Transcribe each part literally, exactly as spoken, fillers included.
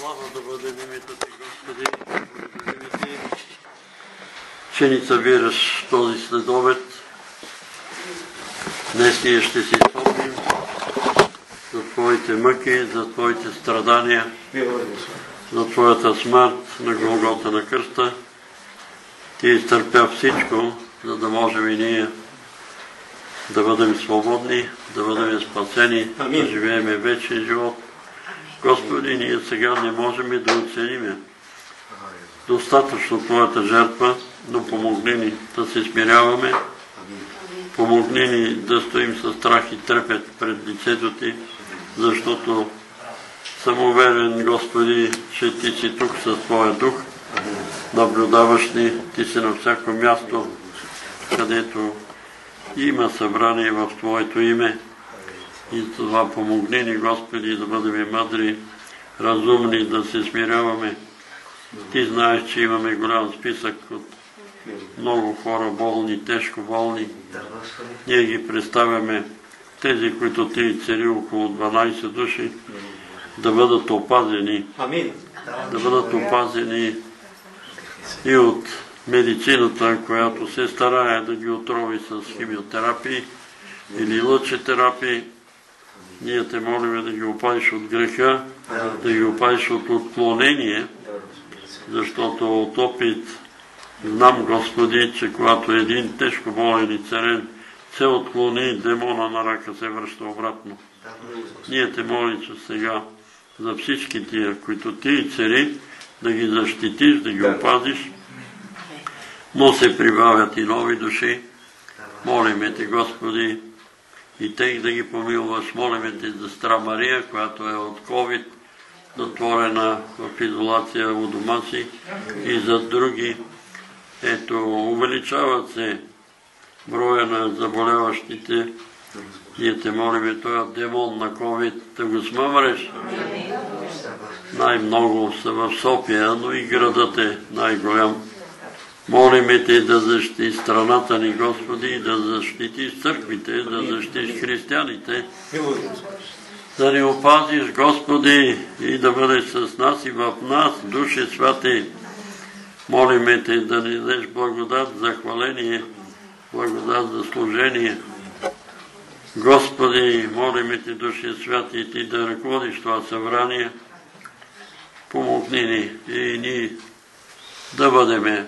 Слава да бъде името Ти, Господи, благодарим Ти, че ни събираш този следобед. Днес ние ще си спомним за Твоите мъки, за Твоите страдания, за Твоята смърт на Голгота на кръста. Ти изтърпя всичко, за да можем и ние да бъдем свободни, да бъдем спасени, да живеем вечен живот. Господи, ние сега не можем да оценим достатъчно Твоята жертва, но помогни ни да се смиряваме, помогни ни да стоим със страх и трепет пред лицето Ти, защото съм уверен, Господи, че Ти си тук със Твоя дух, наблюдаваш ни, Ти си на всяко място, където има събрание в Твоето име. И това помогни ни, Господи, да бъдем мъдри, разумни, да се смиряваме. Ти знаеш, че имаме голям списък от много хора болни, тежко болни. Ние ги представяме, тези, които Ти цари около дванайсет души, да бъдат опазени. Да бъдат опазени и от медицината, която се старае да ги отрови с химиотерапии или лъчетерапии. Ние Те молим да ги опазиш от греха, да ги опазиш от отклонение, защото от опит знам, Господи, че когато един тежко болен и царен се отклони, демона на рака се връща обратно. Ние Те молим, че сега за всички тия, които Ти цари, да ги защитиш, да ги опазиш, но се прибавят и нови души. Молиме Те, Господи, и Те да ги помилваш. Молиме Те за сестра Мария, която е от ковид, затворена в изолация у дома си, и за други. Ето, увеличават се броя на заболеващите. Ние Те молиме този демон на ковид да го смъмреш. Най-много са в София, но и градът е най-голям. Молиме Те да защити страната ни, Господи, да защитиш църквите, да защитиш християните, да ни опазиш, Господи, и да бъдеш с нас и в нас, Души Святи. Молиме Те да ни дадеш благодат за хваление, благодат за служение. Господи, молиме Те, Души Святи, Ти да ръководиш това събрание. Помогни ни и ни да бъдем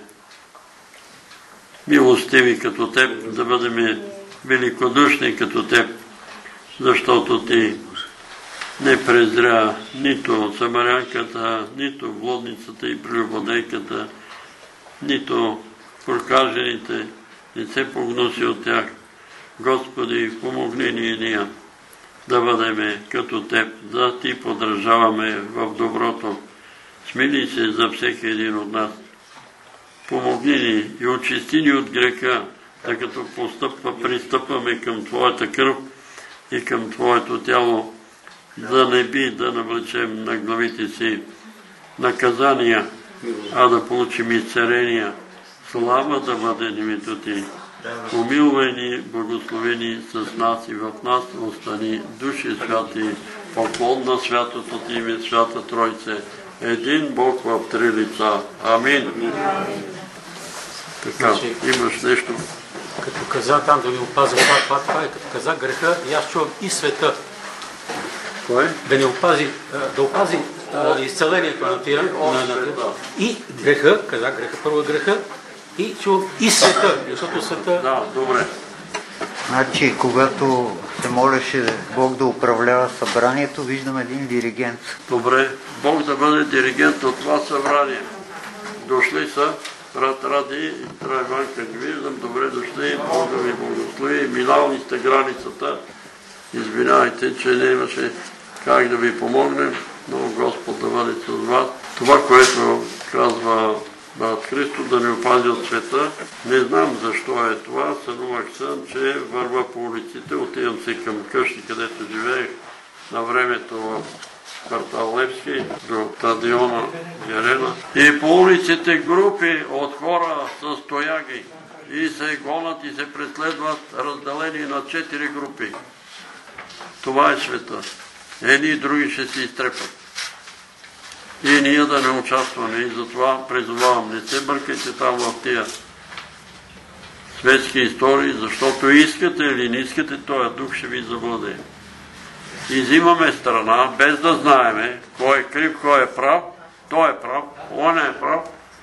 милостиви като Теб, да бъдем великодушни като Теб, защото Ти не презря нито самарянката, нито блудницата и прелюбодейката, нито прокажените, не се погнуси от тях. Господи, помогни ни и ние да бъдем като Теб, да Ти подражаваме в доброто. Смили се за всеки един от нас. Помогни ни и очисти ни от греха, тъй като постъпва, пристъпваме към Твоята кръв и към Твоето тяло, да не би да навлечем на главите си наказания, а да получим изцеления. Слава да бъде името Ти. Помилвай ни, благословени с нас и в нас остани, Души Святи, поклон на святото Ти име, Свята Тройце, един Бог в три лица. Амин. Така, имаш нещо? Като каза там да ни опазя това, това, това е като каза греха, и аз чувам и света. Кой? Да ни опази, да опази изцелението на тия, и греха, каза греха, първо греха, и чувам и света, защото света... Да, добре. Значи, когато се молеше Бог да управлява събранието, виждам един диригент. Добре, Бог да бъде диригент от това събрание. Дошли са брат Ради и Трайванка, ги виждам, добре дошли, Бог да ви благослови, минални сте границата. Извинявайте, че не имаше как да ви помогнем, но Господ да бъде с вас. Това, което казва брат Христо, да ни опази от света. Не знам защо е това. Сънувах сън, че върва по улиците. Отивам се към къщи, където живеех на времето в квартал Левски, до стадиона Ярена. И по улиците групи от хора с тояги и се гонят и се преследват, разделени на четири групи. Това е света. Едни и други ще се изтрепат. и ние да не участваме. И затова призовавам, не се бъркайте там в тия светски истории, защото искате или не искате, този дух ще ви завладее. И взимаме страна, без да знаеме кой е крив, кой е прав, той е прав, он е прав.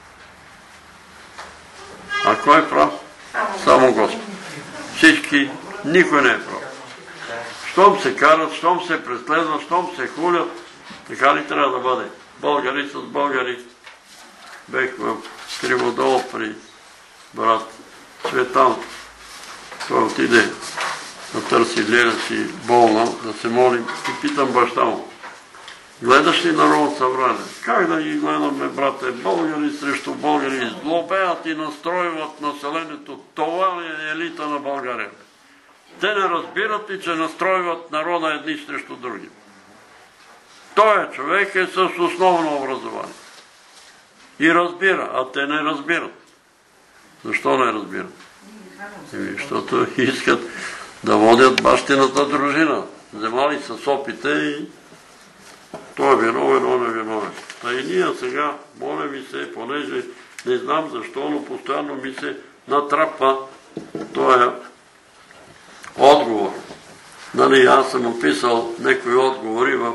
А кой е прав? Само Господ. Всички, никой не е прав. Щом се карат, щом се преследват, щом се хулят, така ли трябва да бъде? Българи с българи. Бех в Криводол при брат Цветан. Той отиде да търси леля си болна, да се молим. И питам баща му, гледаш ли Народно събрание? Как да ги гледаме, брате? Българи срещу българи злобеят и настройват населението. Това ли е елита на България? Те не разбират ли, че настройват народа едни срещу други? Той човек е с основно образование. И разбира, а те не разбират. Защо не разбират? Защото искат да водят бащината дружина. Вземали с опите и той е виновен, он е виновен. Та и ние сега, моля ми се, понеже не знам защо, но постоянно ми се натрапва този отговор. Нали, аз съм описал някои отговори в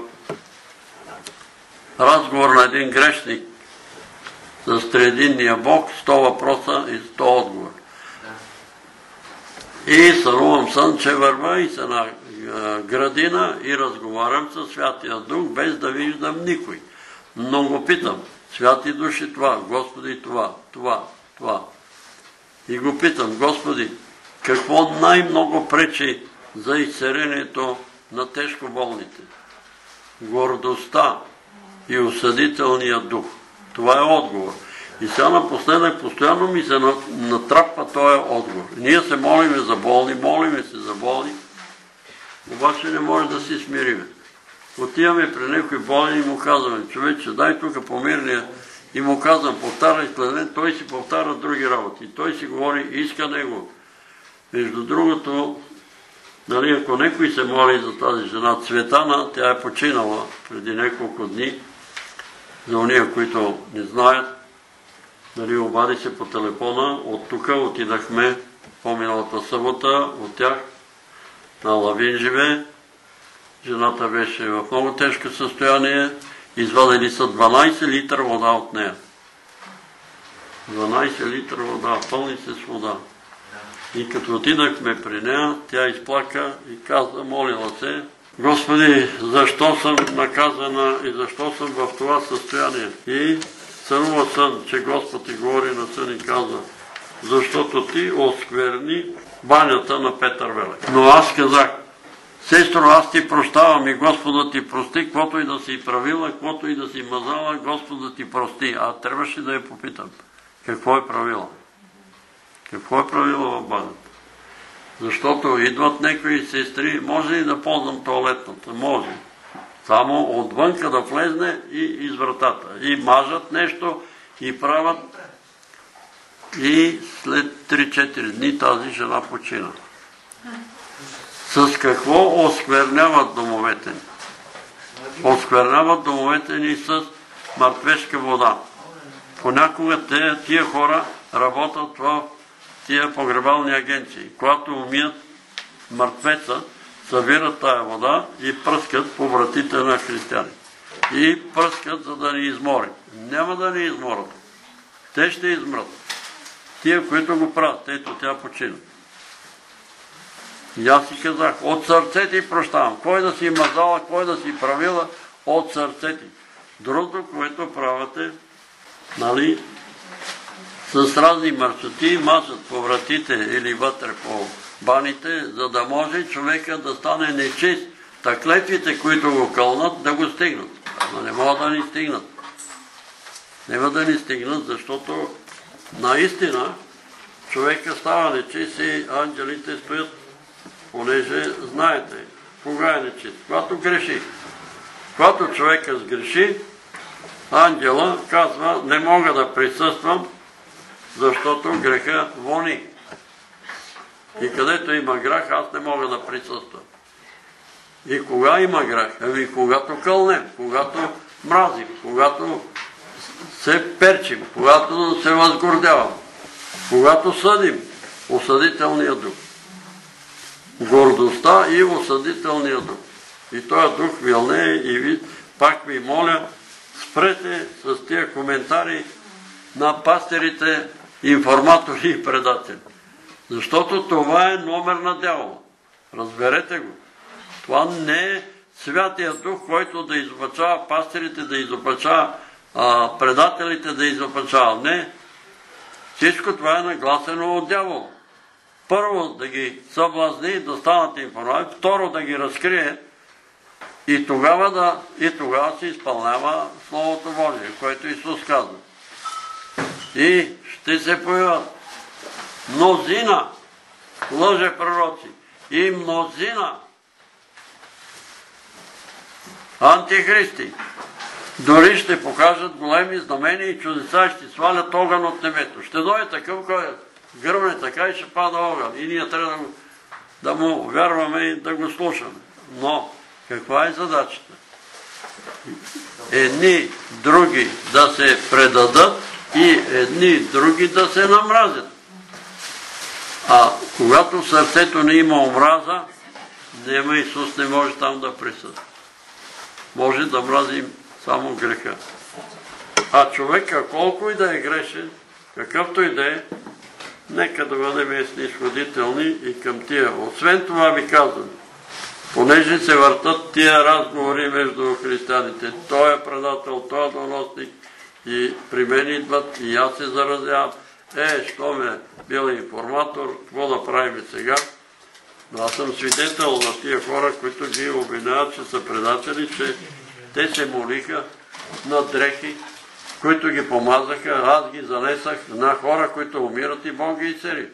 разговор на един грешник с триединния Бог, сто въпроса и сто отговора. И сънувам сън, че върва и се на градина и разговарям със Святия Дух, без да виждам никой. Но го питам, Святи Души това, Господи това, това, това. И го питам, Господи, какво най-много пречи за изцелението на тежко болните? Гордостта и осъдителния дух. Това е отговор. И сега напоследък постоянно ми се натрапва този отговор. Ние се молиме за болни, молиме се за болни, обаче не може да си смириме. Отиваме при някой болен и му казваме, човече, дай тук по мирния, и му казвам, повтаряй след мен, той си повтаря други работи. Той си говори, иска него. Между другото, нали, ако някой се моли за тази жена Цветана, тя е починала преди няколко дни, за уния, които не знаят. Нали, обади се по телефона, от тук отидахме по-миналата събота от тях на Лавин живее. Жената беше в много тежко състояние, извадили са дванайсет литра вода от нея. дванайсет литра вода, пълни се с вода. И като отидахме при нея, тя изплака и каза, молила се, Господи, защо съм наказана и защо съм в това състояние? И сънува сън, че Господ ти говори на сън и каза, защото ти оскверни банята на Петър Велек. Но аз казах, сестро, аз ти прощавам и Господа ти прости, каквото и да си правила, каквото и да си мазала, Господа ти прости. А трябваше да я попитам, какво е правила? Какво е правила в банята? Защото идват някои сестри, може ли да ползвам тоалетната? Може. Само отвънка да влезне и из вратата. И мажат нещо, и правят. И след три-четири дни тази жена почина. С какво оскверняват домовете ни? Оскверняват домовете ни с мъртвешка вода. Понякога тия хора работят в тия погребални агенции. Когато умият мъртвеца, събират тая вода и пръскат по вратите на християни. И пръскат, за да ни измори. Няма да ни изморят. Те ще измрат. Тия, които го правят, ето тя почина. И аз си казах, от сърце ти прощавам. Кой да си мазала, кой да си правила, от сърце ти. Другото, което правите, нали, с разни маршрути мазат по вратите или вътре по баните, за да може човека да стане нечист. Та клетвите, които го кълнат, да го стигнат. Но не могат да ни стигнат. Няма да ни стигнат, защото наистина човека става нечист и ангелите стоят, понеже знаете, кога е нечист. Когато греши. Когато човека сгреши, ангела казва, не мога да присъствам, защото греха вони. И където има грях, аз не мога да присъствам. И кога има грях? Ами когато кълнем, когато мразим, когато се перчим, когато се възгордявам, когато съдим, осъдителния дух. Гордостта и осъдителния дух. И този дух вилнее и ви, пак ви моля, спрете с тия коментари на пастирите, информатори и предатели. Защото това е номер на дявола. Разберете го. Това не е Святия Дух, който да изопачава пастирите, да изопачава а, предателите, да изопачава. Не. Всичко това е нагласено от дявола. Първо да ги съблазни, да станат информации, второ да ги разкрие и тогава, да, и тогава се изпълнява Словото Божие, което Исус казва. И ще се появят мнозина лъжепророци и мнозина антихристи. Дори ще покажат големи знамения и чудеса, ще свалят огън от небето. Ще дойде такъв, който гръмне така и ще пада огън. И ние трябва да, да му вярваме и да го слушаме. Но каква е задачата? Едни други да се предадат и едни други да се намразят. А когато в сърцето не има омраза, няма Исус, не може там да присъства. Може да мразим само греха. А човека, колко и да е грешен, какъвто и да е, нека да бъдем снисходителни и към тия. Освен това ви казвам, понеже се въртат тия разговори между християните, той е предател, той е доносник и при мен идват и аз се заразявам. Е, що ме бил информатор, какво да правим сега? Но аз съм свидетел на тия хора, които ги обвиняват, че са предатели, че те се молиха на дрехи, които ги помазаха, аз ги занесах на хора, които умират и Бог ги изцели.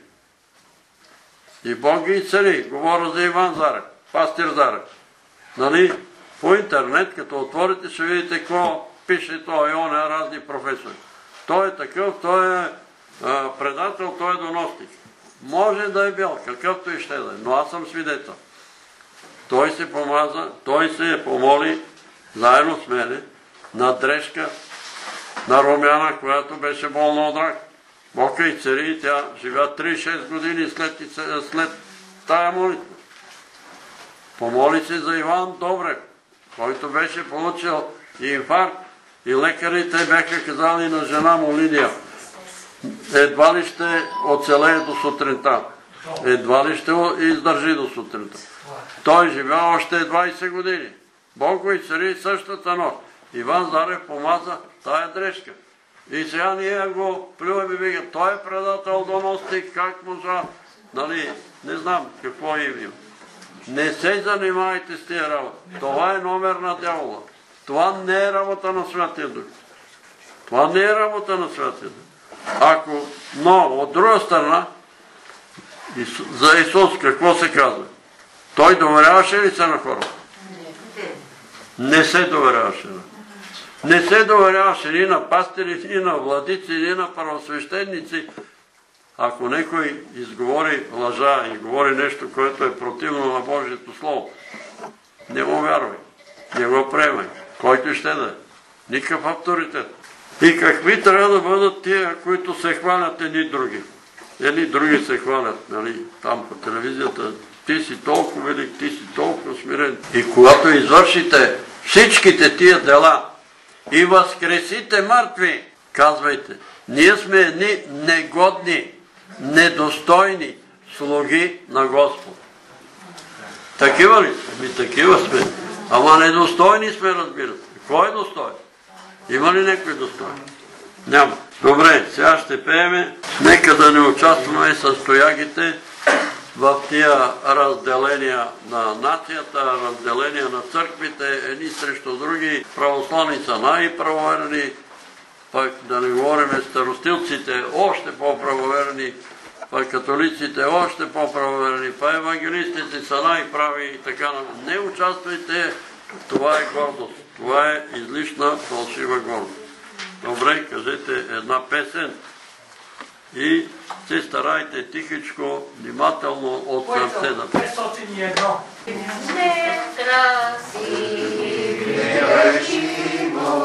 И Бог ги изцели. Говоря за Иван Зарев, пастир Зарев. Нали? По интернет, като отворите, ще видите какво пише той и он е разни професори. Той е такъв, той е а, предател, той е доносник. Може да е бил, какъвто и ще да е, но аз съм свидетел. Той се помаза, той се помоли заедно с мене на дрежка на Румяна, която беше болна от рак. Бог и цари, и тя живя три шест години след, след тая молитва. Помоли се за Иван Добрев, който беше получил инфаркт и лекарите бяха казали на жена му Лидия, едва ли ще оцелее до сутринта. Едва ли ще издържи до сутринта. Той живя още двайсет години. Бог го изцели същата нощ. Иван Зарев помаза тая дрежка. И сега ние го плюваме и викаме, той е предател, доносник, как можа, нали, не знам какво им има. Не се занимавайте с тия работа. Това е номер на дявола. Това не е работа на Святия Дух. Това не е работа на Святия Дух. Ако, но от друга страна, за Исус какво се казва? Той доверяваше ли се на хората? Не се доверяваше. Не се доверяваше ни на пастири, ни на владици, ни на първосвещеници. Ако някой изговори лъжа и говори нещо, което е противно на Божието Слово, не му вярвай. Не го приемай. Който ще да е. Никакъв авторитет. И какви трябва да бъдат тия, които се хвалят едни други? Едни други се хвалят, нали, там по телевизията. Ти си толкова велик, ти си толкова смирен. И когато извършите всичките тия дела и възкресите мъртви, казвайте, ние сме едни негодни, недостойни слуги на Господ. Такива ли? Ами такива сме. Ама недостойни сме, разбира се. Кой е достоен? Има ли някой достоен? Няма. Добре, сега ще пееме. Нека да не участваме с тоягите в тия разделения на нацията, разделения на църквите, едни срещу други. Православни са най-правоверни, пък да не говорим старостилците, още по-правоверни, пък католиците още по-правоверни, па евангелистите са най-прави и така. Не участвайте, това е гордост. Това е излишна фалшива гордост. Добре, кажете една песен и се старайте тихичко, внимателно от сърце да песен. Не краси,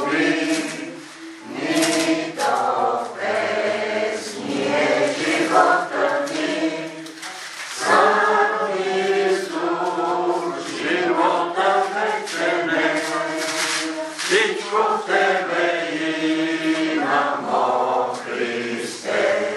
Всичко в Тебе имам, о Христе.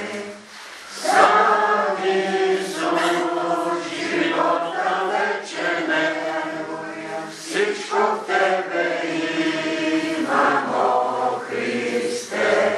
Сам Исус, живота вечен е. Всичко в Тебе имам, о Христе.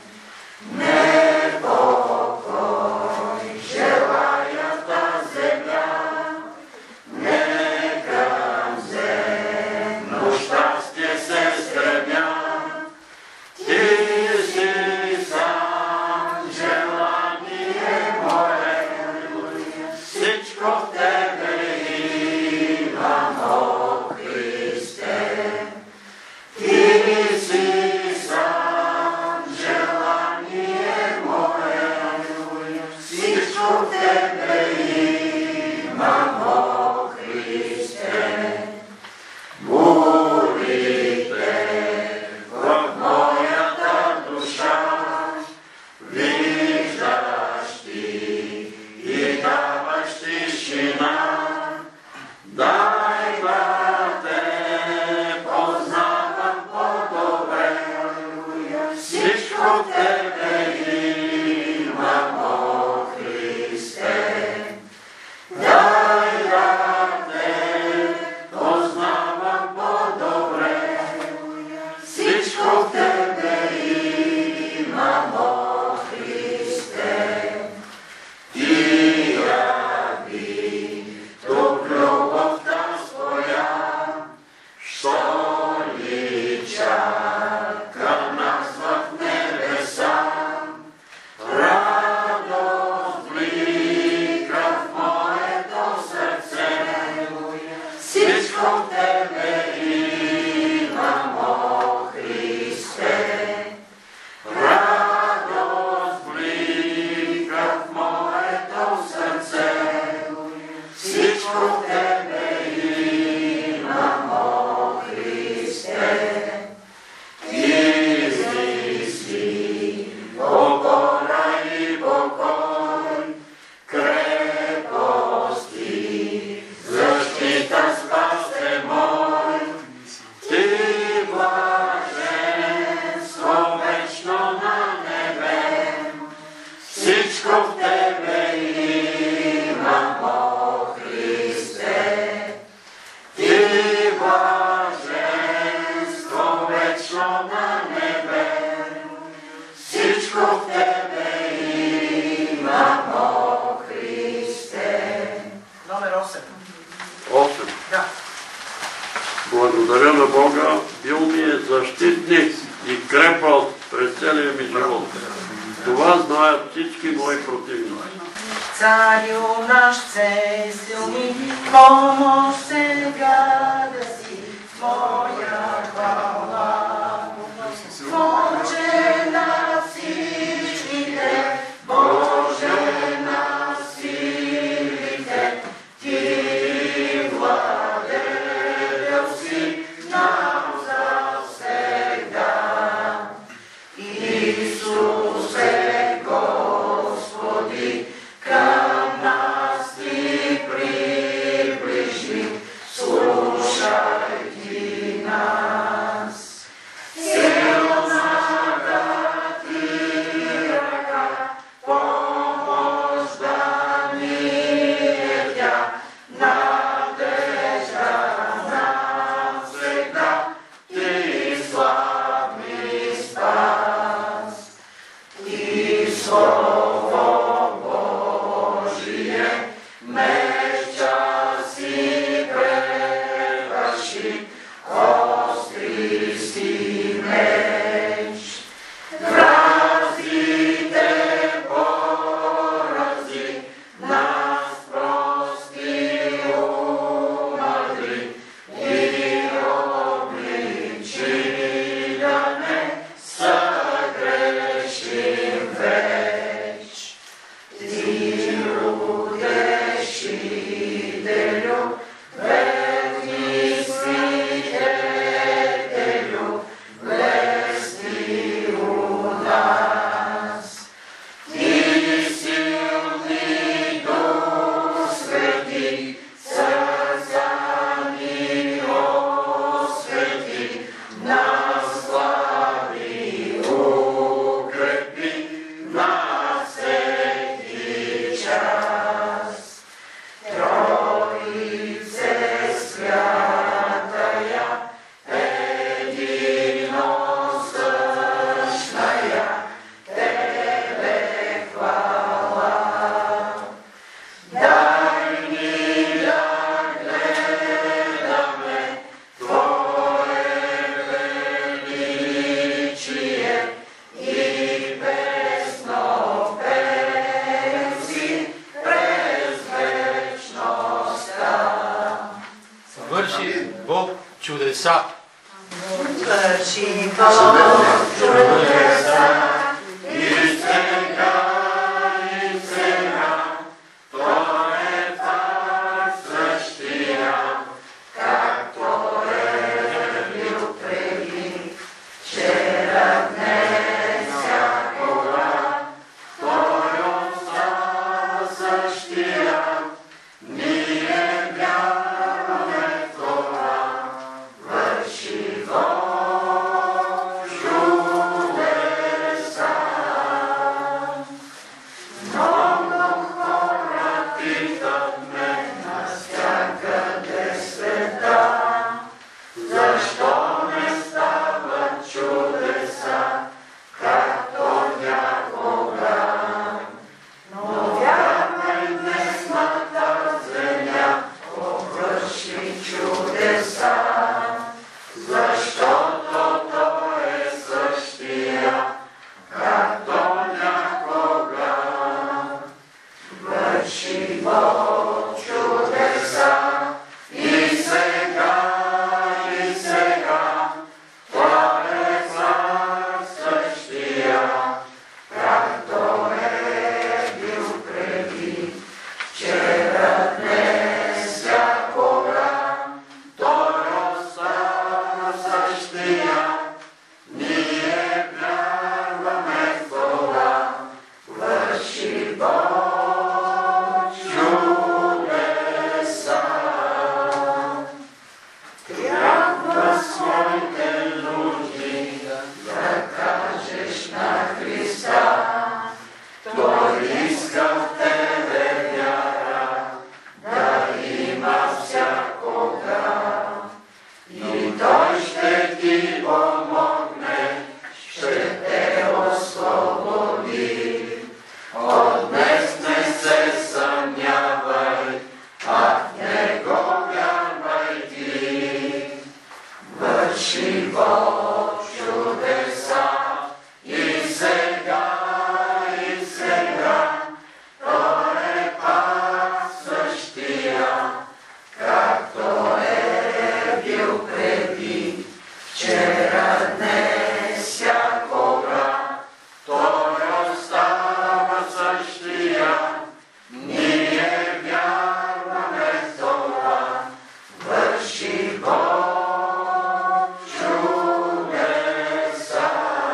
Не покой желая та земля, не към земно щастие се стремя. Ти си сам желание мое, всичко в Тебе имам, о Христе. Ти си сам желание мое, всичко в Тебе имам, о Христе. Бурите в моята душа виждаш Ти и даваш тишина. Дай да Те познавам по-добре, всичко в Тебе имам, о Христе. Дай да Те познавам по-добре, всичко в Тебе имам, о Христе. Ти яви тук любовта своя, що ли чака нас в небеса. Радост блика в моето сърце, всичко в Тебе имам, о Христе. Радост блика в моето сърце, всичко в Тебе имам, о Христе. Ти си опора и покой, крепости, защита, спасе мой. Ти блаженство вечно на небе, всичко в Тебе имам, о Христе. Ти блаженство вечно на небе, всичко в Тебе имам, о Христе. Номер осем. осем. Да. Благодаря на Бога, бил ми е защитник и крепост през целия ми живот. Това знаят всички мои противници. Царю наш цесил ми, помощ сега да си твоя хвала. Боже на всичките, Боже на силите, Ти владетел си нам завсегда. Исусе, Господи, към нас Ти приближи, слушай Ти нас. върши Бог чудеса. И сега, и сега, Той е пак същия, както е бил преди, вчера, днес, всякога. Той остава същия, ние вярваме в това, върши Бог чудеса. Много хора питат ме навсякъде света, защо не стават чудеса, както някога. Но вярвай, днес на тази земя Бог върши чудеса, защото Той е същия, както някога. Върши Бог чудеса и сега, и сега, Той е пак същия, както е бил преди, вчера, днес, всякога. Той остава същия, ние вярваме в това, върши Бог чудеса. Трябва своите нужди да кажеш на Христа. Той иска в тебе вяра да има всякога. И Той ще ти помогне, ще те освободи. От днес не се съмнявай, а в Него вярвай ти. Върши Бог чудеса и сега, и сега, Той е пак същия, както е бил преди, вчера, днес, всякога. Той остава същия, ние вярваме в това, върши Бог чудеса.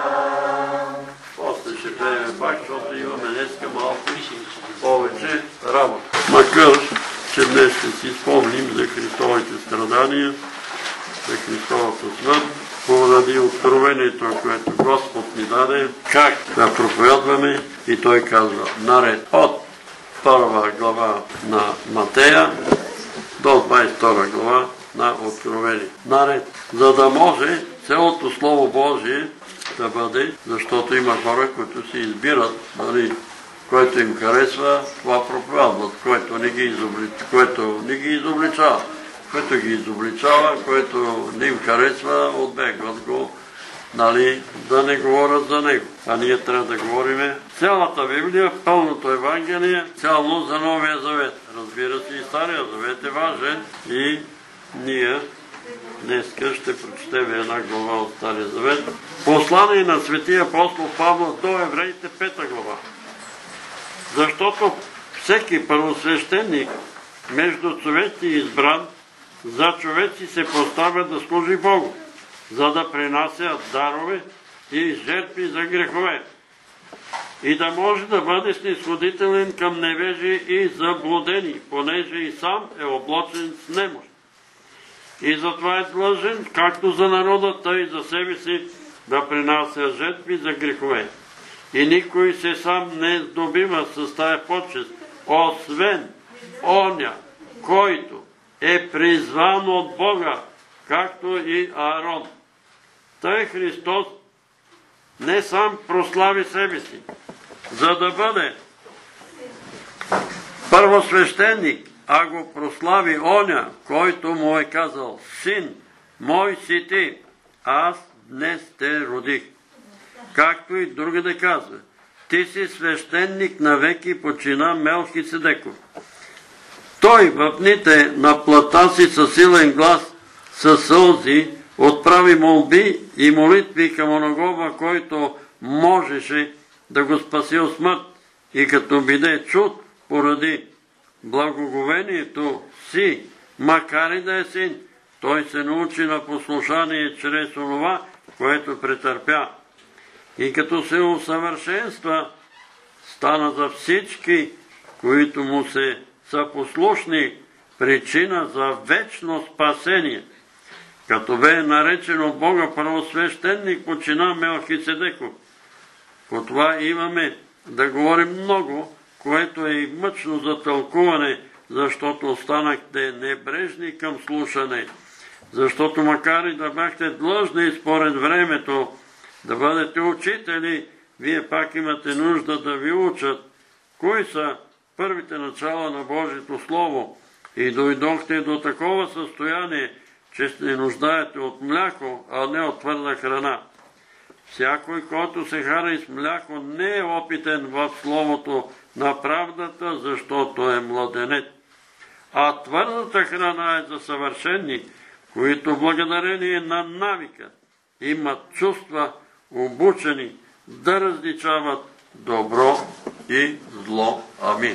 После ще пеем пак, защото имаме днеска малко повече работа. Макар, че днес ще си спомним за Христовите страдания, за Христовата смърт, поради откровението, което Господ ни даде, как да проповядваме, и Той казва наред от първа глава на Матея до двадесет и втора глава на Откровение. Наред, за да може цялото Слово Божие да бъде, защото има хора, които си избират, нали, който им харесва, това проповядват, който не ги изобличава, който не ги изобличава, който ги изобличава, който не им харесва, отбегват го, нали, да не говорят за него. А ние трябва да говорим цялата Библия, пълното Евангелие, цяло за Новия Завет. Разбира се, и Стария Завет е важен и ние днеска ще прочетем една глава от Стария Завет. Послание на светия апостол Павла до евреите, пета глава. Защото всеки първосвещеник между човеци избран за човеци се поставя да служи Богу, за да принася дарове и жертви за грехове, и да може да бъде снисходителен към невежи и заблудени, понеже и сам е облочен с немощ. И затова е длъжен, както за народа, тъй и за себе си, да принася жертви за грехове. И никой се сам не здобива с тая почест, освен оня, който е призван от Бога, както и Аарон. Тъй Христос не сам прослави себе си, за да бъде първосвещеник, а го прослави оня, който му е казал: Син, мой си ти, аз днес те родих. Както и другаде казва: Ти си свещеник на веки по чина Мелхиседеков. Той в дните на плътта си със силен глас, със сълзи, отправи молби и молитви към оногова, който можеше да го спаси от смърт, и като биде чуд поради благоговението си, макар и да е син, той се научи на послушание чрез онова, което претърпя. И като се усъвършенства, стана за всички, които му се са послушни, причина за вечно спасение. Като бе наречен от Бога първосвещеник по чина Мелхиседеков. По това имаме да говорим много, което е и мъчно за тълкуване, защото останахте небрежни към слушане. Защото макар и да бяхте длъжни според времето да бъдете учители, вие пак имате нужда да ви учат кои са първите начала на Божието Слово, и дойдохте до такова състояние, че се нуждаете от мляко, а не от твърда храна. Всякой, който се храни с мляко, не е опитен в Словото на правдата, защото е младенец. А твърдата храна е за съвършени, които благодарение на навика имат чувства, обучени да различават добро и зло. Амин.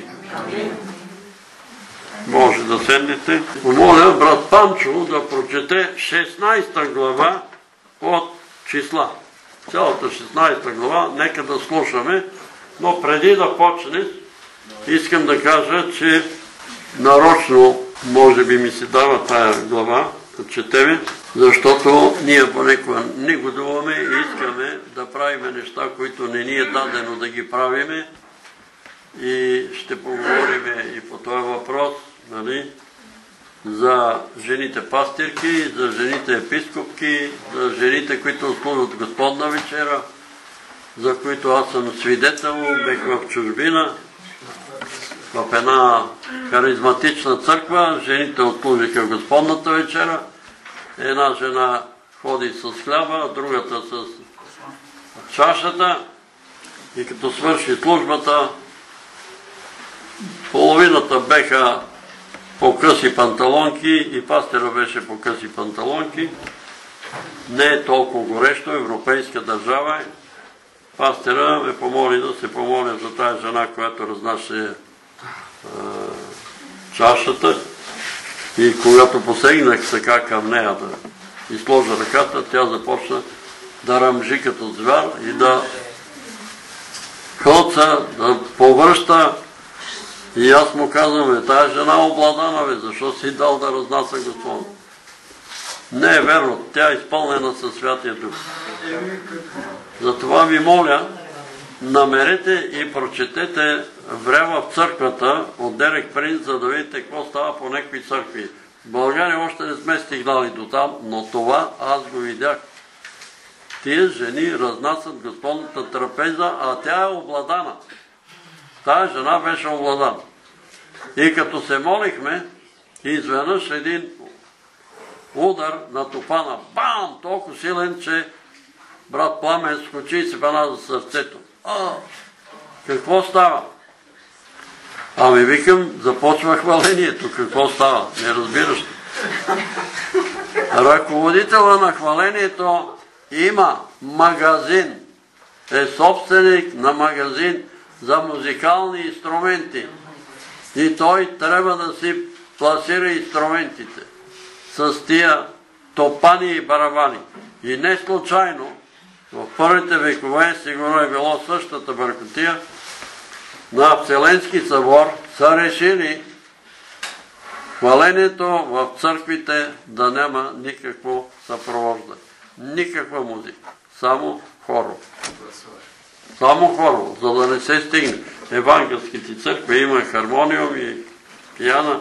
Може да седнете. Помоля брат Панчо да прочете шестнайсета глава от числа. Цялата шестнайсета глава, нека да слушаме, но преди да почне, искам да кажа, че нарочно може би ми се дава тая глава, да четеме, защото ние понекога не годуваме и искаме да правиме неща, които не ни е дадено да ги правиме, и ще поговорим и по този въпрос, нали, за жените пастирки, за жените епископки, за жените, които служат Господна вечера, за които аз съм свидетел, бех в чужбина, в една харизматична църква, жените отслужиха Господната вечера, една жена ходи с хляба, другата с чашата, и като свърши службата, половината беха по къси панталонки и пастира беше по къси панталонки. Не е толкова горещо, европейска държава е. Пастира ме помоли да се помоля за тая жена, която разнася е, чашата, и когато посегнах така към нея да изложа ръката, тя започна да ръмжи като звяр и да хълца, да повръща. И аз му казвам, е, тая жена обладана, бе, защо си дал да разнася Господа? Не е верно, тя е изпълнена със Святия Дух. Затова ви моля, намерете и прочетете време в църквата от Дерек Принц, за да видите какво става по някакви църкви. В България още не сме стигнали до там, но това аз го видях. Тия жени разнасят Господната трапеза, а тя е обладана. Тая жена беше обладана. И като се молихме, изведнъж един удар на топана, бам, толкова силен, че брат Пламен скочи и се бана за сърцето. А, какво става? Ами викам, започва хвалението. Какво става? Не разбираш. Ръководителя на хвалението има магазин. Е собственик на магазин за музикални инструменти. И той трябва да си пласира инструментите с тия топани и барабани. И не случайно, в първите векове сигурно е било същата бъркотия, на Вселенски събор са решили хвалението в църквите да няма никакво съпровождане. Никаква музика. Само хоро. Само хоро, за да не се стигне. Евангелските църкви има хармониум и пияна.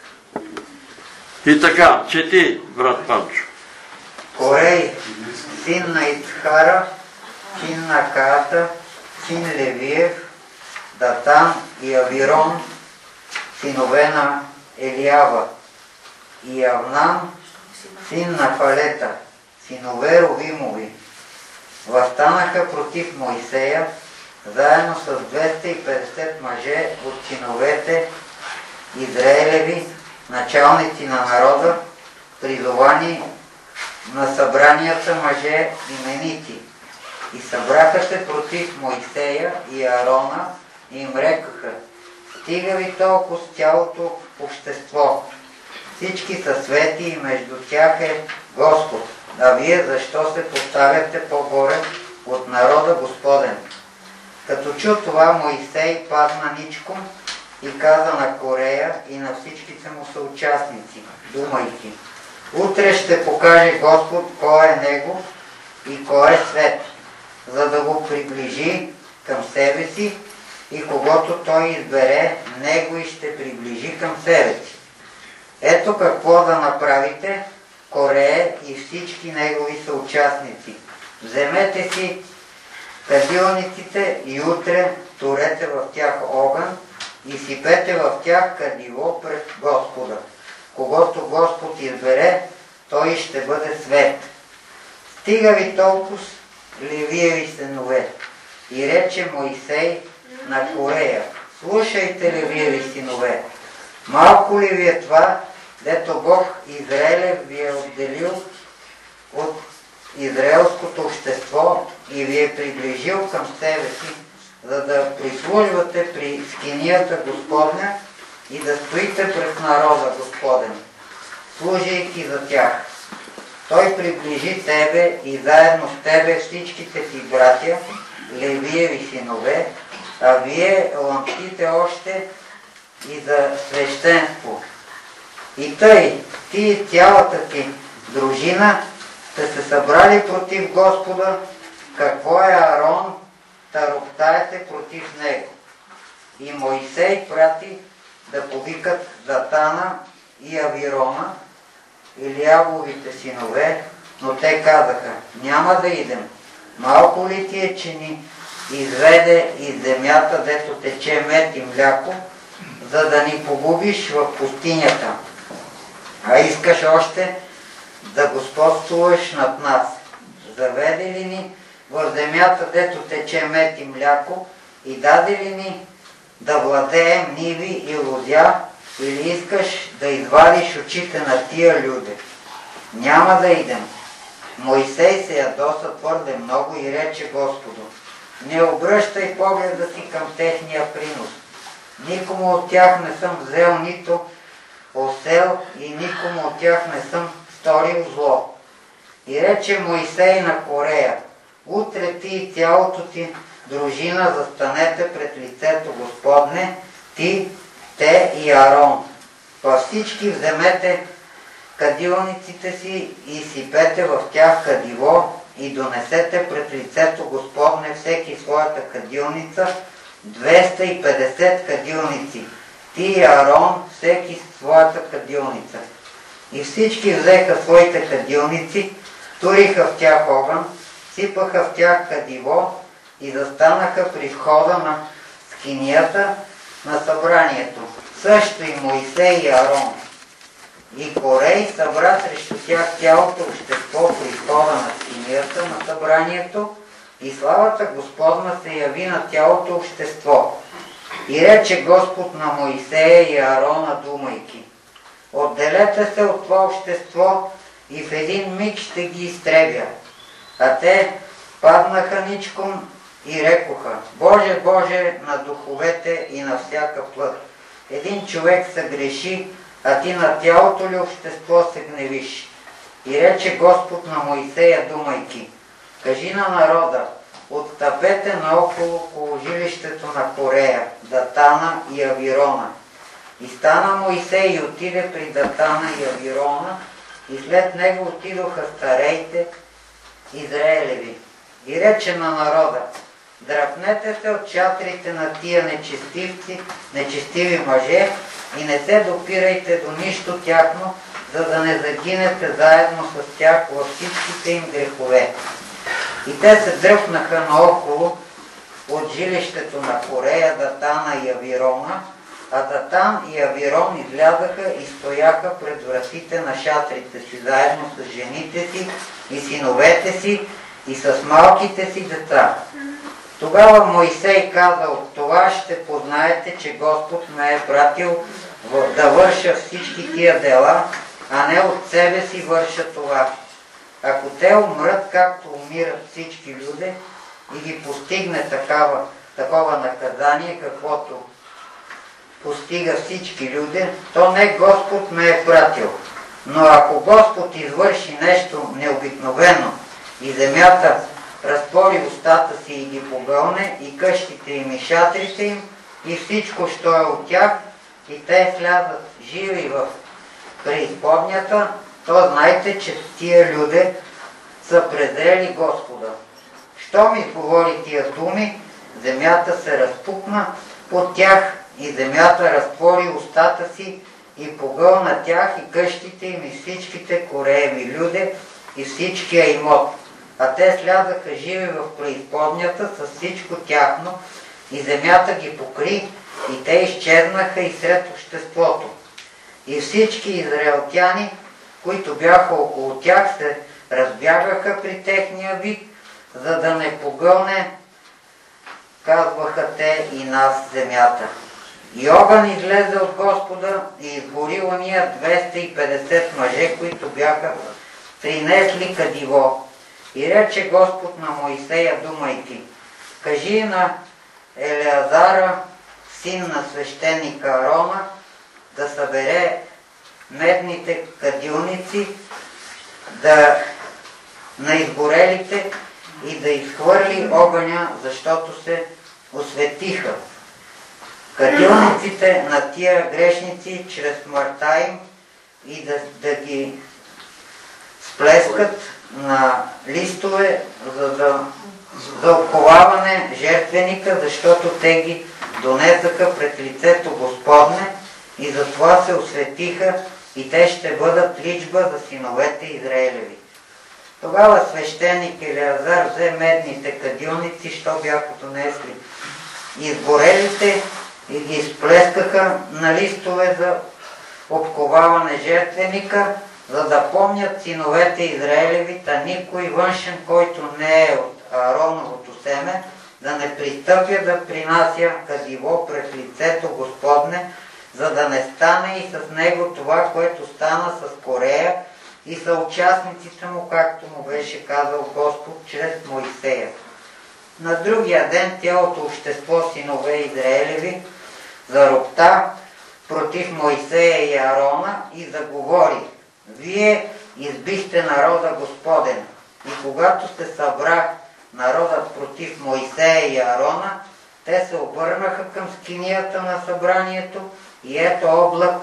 И така, чети, брат Панчо. Корей, син на Ицхара, син на Каата, син Левиев, Датан и Авирон, синове на Елиава, и Авнан, син на Фалета, синове Ровимови, въстанаха против Моисея, заедно с двеста и петдесет мъже от синовете Израелеви, началници на народа, призовани на събранията мъже именити. И събраха се против Моисея и Аарона и им рекаха: стига ви толкова с цялото общество. Всички са свети и между тях е Господ. А вие защо се поставяте по-горе от народа Господен? Като чу това, Моисей падна ничком и каза на Корея и на всичките му съучастници, думайки: утре ще покаже Господ кой е него и кой е свет, за да го приближи към себе си, и когато той избере, него и ще приближи към себе си. Ето какво да направите, Корея и всички негови съучастници. Вземете си кадилниците и утре турете в тях огън и сипете в тях кадило пред Господа. Когато Господ избере, той ще бъде свет. Стига ви толкова, левиеви синове. И рече Моисей на Корея: слушайте, левиеви синове, малко ли ви е това, дето Бог Израилев ви е отделил от израелското общество и ви е приближил към себе си, за да прислужвате при скинията Господня и да стоите пред народа Господен, служейки за тях. Той приближи тебе и заедно с тебе всичките си братя, левиеви синове, а вие ламптите още и за свещенство. И тъй, ти и цялата ти дружина сте се събрали против Господа. Какво е Аарон, та роптаете против него? И Моисей прати да повикат Датана и Авирона, Илиабовите синове, но те казаха: няма да идем. Малко ли ти е, че ни изведе из земята, дето тече мед и мляко, за да ни погубиш в пустинята, а искаш още да господствуваш над нас? Заведе ли ни в земята, дето тече мед и мляко, и даде ли ни да владеем ниви и лозя, или искаш да извадиш очите на тия люди? Няма да идем. Моисей се ядоса твърде много и рече Господу: не обръщай погледа си към техния принос. Никому от тях не съм взел нито осел и никому от тях не съм сторил зло. И рече Моисей на Корея: утре ти и цялото ти дружина застанете пред лицето Господне, ти, те и Аарон. Па всички вземете кадилниците си и сипете в тях кадило и донесете пред лицето Господне всеки своята кадилница, двеста и петдесет кадилници, ти и Аарон всеки своята кадилница. И всички взеха своите кадилници, туриха в тях огън, сипаха в тях кадило и застанаха при входа на скинията на събранието. Също и Моисей и Аарон. И Корей събра срещу тях цялото общество при входа на скинията на събранието, и славата Господна се яви на цялото общество. И рече Господ на Моисея и Аарона, думайки: отделете се от това общество и в един миг ще ги изтребя. А те паднаха ничком и рекоха: Боже, Боже, на духовете и на всяка плът. Един човек се греши, а ти на цялото ли общество се гневиш? И рече Господ на Моисея, думайки: кажи на народа: отстъпете наоколо около жилището на Корея, Датана и Авирона. И стана Моисей и отиде при Датана и Авирона, и след него отидоха старейте Израелеви. И рече на народа: дръпнете се от шатрите на тия нечестивци, нечестиви мъже, и не се допирайте до нищо тяхно, за да не загинете заедно с тях във всичките им грехове. И те се дръпнаха наоколо от жилището на Корея, Датана и Авирона, а Датан и Авирон излязаха и стояха пред вратите на шатрите си, заедно с жените си и синовете си и с малките си деца. Тогава Моисей каза: от това ще познаете, че Господ ме е пратил да върша всички тия дела, а не от себе си върша това. ако те умрат, както умират всички люди, и ги постигне такава, такова наказание, каквото постига всички люди, то не Господ ме е пратил. Но ако Господ извърши нещо необикновено и земята разтвори устата си и ги погълне, и къщите им, и шатрите им, и всичко, що е от тях, и те слязат живи в преизподнята, то знайте, че тия люди са презрели Господа. Щом изговори тия думи, земята се разпукна под тях и земята разтвори устата си и погълна тях и къщите им и всичките корееви люди и всичкия имот. А те слязаха живи в преизподнята с всичко тяхно и земята ги покри и те изчезнаха и сред обществото. И всички израелтяни, които бяха около тях, се разбягаха при техния вид, за да не погълне, казваха те, и нас земята. И огън излезе от Господа и изгори ония двеста и петдесет мъже, които бяха принесли кадиво. И рече Господ на Моисея, думайки: кажи на Елеазара, син на свещеника Арона, да събере медните кадилници, да на изгорелите и да изхвърли огъня, защото се осветиха. Кадилниците на тия грешници чрез смъртта им и да, да ги сплескат на листове за, за, за оковаване жертвеника, защото те ги донесаха пред лицето Господне и затова се осветиха и те ще бъдат личба за синовете Израелеви. Тогава свещеник Елеазар взе медните кадилници, що бяха донесли изгорелите, и ги изплескаха на листове за обковаване жертвеника, за да помнят синовете Израелеви, та никой външен, който не е от Аароновото семе, да не пристъпя да принася кадиво пред лицето Господне, за да не стане и с него това, което стана с Корея и съучастниците му, както му беше казал Господ чрез Моисея. На другия ден цялото общество синове Израелеви заропта против Моисея и Аарона и заговори: вие избихте народа Господен. И когато се събра народът против Моисея и Аарона, те се обърнаха към скинията на събранието и ето облак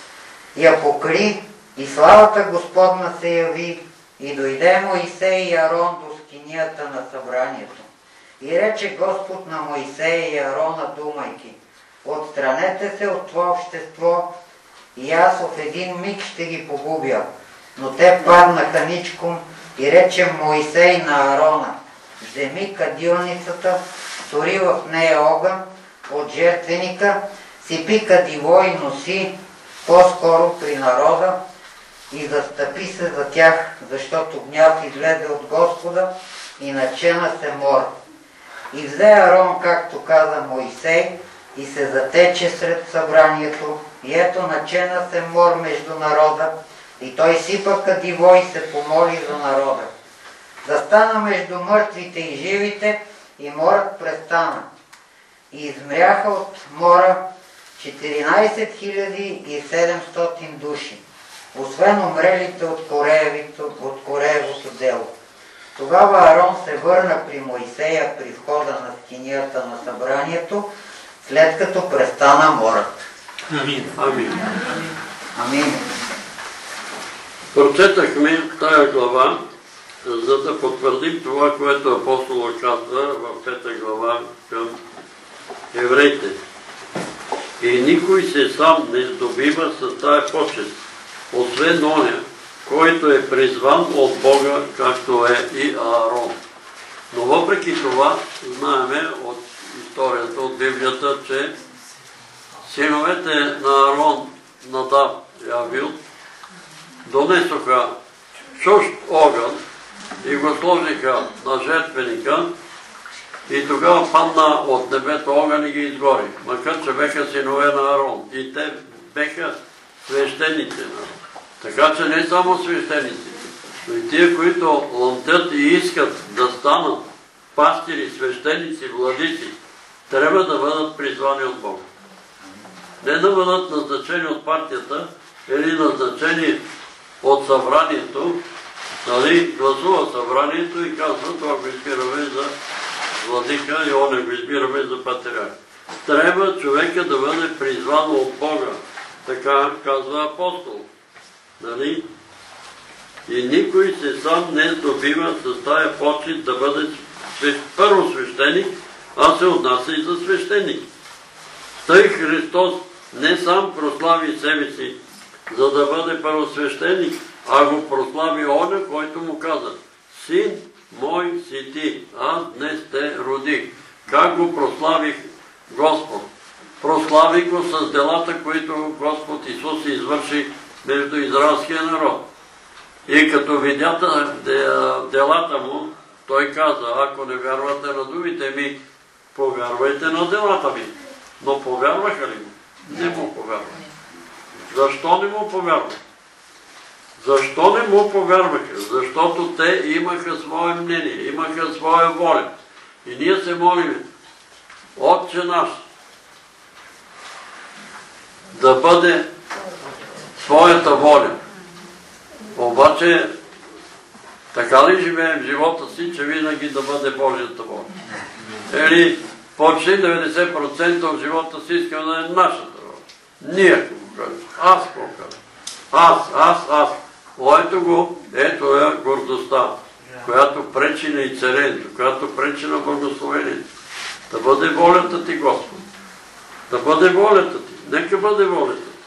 я покри и славата Господна се яви и дойде Моисей и Аарон до скинията на събранието. И рече Господ на Моисея и Аарона, думайки: отстранете се от това общество и аз в един миг ще ги погубя. Но те паднаха ничком и рече Моисей на Аарона: вземи кадилницата, стори в нея огън от жертвеника, сипи кадиво и носи по-скоро при народа и застъпи се за тях, защото гняв излезе от Господа и начена се мор. И взе Арон, както каза Моисей, и се затече сред събранието, и ето начена се мор между народа, и той сипа кадиво и се помоли за народа. Застана между мъртвите и живите, и морът престана. И измряха от мора четиринайсет хиляди и седемстотин души, освен умрелите от Кореевото дело. Тогава Арон се върна при Моисея при входа на скинията на събранието, след като престана морът. Амин. Амин. Амин. Прочетахме тая глава, за да потвърдим това, което апостола казва в пета глава към евреите. И никой се сам не здобива с тая почест, освен оня, който е призван от Бога, както е и Аарон. Но въпреки това, знаеме от историята, от Библията, че синовете на Аарон, Надаб и Авил, донесоха чужд огън и го сложиха на жертвеника и тогава падна от небето огън и ги изгори. Макар че беха синове на Аарон и те беха свещените. Така че не само свещениците, Но и тия, които лъмтят и искат да станат пастири, свещеници, владици, трябва да бъдат призвани от Бога. Не да бъдат назначени от партията или назначени от събранието, нали, гласува събранието и казва, това го избираме за владика и оне го избираме за патриарх. Трябва човека да бъде призван от Бога, така казва апостол. Нали? И никой се сам не добива с тая почет да бъде първо свещеник, а се отнася и за свещеник. Тъй Христос не сам прослави себе си, за да бъде първосвещеник, а го прослави оня, който му каза: Син мой си ти, аз днес те родих. Как го прославих Господ? Прослави го с делата, които Господ Исус извърши между израелския народ. И като видята делата му, той каза: ако не вярвате на думите ми, повярвайте на делата ми. Но повярваха ли му? Не му повярваха. Защо не му повярваха? Защо не му повярваха? Защото те имаха свое мнение, имаха своя воля. И ние се молим: Отче наш, да бъде своята воля. Обаче, така ли живеем живота си, че винаги да бъде Божията воля? Или почти деветдесет процента от живота си искаме да е нашата воля. Ние ако го кажем. Аз го кажем. Аз, аз, аз. Ето го, ето е гордостта, която пречи на и царението, която пречи на благословението. Да бъде волята ти, Господ. Да бъде волята ти. Нека бъде волята ти.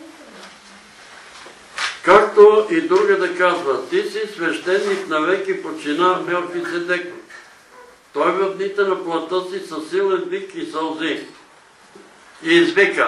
Както и друга да казва: ти си свещеник на веки почина Мелхиседек. Той в дните на плътта си със силен вик и сълзи и извика.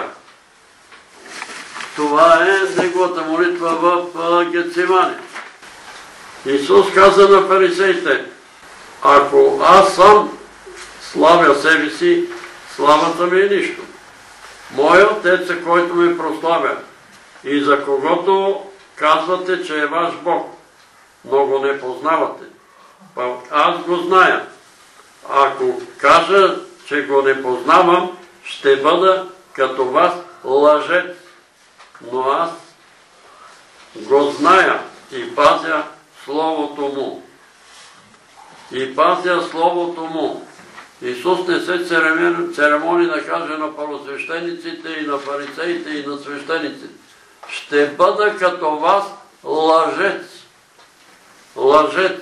Това е неговата молитва в Гетсимани. Исус каза на фарисеите: ако аз сам славя себе си, славата ми е нищо. Моя Отец е, който ме прославя, и за когото казвате, че е ваш Бог, но го не познавате. Аз го зная. Ако кажа, че го не познавам, ще бъда като вас лъжец. Но аз го зная и пазя Словото му. И пазя Словото му. Исус не се церемони да каже на първосвещениците и на фарисеите и на свещениците: ще бъда като вас лъжец. Лъжец.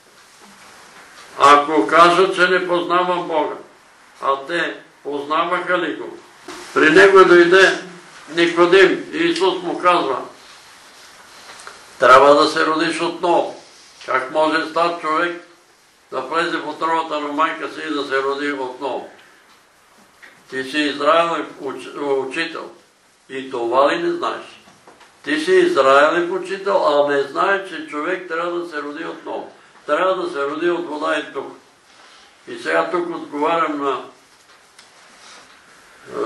Ако кажа, че не познавам Бога, а те познаваха ли го? При него дойде Никодим и Исус му казва: трябва да се родиш отново. Как може стар човек да влезе в утробата на майка си и да се роди отново? Ти си Израилев учител. И това ли не знаеш? Ти си Израилев учител, а не знаеш, че човек трябва да се роди отново. Трябва да се роди от вода и дух. И сега тук отговарям на е,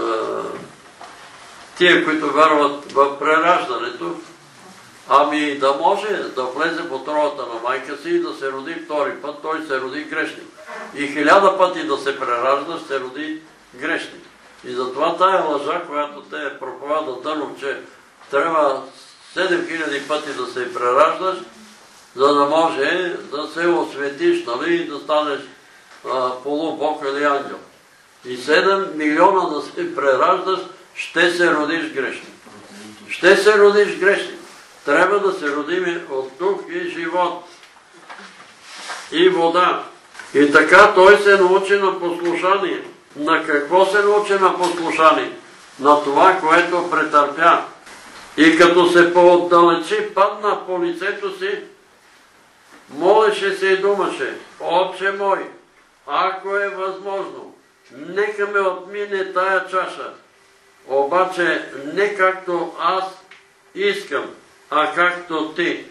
тия, които вярват в прераждането. Ами да може да влезе в утробата на майка си и да се роди втори път, той се роди грешник. И хиляда пъти да се преражда, ще се роди грешник. И затова тая лъжа, която те проповядат дърно, че трябва седем хиляди пъти да се прераждаш, за да може да се осветиш, нали, и да станеш а, полубог или ангел. И седем милиона да се прераждаш, ще се родиш грешник. Ще се родиш грешник. Трябва да се родим от дух и живот и вода. И така той се научи на послушание. На какво се научи на послушание? На това, което претърпя. И като се поотдалечи, падна по лицето си, молеше се и думаше: Отче мой, ако е възможно, нека ме отмине тая чаша. Обаче не както аз искам, а както ти.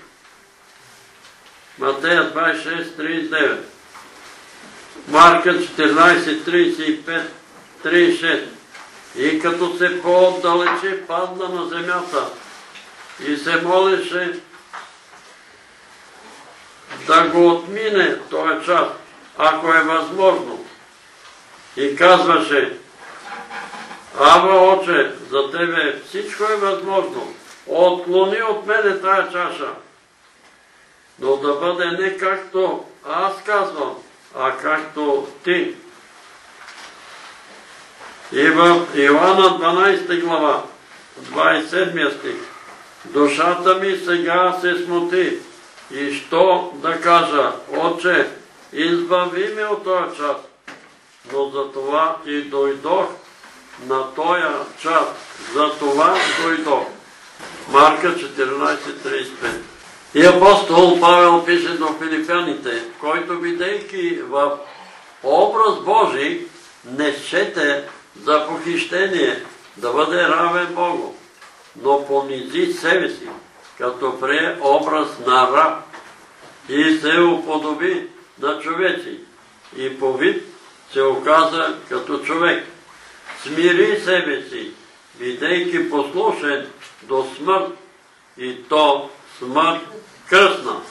Матея двадесет и шест тридесет и девет. Марка четиринадесет тридесет и пет тридесет и шест. И като се по-отдалече, падна на земята и се молеше да го отмине този час, ако е възможно. И казваше: Ама, Отче, за тебе всичко е възможно. Отклони от мене тая чаша. Но да бъде не както аз казвам, а както ти. И в Йоанна дванадесета глава, двадесет и седми стих: Душата ми сега се смути. И що да кажа? Отче, избави ме от този час. Но за това и дойдох на този час. За това дойдох. Марка четиринадесет тридесет и пет. И апостол Павел пише до филипяните, който, бидейки в образ Божий, не счете за похищение да бъде равен Богу, но понизи себе си, като прие образ на раб и се уподоби на човеци, и по вид се оказа като човек. Смири себе си, бидейки послушен до смърт, и то смърт кръстна.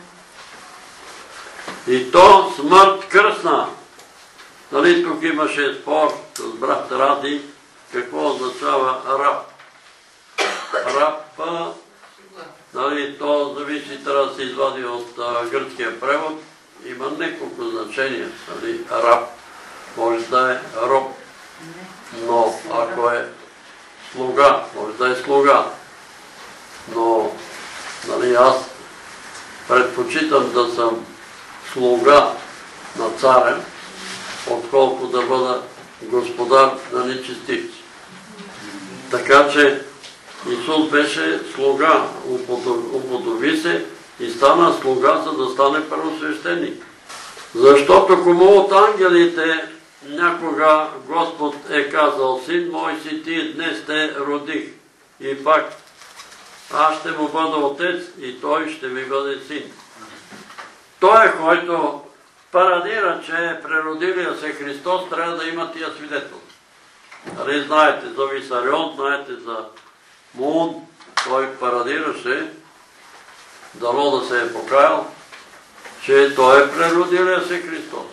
И то смърт кръстна. Нали, тук имаше спор с брат Ради, какво означава раб. Раб, нали, то зависи, трябва да се извади от а, гръцкия превод. Има няколко значения. Нали, раб може да е роб, но ако е слуга, може да е слуга. Но, нали, аз предпочитам да съм слуга на царя, отколко да бъда господар на нечестивци. Така че Исус беше слуга, уподоби се и стана слуга, за да стане първосвещеник. Защото кому от ангелите някога Господ е казал: Син мой си ти, днес те родих. И пак: Аз ще му бъда отец и той ще ми бъде син. Той, който парадира, че е преродилия се Христос, трябва да има тия свидетелства. Нали, знаете за Висарион, знаете за Мун, той парадираше, дано да се е покаял, че той е преродилия се Христос.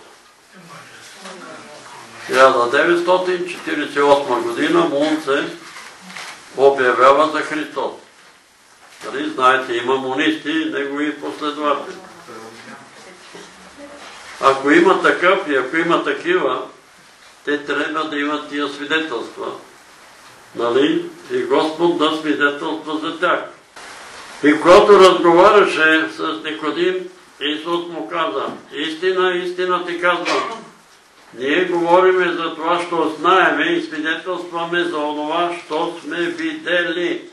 хиляда деветстотин четиридесет и осма година Мун се обявява за Христос. Нали, знаете, има монисти, негови последователи. Ако има такъв и ако има такива, те трябва да имат тия свидетелства. Нали? И Господ да свидетелства за тях. И когато разговаряше с Никодим, Исус му каза: Истина, истина ти казвам. Ние говориме за това, що знаеме и свидетелстваме за онова, що сме видели.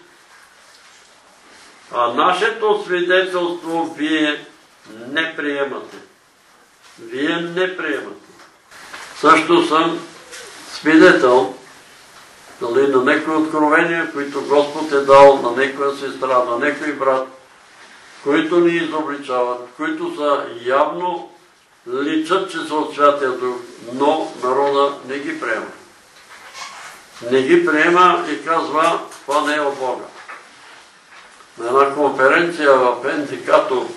А нашето свидетелство вие не приемате. Вие не приемате. Също съм свидетел, нали, на някои откровения, които Господ е дал на някоя сестра, на някой брат, които ни изобличават, които са явно личат, че са от Святия Дух, но народа не ги приема. Не ги приема и казва: това не е от Бога. На една конференция в Пентикато,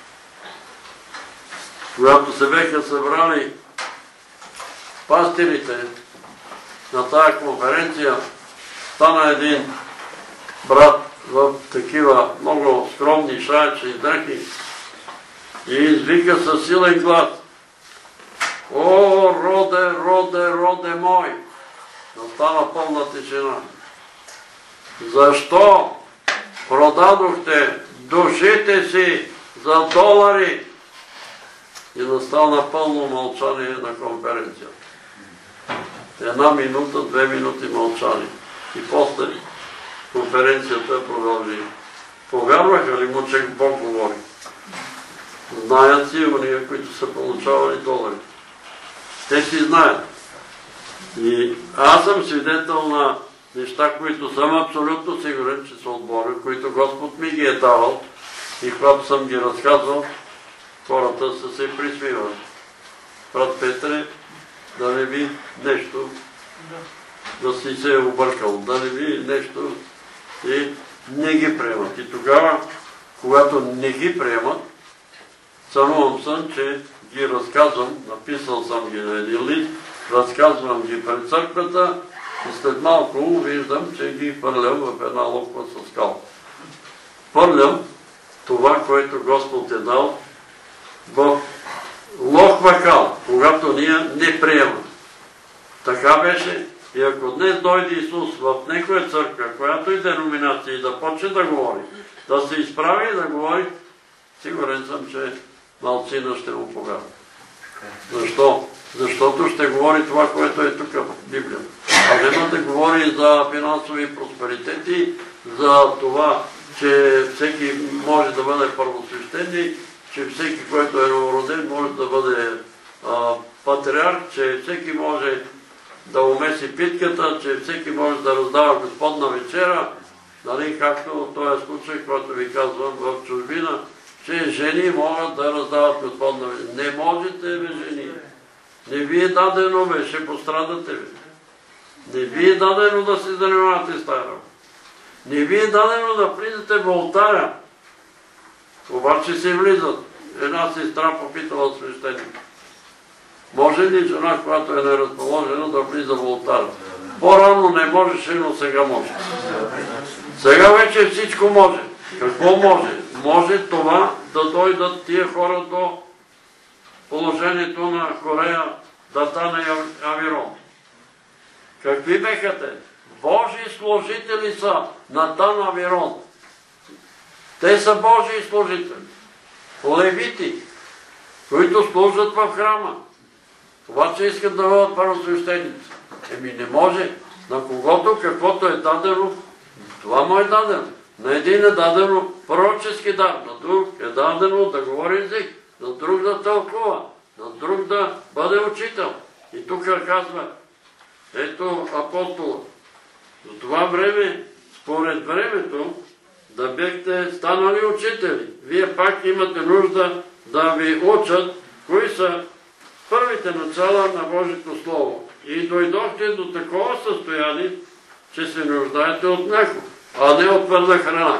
когато се беха събрали пастирите на тая конференция, стана един брат в такива много скромни шаячи и дрехи и извика със силен глас: О, роде, роде, роде мой! Настана пълна тишина. Защо продадохте душите си за долари? И настана пълно мълчание на конференцията. Една минута, две минути мълчание. И после конференцията продължи. Повярваха ли му, че Бог говори? Знаят си уния, които са получавали долари. Те си знаят. И аз съм свидетел на неща, които съм абсолютно сигурен, че са от Бога, които Господ ми ги е давал, и когато съм ги разказвал, хората са се присмивали. Брат Петре, да не би нещо, да си се е объркал, да не би нещо, и не ги приемат. И тогава, когато не ги приемат, Сънувам сън, че ги разказвам, написал съм ги на един лист, разказвам ги пред църквата и след малко виждам, че ги хвърлям в една локва с скал. Хвърлям това, което Господ е дал в локва кал, когато ние не приемаме. Така беше. И ако днес дойде Исус в някоя църква, която и деноминация, и да почне да говори, да се изправи и да говори, сигурен съм, че малцина ще му повярват. Защо? Защото ще говори това, което е тук в Библията. А няма да говори за финансови просперитети, за това, че всеки може да бъде първосвещеник, че всеки, който е новороден, може да бъде а, патриарх, че всеки може да умеси питката, че всеки може да раздава Господна вечера, нали, както този случай, който ви казвам в чужбина, че жени могат да раздават Господна вечера. Не можете, бе, жени. Не ви е дадено, бе, ще пострадате, бе. Не ви е дадено да се занимавате с тази работа. Не ви е дадено да влизате в олтаря. Обаче се влизат. Една сестра попитала свещеника. Може ли жена, която е неразположена, да влиза в олтара? По-рано не можеше, но сега може. Сега вече всичко може. Какво може? Може това да дойдат тия хора до положението на Корея, Датан и Авирон. Какви беха те? Божии служители са Натан, Авирон. Те са Божии служители. Левити, които служат в храма. Обаче искат да бъдат първосвещеници. Еми не може. На когото каквото е дадено, това му е дадено. На един е дадено пророчески дар, на друг е дадено да говори език, на друг да тълкува, на друг да бъде учител. И тук казва, ето апостола. За това време, според времето, да бяхте станали учители. Вие пак имате нужда да ви учат кои са първите начала на Божието Слово. И дойдохте до такова състояние, че се нуждаете от мляко, а не от твърда храна.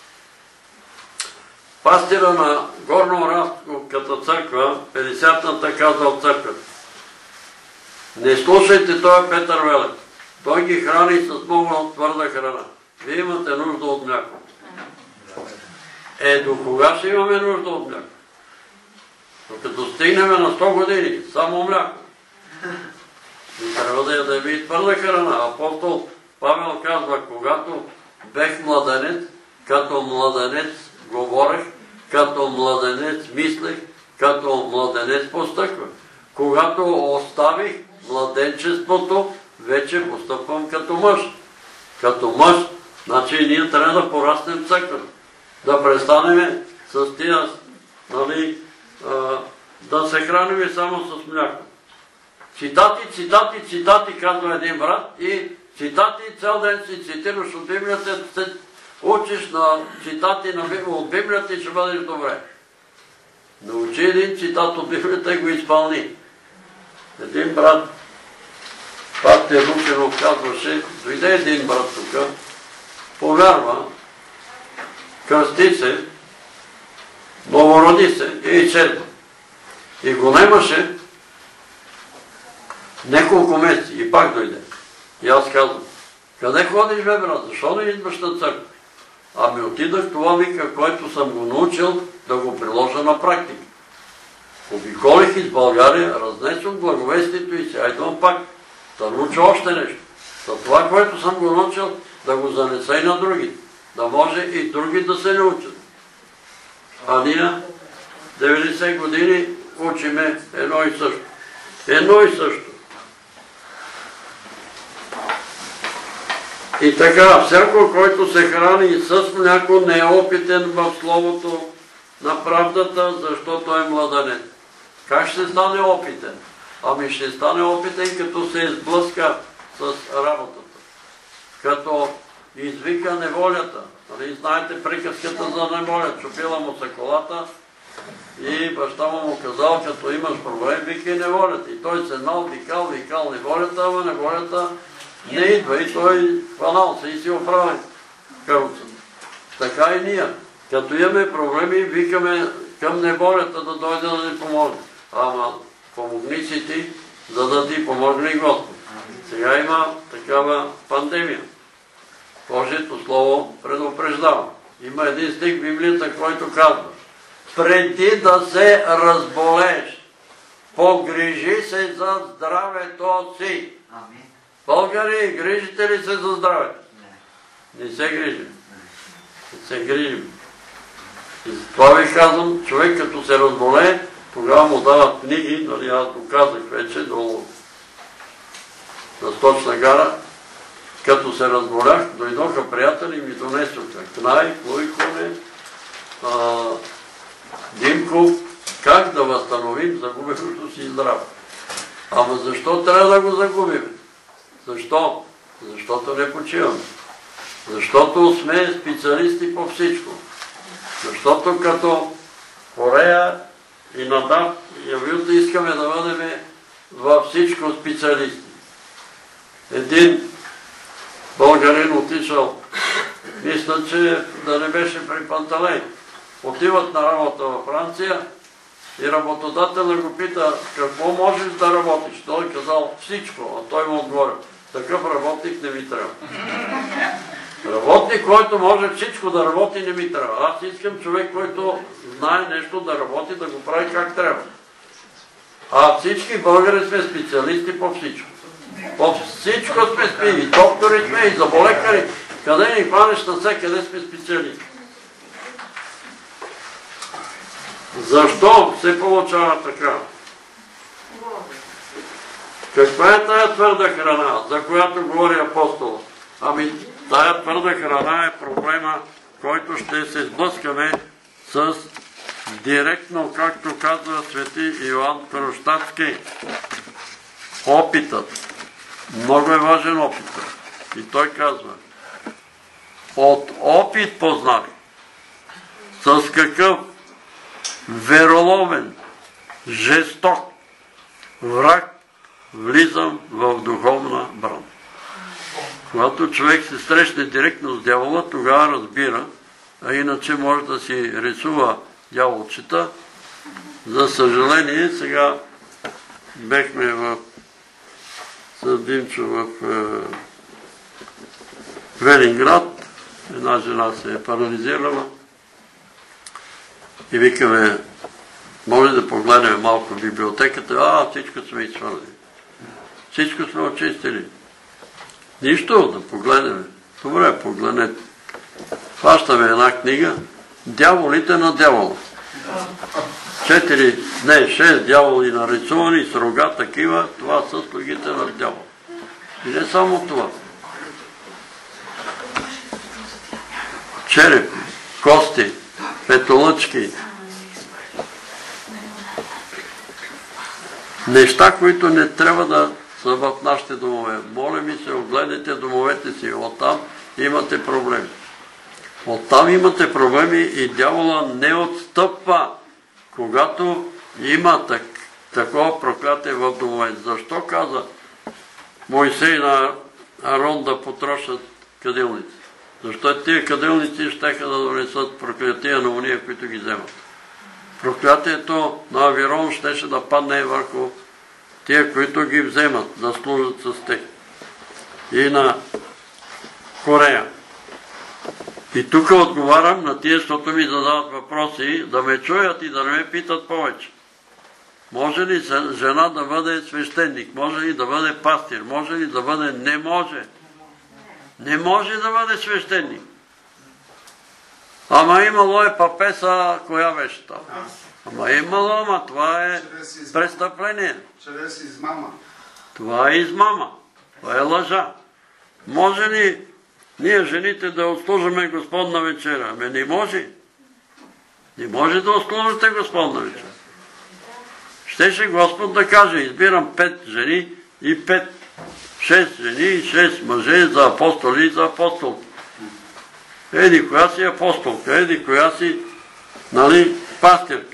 Пастира на Горно-Оравската църква, петдесетната казал църквата. Не слушайте този Петър Велев. Той ги храни с много твърда храна. Вие имате нужда от мляко. Е, до кога ще имаме нужда от мляко? Докато стигнем на сто години, само мляко. И трябва да ядем и твърда храна. Апостол Павел казва, когато бех младенец, като младенец говорех, като младенец мислех, като младенец постъпвах. Когато оставих младенчеството, вече постъпвам като мъж. Като мъж, значи ние трябва да пораснем в църквата. Да престанем с тия, нали, да се храним само с мляко. Цитати, цитати, цитати, казва един брат, и цитати цял ден си цитираш от Библията, се учиш на цитати от Библията и ще бъдеш добре. Научи един цитат от Библията и го изпълни. Един брат, Патя Лукинов казваше, дойде един брат тук, повярва, кръсти се, новороди се и изчезва. И го немаше няколко месеци и пак дойде. И аз казвам, къде ходиш, бе, брат? Защо не идваш на църква? Ами отидах това, вика, което съм го научил, да го приложа на практика. Обиколих из България, разнесох благовестието и сега идвам пак да науча още нещо. За това, което съм го научил, да го занеса и на другите. Да може и други да се научат. А ние деветдесет години учиме едно и също. Едно и също. И така, всяко, който се храни с мляко, не е опитен в словото на правдата, защото е младенец. Как ще стане опитен? Ами ще стане опитен, като се изблъска с работата. Като извика неволята. Нали, знаете приказката за неволя. Чупила му се колата и баща му му казал, като имаш проблем, викай неволята. И той се нал, викал, викал неволята, ама неволята не идва и той хванал се и си оправи каруцата. Така и ние. Като имаме проблеми, викаме към неболята да дойде да ни помогне. Ама помогни си ти, за да ти помогне и Господ. Сега има такава пандемия. Божието Слово предупреждава. Има един стих в Библията, който казва: преди да се разболееш, погрижи се за здравето си. Българи, грижите ли се за здравето? Не се грижим. Не се грижим. И за това ви казвам, човек като се разболее, тогава му дават книги, нали аз го казах вече, до на Сточна гара, като се разболях, дойдоха приятели и ми донесоха Кнай, Клойконе, Димко, как да възстановим загубеното си здраве. Ама защо трябва да го загубим? Защо? Защото не почиваме. Защото сме специалисти по всичко. Защото като Корея и Надав и Авилта искаме да бъдем във всичко специалисти. Един българин отишъл, мисля, че да не беше при Панталей. Отиват на работа във Франция и работодателя го пита: какво можеш да работиш? Той казал: всичко, а той му отговорил: такъв работник не ми трябва. Работник, който може всичко да работи, не ми трябва. Аз искам човек, който знае нещо да работи, да го прави как трябва. А всички българи сме специалисти по всичко. По всичко сме спи, и доктори сме, и заболекари. Къде ни хванеш на все, къде сме специалисти. Защо се получава така? Каква е тая твърда храна, за която говори апостол? Ами, тая твърда храна е проблема, който ще се сблъскаме с директно, както казва свети Йоан Кронштадтски, опитът. Много е важен опитът. И той казва: от опит познах с какъв вероломен, жесток враг влизам в духовна брана. Когато човек се срещне директно с дявола, тогава разбира, а иначе може да си рисува дяволчета. За съжаление, сега бехме в с Димчо в е, Велинград. Една жена се е парализирала и викаме: може да погледнем малко в библиотеката. А, всичко сме изхвърли. Всичко сме очистили. Нищо, да погледнем. Добре, погледнете. Хващаме една книга: Дяволите на дявола. Четири, не, шест дяволи нарисувани с рога такива. Това са слугите на дявола. И не само това. Череп, кости, петолъчки. Неща, които не трябва да са в нашите домове. Моля ми се, огледайте домовете си. Оттам имате проблеми. Оттам имате проблеми и дявола не отстъпва, когато има так, такова проклятие в домове. Защо каза Мойсей на Арон да потрошат кадилници? Защо тия кадилници щеха да донесат проклятия на уния, които ги вземат? Проклятието на Авирон щеше да падне върху тия, които ги вземат, да служат с тях. И на Корея. И тук отговарям на тия, защото ми задават въпроси, да ме чуят и да не ме питат повече. Може ли жена да бъде свещеник? Може ли да бъде пастир? Може ли да бъде... Не може. Не може да бъде свещеник. Ама имало е папеса, коя беше там? Ама имало, ама това е престъпление. Чрез измама. Това е измама. Това е лъжа. Може ли ние жените да отслужваме Господна вечера? Ами не може. Не може да отслужите Господна вечера. Щеше Господ да каже: избирам пет жени и пет, шест жени и шест мъже за апостоли и за апостолки. Еди коя си апостолка, еди коя си, нали, пастирка.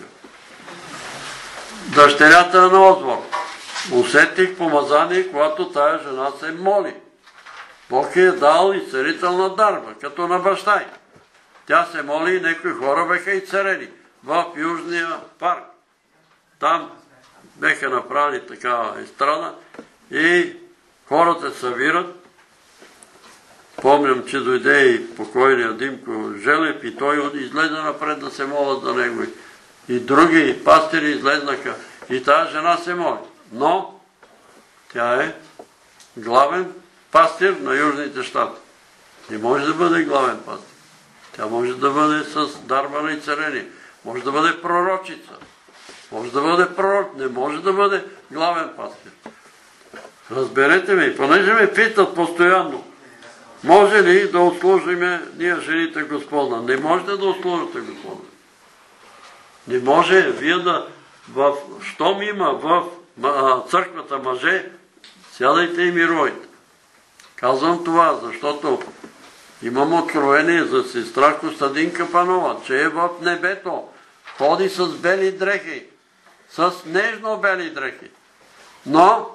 Дъщерята на Озвор. Усетих помазание, когато тая жена се моли. Бог е дал и царителна дарба, като на баща й. Тя се моли и някои хора беха и царени. в Южния парк. Там беха направили такава естрада и хората събират. Помням, че дойде и покойния Димко Желев и той излезе напред да се молят за него. И други пастири излезнаха. И тази жена се моли. Но тя е главен пастир на Южните щати. Не може да бъде главен пастир. Тя може да бъде с дарба на изцеление. Може да бъде пророчица. Може да бъде пророк. Не може да бъде главен пастир. Разберете ми, понеже ме питат постоянно, може ли да отслужиме ние жените Господа? Не можете да отслужите Господа. Не може вие да, в, щом има в църквата мъже, сядайте и мирувайте. Казвам това, защото имам откровение за сестра Костадинка Панова, че е в небето, ходи с бели дрехи, с нежно бели дрехи, но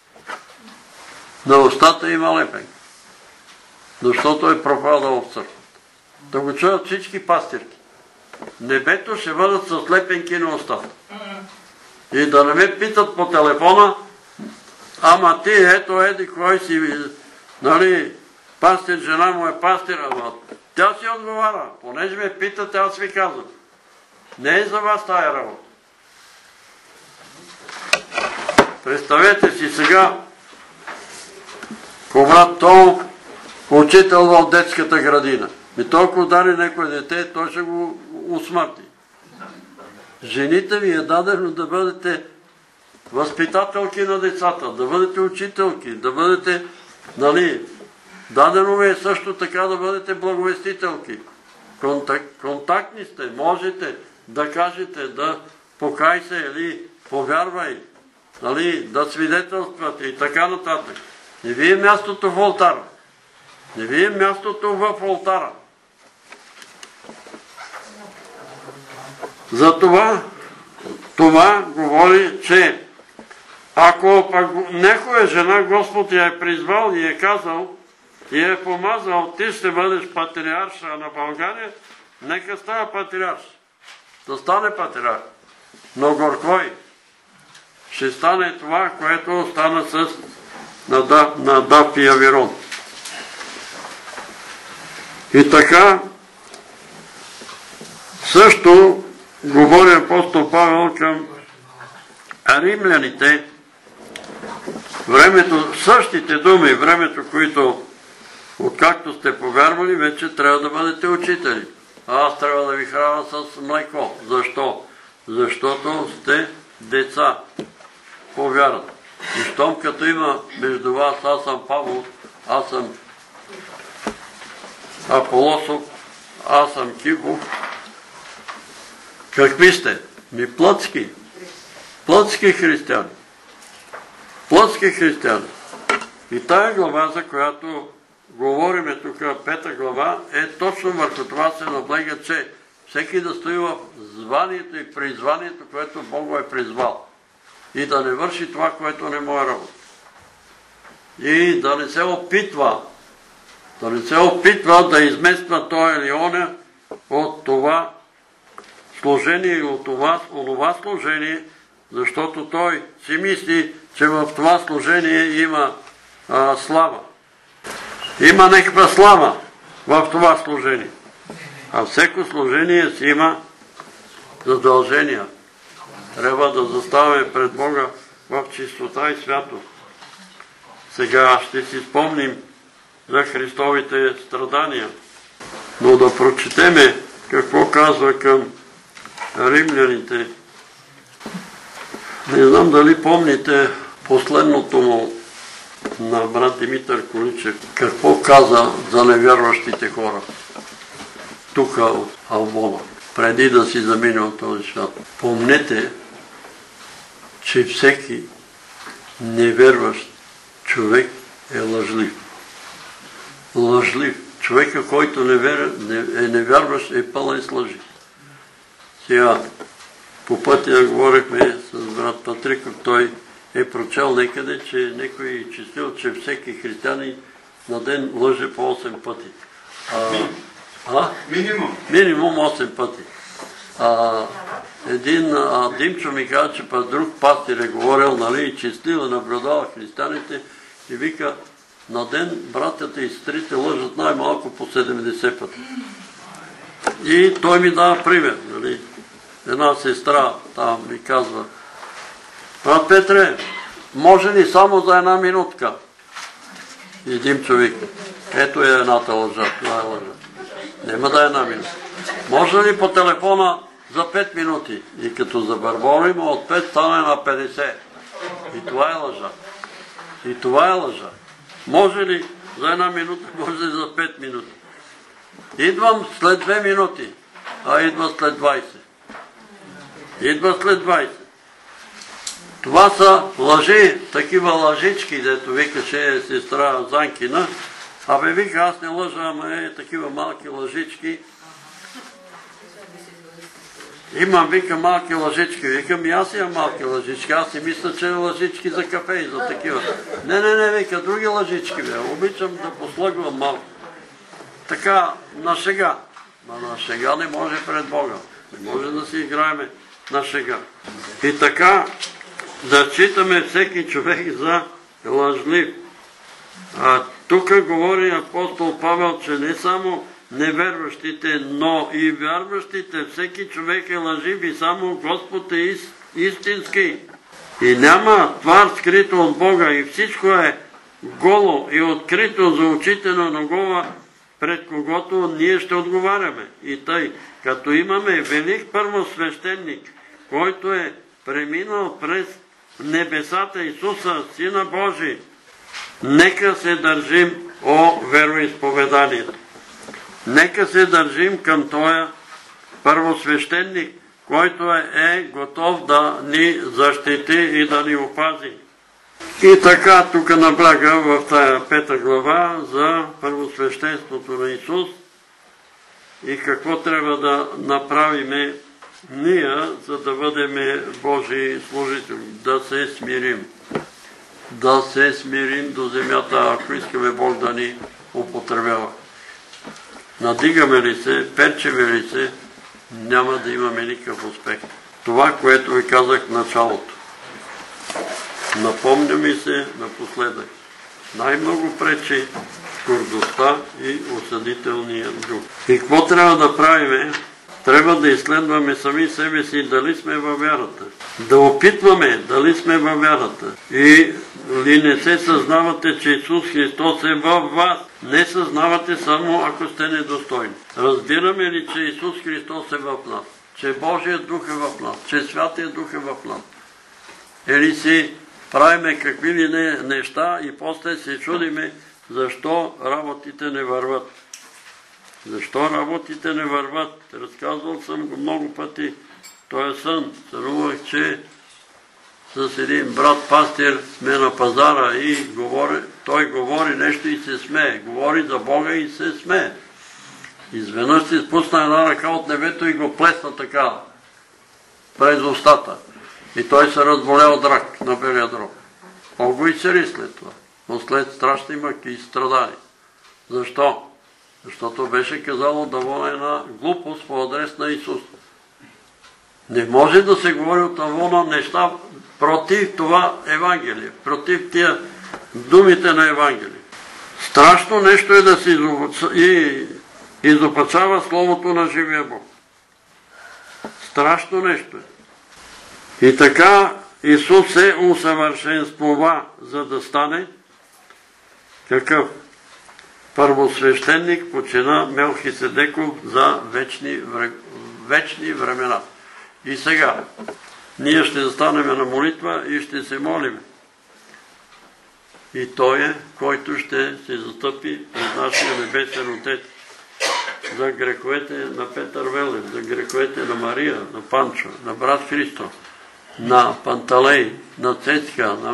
на устата има лепенка, защото е пропадал в църквата. Да го чуят всички пастирки. Небето ще бъдат с лепенки на устата. И да не ме питат по телефона, ама ти, ето еди, кой си, нали, пастир, жена му е пастир, ама тя си отговаря. Понеже ме питате, аз ви казвам. Не е за вас тая работа. Представете си сега, когато той учител в детската градина. И толкова удари някой дете, той ще го усмърти. Жените ви е дадено да бъдете възпитателки на децата, да бъдете учителки, да бъдете, нали, дадено ви е също така да бъдете благовестителки. Контак, контактни сте, можете да кажете, да покай се или повярвай, нали, да свидетелствате и така нататък. Не ви е мястото в олтара. Не ви е мястото в олтара. Затова това говори, че ако пък някоя жена Господ я е призвал и е казал и е помазал, ти ще бъдеш патриарша на България, нека става патриарш. Да стане патриарш. Но горкой ще стане това, което стана с Надав и Авирон. И така също говори апостол Павел към римляните, времето, същите думи, времето, които откакто сте повярвали, вече трябва да бъдете учители. А аз трябва да ви храня с млеко. Защо? Защото сте деца по вярата. И щом като има между вас, аз съм Павел, аз съм Аполосов, аз съм Кипов. Какви сте? Ми плътски. Плътски християни. Плътски християни. И тая глава, за която говориме тук, пета глава, е точно върху това се наблега, че всеки да стои в званието и призванието, което Бог го е призвал. И да не върши това, което не му е работа. И да не се опитва, да не се опитва да измества той или оня от това служение и от това, онова служение, защото той си мисли, че в това служение има а, слава. Има някаква слава в това служение. А всеко служение си има задължения. Трябва да заставаме пред Бога в чистота и святост. Сега ще си спомним за Христовите страдания, но да прочетеме какво казва към римляните. Не знам дали помните последното му на брат Димитър Количев. Какво каза за невярващите хора тук от Албона, преди да си замине от този свят. Помнете, че всеки невярващ човек е лъжлив. Лъжлив. Човека, който е невярващ, е пълен с лъжи. Сега, по пътя говорихме с брат Патриков, той е прочел некъде, че някой е числил, че всеки християнин на ден лъже по осем пъти. А, а? Минимум. Минимум осем пъти. А, един а, Димчо ми каза, че път друг пастир е говорил, нали, и честива наблюдава християните и вика, на ден братята и сестрите лъжат най-малко по седемдесет пъти. И той ми дава пример, нали. Една сестра там ми казва, брат Петре, може ли само за една минутка? И Димчо вика, ето е едната лъжа, това е лъжа. Нема да е една минута. Може ли по телефона за пет минути? И като забърборим, от пет стане на петдесет. И това е лъжа. И това е лъжа. Може ли за една минута, може ли за пет минути? Идвам след две минути, а идва след двайсет. Идва след двайсет. Това са лъжи, такива лъжички, дето викаше сестра Занкина. Абе вика, аз не лъжа, ама е такива малки лъжички. Имам, вика, малки лъжички. Викам, и аз имам малки лъжички. Аз си мисля, че е лъжички за кафе и за такива. Не, не, не, вика, други лъжички, бе. Обичам да послъгвам малко. Така, на шега. Ма на шега не може пред Бога. Не може да си играеме на шега. И така, да читаме всеки човек за лъжлив. А тук говори апостол Павел, че не само неверващите, но и вярващите, всеки човек е лъжив и само Господ е истински. И няма твар скрито от Бога и всичко е голо и открито за очите на Нагова, пред когото ние ще отговаряме. И тъй, като имаме велик първосвещеник, който е преминал през небесата Исуса, Сина Божий, нека се държим о вероизповеданието. Нека се държим към този първосвещеник, който е, е готов да ни защити и да ни опази. И така, тук набляга в тая пета глава за първосвещенството на Исус и какво трябва да направиме ние, за да бъдем Божии служители, да се смирим. Да се смирим до земята, ако искаме Бог да ни употребява. Надигаме ли се, перчеме ли се, няма да имаме никакъв успех. Това, което ви казах в началото. Напомня ми се напоследък. Най-много пречи гордостта и осъдителния дух. И какво трябва да правиме? Трябва да изследваме сами себе си дали сме във вярата. Да опитваме дали сме във вярата. И ли не се съзнавате, че Исус Христос е във вас? Не съзнавате само ако сте недостойни. Разбираме ли, че Исус Христос е в нас? Че Божият дух е в нас? Че Святият дух е в нас? Или си правиме какви ли не неща и после се чудиме защо работите не върват. Защо работите не върват? Разказвал съм го много пъти. Той е сън. Сънувах, че с един брат пастир сме на пазара и говори, той говори нещо и се смее. Говори за Бога и се смее. Изведнъж си спусна една ръка от небето и го плесна така през устата. И той се разболя от рак на белия дроб. Много и сери след това. Но след страшни мъки и страдания. Защо? Защото беше казало да воля една глупост по адрес на Исус. Не може да се говори от Авона неща против това Евангелие, против тия думите на Евангелие. Страшно нещо е да се изопачава Словото на живия Бог. Страшно нещо е. И така Исус се усъвършенствува, за да стане какъв? Първосвещеник почина Мелхиседеков за вечни, вечни времена. И сега ние ще застанем на молитва и ще се молим. И Той е, който ще се застъпи пред нашия небесен Отец за греховете на Петър Велев, за греховете на Мария, на Панчо, на брат Христо, на Панталей, на Цецка, на,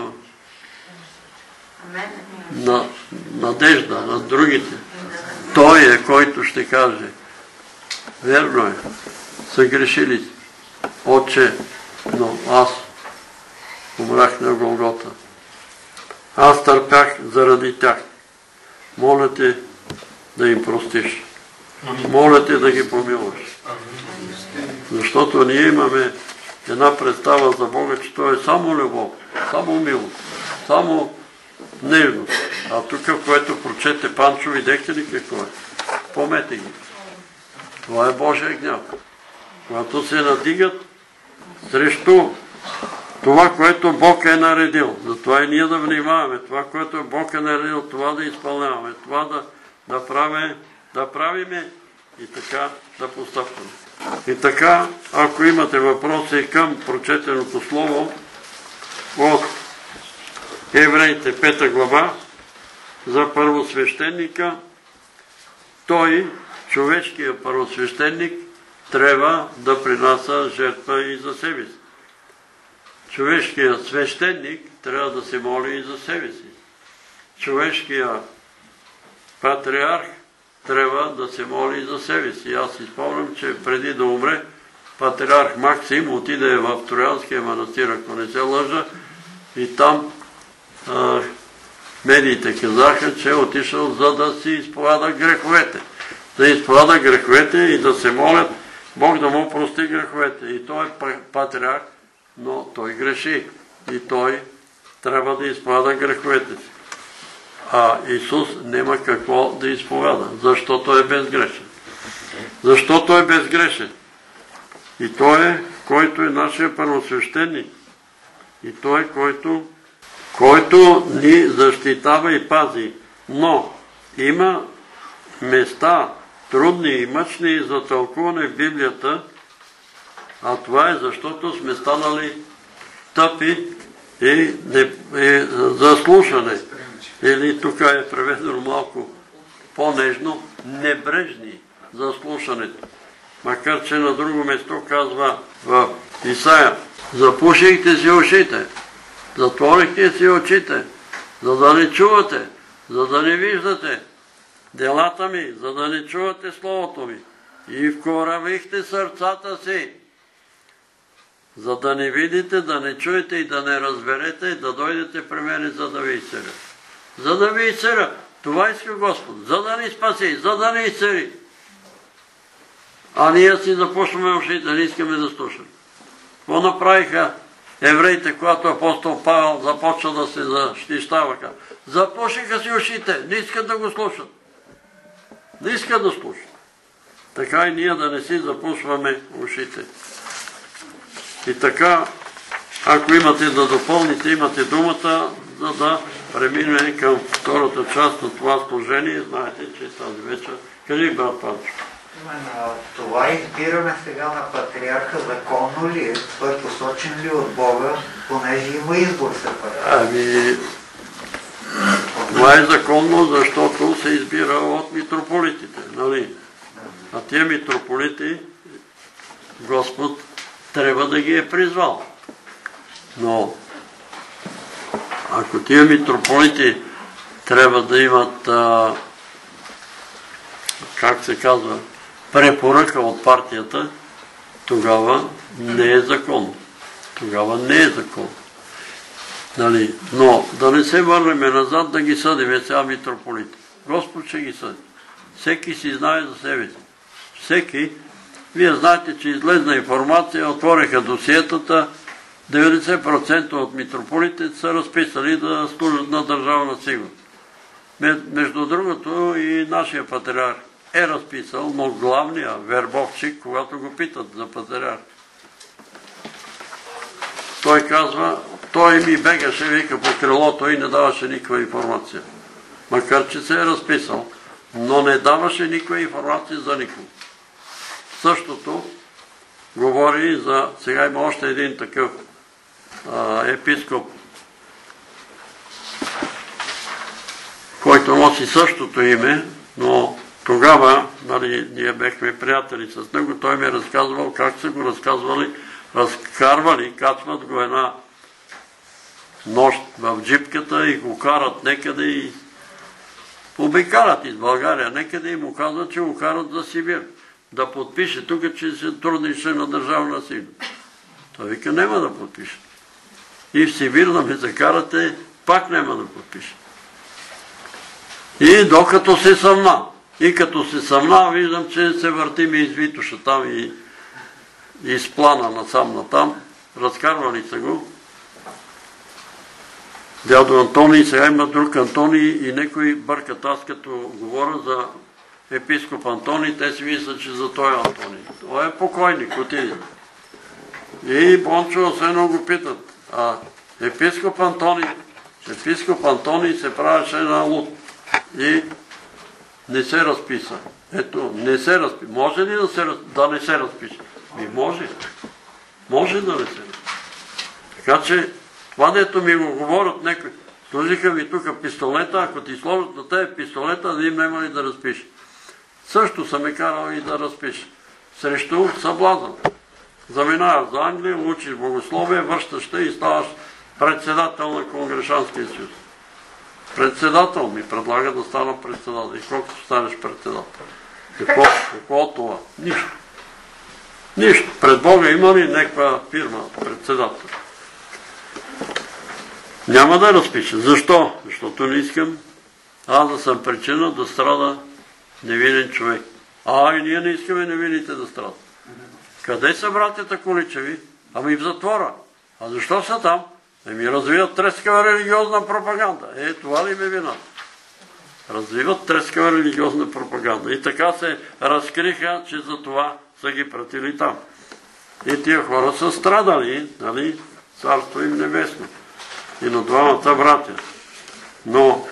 на Надежда, на другите. Той е, който ще каже: верно е, съгрешили си, Отче, но аз умрях на Голгота. Аз търпях заради тях. Моля те да им простиш. Моля те да ги помилваш. Защото ние имаме една представа за Бога, че Той е само любов, само милост, само нежност. А тук, в което прочете Панчо, видяхте ли какво е? Помете ги. Това е Божия гняв. Когато се надигат срещу това, което Бог е наредил. Затова и ние да внимаваме. Това, което Бог е наредил, това да изпълняваме. Това да, да, правим, да правиме и така да постъпваме. И така, ако имате въпроси към прочетеното слово от Евреите пета глава за първосвещеника, той, човешкият първосвещеник, трябва да принася жертва и за себе си. Човешкият свещеник трябва да се моли и за себе си. Човешкият патриарх трябва да се моли и за себе си. Аз си спомням, че преди да умре, патриарх Максим отиде в Троянския манастир, ако не се лъжа, и там а, медиите казаха, че е отишъл за да си изповяда греховете. Да изповяда греховете и да се молят Бог да му прости греховете. И той е патриарх, но той греши. И той трябва да изповяда греховете си. А Исус няма какво да изповяда, защото е безгрешен. Защото е безгрешен. И той е, който е нашия първосвещеник. И той е, който, който ни защитава и пази. Но има места, трудни и мъчни за тълкуване в Библията, а това е защото сме станали тъпи и, не, и за слушане. Или тук е преведено малко по-нежно, небрежни за слушането. Макар че на друго место казва в Исаия: запушихте си ушите, затворихте си очите, за да не чувате, за да не виждате делата ми, за да не чувате словото ми. И вкоравихте сърцата си, за да не видите, да не чуете и да не разберете, и да дойдете при мене, за да ви изцеля. За да ви изцеля. Това иска Господ. За да ни спаси, за да ни изцели. А ние си запушваме ушите, не искаме да слушаме. Какво направиха евреите, когато апостол Павел започна да се защищава? Запушиха си ушите, не искат да го слушат. Не искат да слушат. Така и ние да не си запушваме ушите. И така, ако имате да допълните, имате думата, за да преминем към втората част на това служение. Знаете, че тази вечер... Кажи, брат Панчо. Това избираме сега на патриарха законно ли е? Той е посочен ли от Бога, понеже има избор се патриарха? Ами, това е законно, защото се избира от митрополитите, нали? А тия митрополити Господ трябва да ги е призвал. Но ако тия митрополити трябва да имат, а, как се казва, препоръка от партията, тогава не е законно. Тогава не е законно. Нали? Но да не се върнем назад да ги съдим сега митрополити. Господ ще ги съди. Всеки си знае за себе си. Всеки, вие знаете, че излезна информация, отвориха досиетата, деветдесет процента от митрополитите са разписали да служат на държавна сигурност. Между другото и нашия патриарх е разписал, но главният вербовчик, когато го питат за патриарх, той казва, той ми бегаше, вика, по крилото и не даваше никаква информация. Макар че се е разписал, но не даваше никаква информация за никого. Същото говори за... Сега има още един такъв а, епископ, който носи същото име, но тогава, нали, ние бехме приятели с него, той ми е разказвал как са го разказвали, разкарвали, качват го една нощ в джипката и го карат некъде и обикарат из България некъде и му казват, че го карат за Сибир. Да подпише тук, че се труднише на държавна сигурност. Той вика, няма да подпише. И в Сибир да ме закарате, пак няма да подпише. И докато се съмна. И като се съмна, виждам, че се въртим и из Витоша там и изплана насам натам, разкарвали са го. Дядо Антоний, сега има друг Антоний и некои бъркат. Аз като говоря за епископ Антоний, те си мислят, че за той Антоний. Той е покойник, отиде. И Бончо все много питат. А епископ Антоний, епископ Антоний се правеше на луд и не се разписа. Ето, не се разписа. Може ли да, се, да не се разпише? И може. Може да не се разпише. Така че, това дето ми го говорят некои, сложиха ми тук пистолета, ако ти сложат на тебе пистолета, да им няма ли да разпише. Също са ме карали и да разпише. Срещу съблазън. Заминаваш за Англия, учиш богословие, връщаш те и ставаш председател на Конгрешанския съюз. Председател ми предлага да стана председател. И колко станеш председател? Какво, какво от това? Нищо. Нищо. Пред Бога има ли някаква фирма председател? Няма да разпиша. Защо? Защото не искам аз да съм причина да страда невинен човек. А, и ние не искаме невинните да страдат. Къде са братята Количеви? Ами в затвора. А защо са там? Ами развиват трескава религиозна пропаганда. Е, това ли ме вина? Развиват трескава религиозна пропаганда. И така се разкриха, че за това са ги пратили там. И тия хора са страдали, нали? Царство им небесно. И на двамата братя. Но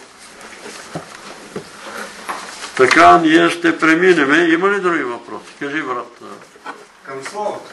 така ние ще преминем. Има ли други въпроси? Кажи, брат. Към Словото.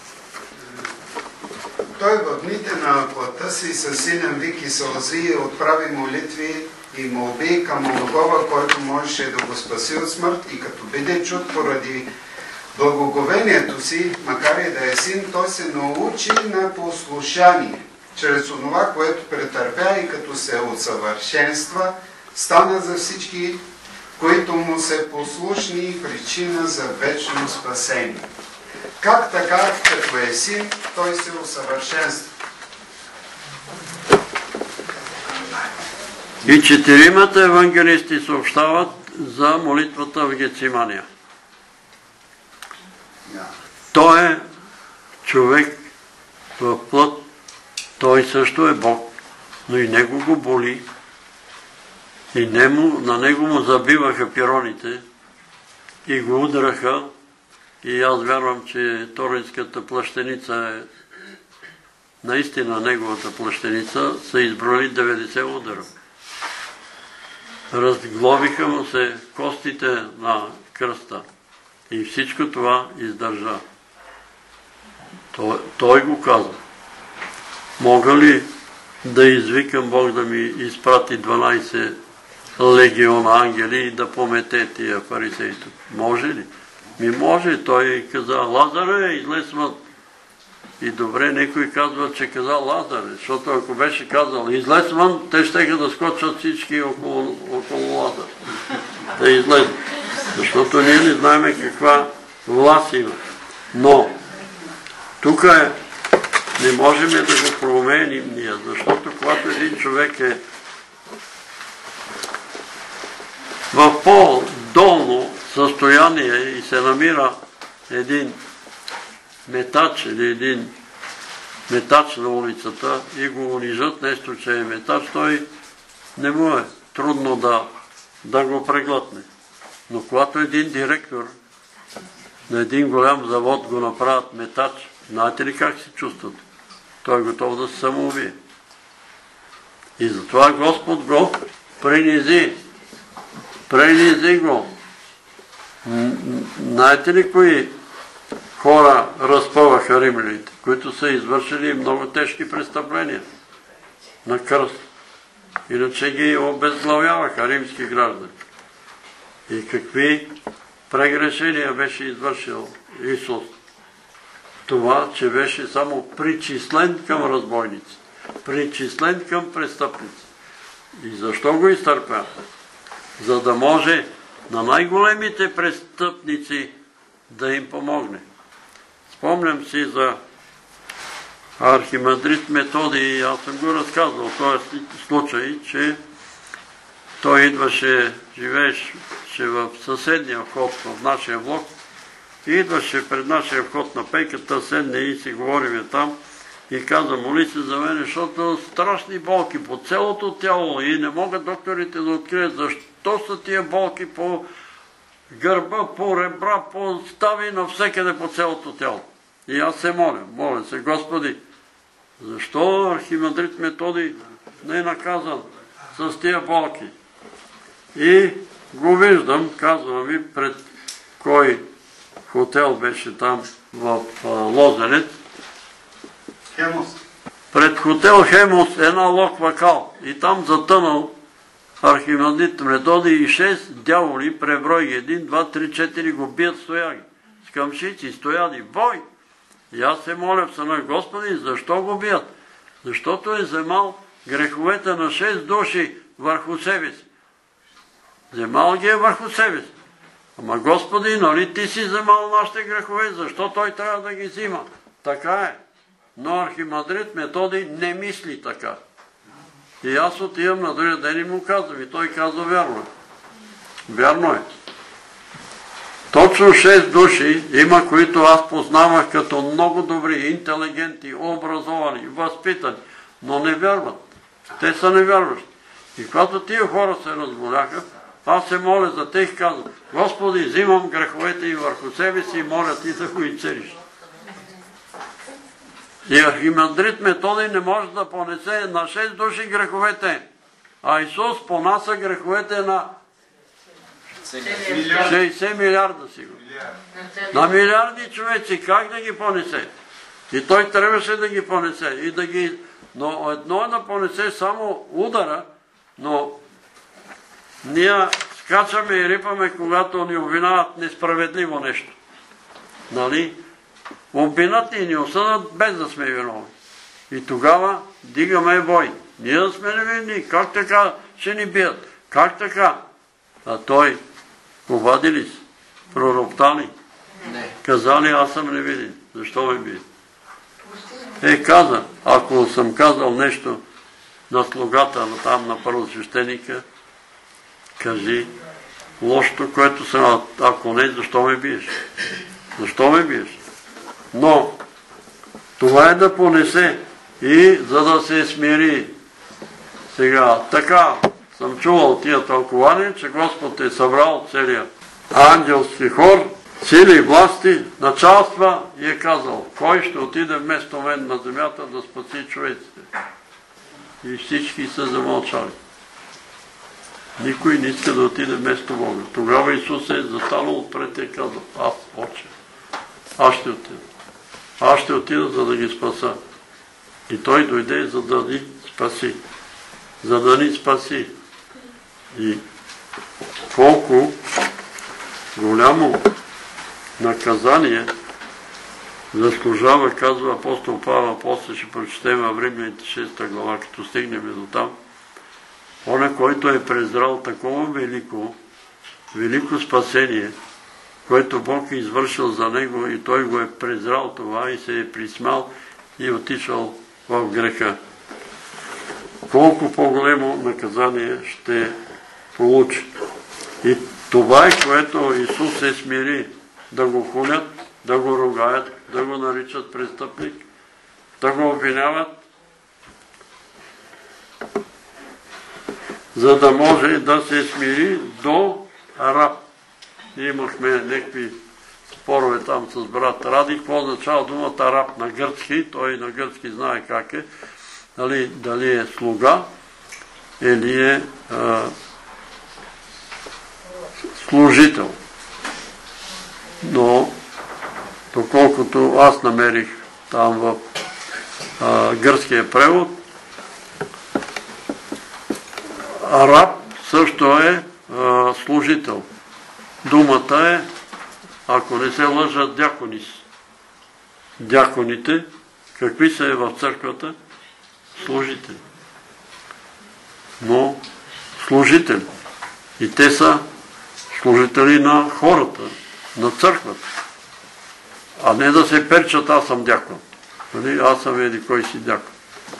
Той в дните на плътта си със силен вик и сълзи отправи молитви и молби към Бога, който можеше да го спаси от смърт, и като биде чут поради благоговението си, макар и да е син, той се научи на послушание. Чрез онова, което претърпя, и като се усъвършенства, стана за всички, които му се послушни, причина за вечно спасение. Как така, като е син, той се усъвършенства? И четиримата евангелисти съобщават за молитвата в Гецимания. Той е човек в плът. Той също е Бог, но и него го боли. И нему, на него му забиваха пироните и го удараха. И аз вярвам, че Торинската плащеница е наистина неговата плащеница, са избрали деветдесет удара. Разглобиха му се костите на кръста и всичко това издържа. Той, той го каза. Мога ли да извикам Бог да ми изпрати дванайсет легиона ангели и да помете тия фарисеи? Може ли? Ми може. Той каза, Лазаре, излез вън. И добре, някой казва, че каза Лазаре, защото ако беше казал излез вън, те щеха да скочат всички около, около Лазар. Да излезат. Защото ние не знаем каква власт има. Но тук е, не можем да го променим ние, защото когато един човек е в по-долно състояние и се намира един метач или един метач на улицата и го унижат нещо, че е метач, той не му е трудно да, да го преглътне. Но когато един директор на един голям завод го направят метач, знаете ли как се чувстват? Той е готов да се самоубие. И затова Господ го принизи. Принизи го. Знаете ли кои хора разпъваха римляните, които са извършили много тежки престъпления на кръст? Иначе ги обезглавяваха римски граждани. И какви прегрешения беше извършил Исус? Това, че беше само причислен към разбойници, причислен към престъпници. И защо го изтърпя? За да може на най-големите престъпници да им помогне. Спомням си за архимандрит Методий, аз съм го разказал в този случай, че той идваше, живееше в съседния вход в нашия блок И идваше пред нашия вход на пейката, седне и си говориме там и каза, моли се за мен, защото страшни болки по цялото тяло и не могат докторите да открият защо са тия болки по гърба, по ребра, по стави, навсекъде по цялото тяло. И аз се моля, моля се, Господи, защо архимандрит Методий не е наказан с тия болки? И го виждам, казвам ви, пред кой хотел беше там в Лозенец. Хемос. Пред хотел Хемос една локва кал. И там затънал архимандрит Методий и шест дяволи, преброй ги, един, два, три, четири го бият стояги. С камшици, стояди, бой! И аз се моля в съна, Господи, защо го бият? Защото е вземал греховете на шест души върху себе си. Вземал ги е върху себе си. Ама Господи, нали ти си вземал нашите грехове, защо той трябва да ги взима? Така е. Но архимандрит Методий не мисли така. И аз отивам на другия ден и му казвам. И той казва, вярно е. Вярно е. Точно шест души има, които аз познавах като много добри, интелигенти, образовани, възпитани, но не вярват. Те са невярващи. И когато тия хора се разболяха, аз се моля за тях и казвам, Господи, взимам греховете и върху себе си и моля ти да го изцелиш. И архимандрит Методий не може да понесе на шест души греховете, а Исус понася греховете на шейсет милиарда сигурно. На милиарди човеци, как да ги понесе? И той трябваше да ги понесе. И да ги... Но едно е да понесе само удара, но ние скачаме и рипаме, когато ни обвинават несправедливо нещо. Нали? Обвинат и ни осъдат без да сме виновни. И тогава дигаме бой. Ние да сме невинни. Как така ще ни бият? Как така? А той обадили се, пророптали, казали, аз съм невиден. Защо ме бие? Е, каза, ако съм казал нещо на слугата, там на първосвещеника, кажи лошото, което съм, ако не, защо ме биеш? Защо ме биеш? Но това е да понесе и за да се смири. Сега, така съм чувал тия тълкования, че Господ е събрал целият ангелски хор, сили и власти, началства и е казал, кой ще отиде вместо мен на земята да спаси човеците. И всички са замълчали. Никой не иска да отиде вместо Бога. Тогава Исус е застанал отпред и е казал, аз, Отче, аз ще отида. Аз ще отида, за да ги спаса. И той дойде, за да ни спаси. За да ни спаси. И колко голямо наказание заслужава, казва апостол Павел, после ще прочетем в Римляните шеста глава, като стигнем до там. Он, който е презрал такова велико, велико спасение, което Бог е извършил за него и той го е презрал това и се е присмял и отишъл в греха. Колко по-големо наказание ще получи. И това е, което Исус се смири, да го хулят, да го ругаят, да го наричат престъпник, да го обвиняват, за да може да се смири до раб. Имахме някакви спорове там с брат Ради, какво означава думата раб на гръцки, той на гръцки знае как е, дали, дали е слуга или е а, служител. Но, доколкото аз намерих там в а, гръцкия превод, раб също е а, служител. Думата е, ако не се лъжат, дяконис. Дяконите, какви са е в църквата? Служители. Но служители. И те са служители на хората, на църквата. А не да се перчат, аз съм дякон. Аз съм еди кой си дякон.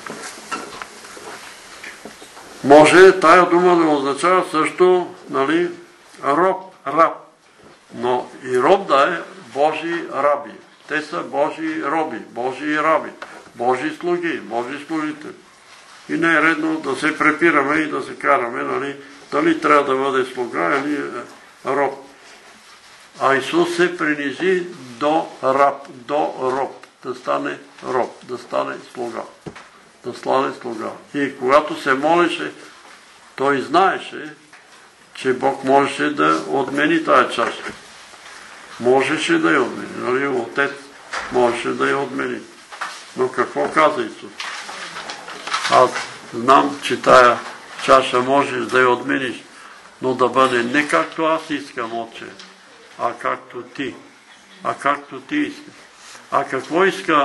Може тая дума да означава също, нали, роб, раб. Но и роб да е, Божии раби. Те са Божии роби, Божии раби, Божии слуги, Божии служители. И не е редно да се препираме и да се караме, нали, дали трябва да бъде слуга или роб. А Исус се принизи до раб, до роб, да стане роб, да стане слуга, да стане слуга. И когато се молеше, той знаеше, че Бог можеше да отмени тая чаша. Можеше да я отмени, нали, Отец можеше да я отмени. Но какво каза Исус? Аз знам, че тая чаша можеш да я отмениш, но да бъде не както аз искам, Отче, а както ти. А както ти искаш. А какво иска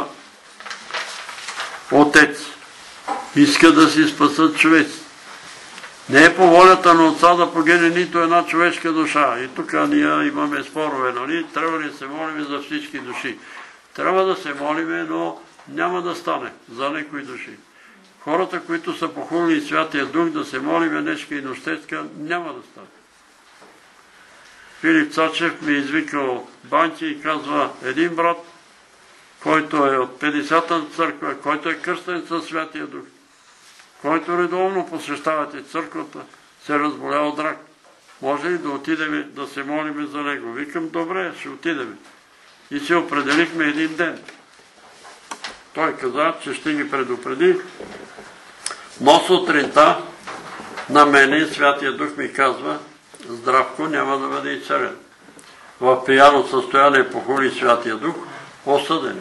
Отец? Иска да си спасат човеци. Не е по волята на Отца да погине нито една човешка душа. И тук ние имаме спорове, нали? Трябва ли да се молим за всички души? Трябва да се молиме, но няма да стане за някои души. Хората, които са похулили Святия Дух, да се молиме днешка и нощецка, няма да стане. Филип Цачев ми извика от Банци и казва, един брат, който е от петдесетата църква, който е кръстен със Святия Дух, който редовно посещавате църквата, се разболя от рак. Може ли да отидем да се молиме за него? Викам, добре, ще отидем. И се определихме един ден. Той каза, че ще ги предупреди. Но сутринта на мене Святия Дух ми казва, Здравко няма да бъде изцелен. В пияно състояние похули Святия Дух, осъден.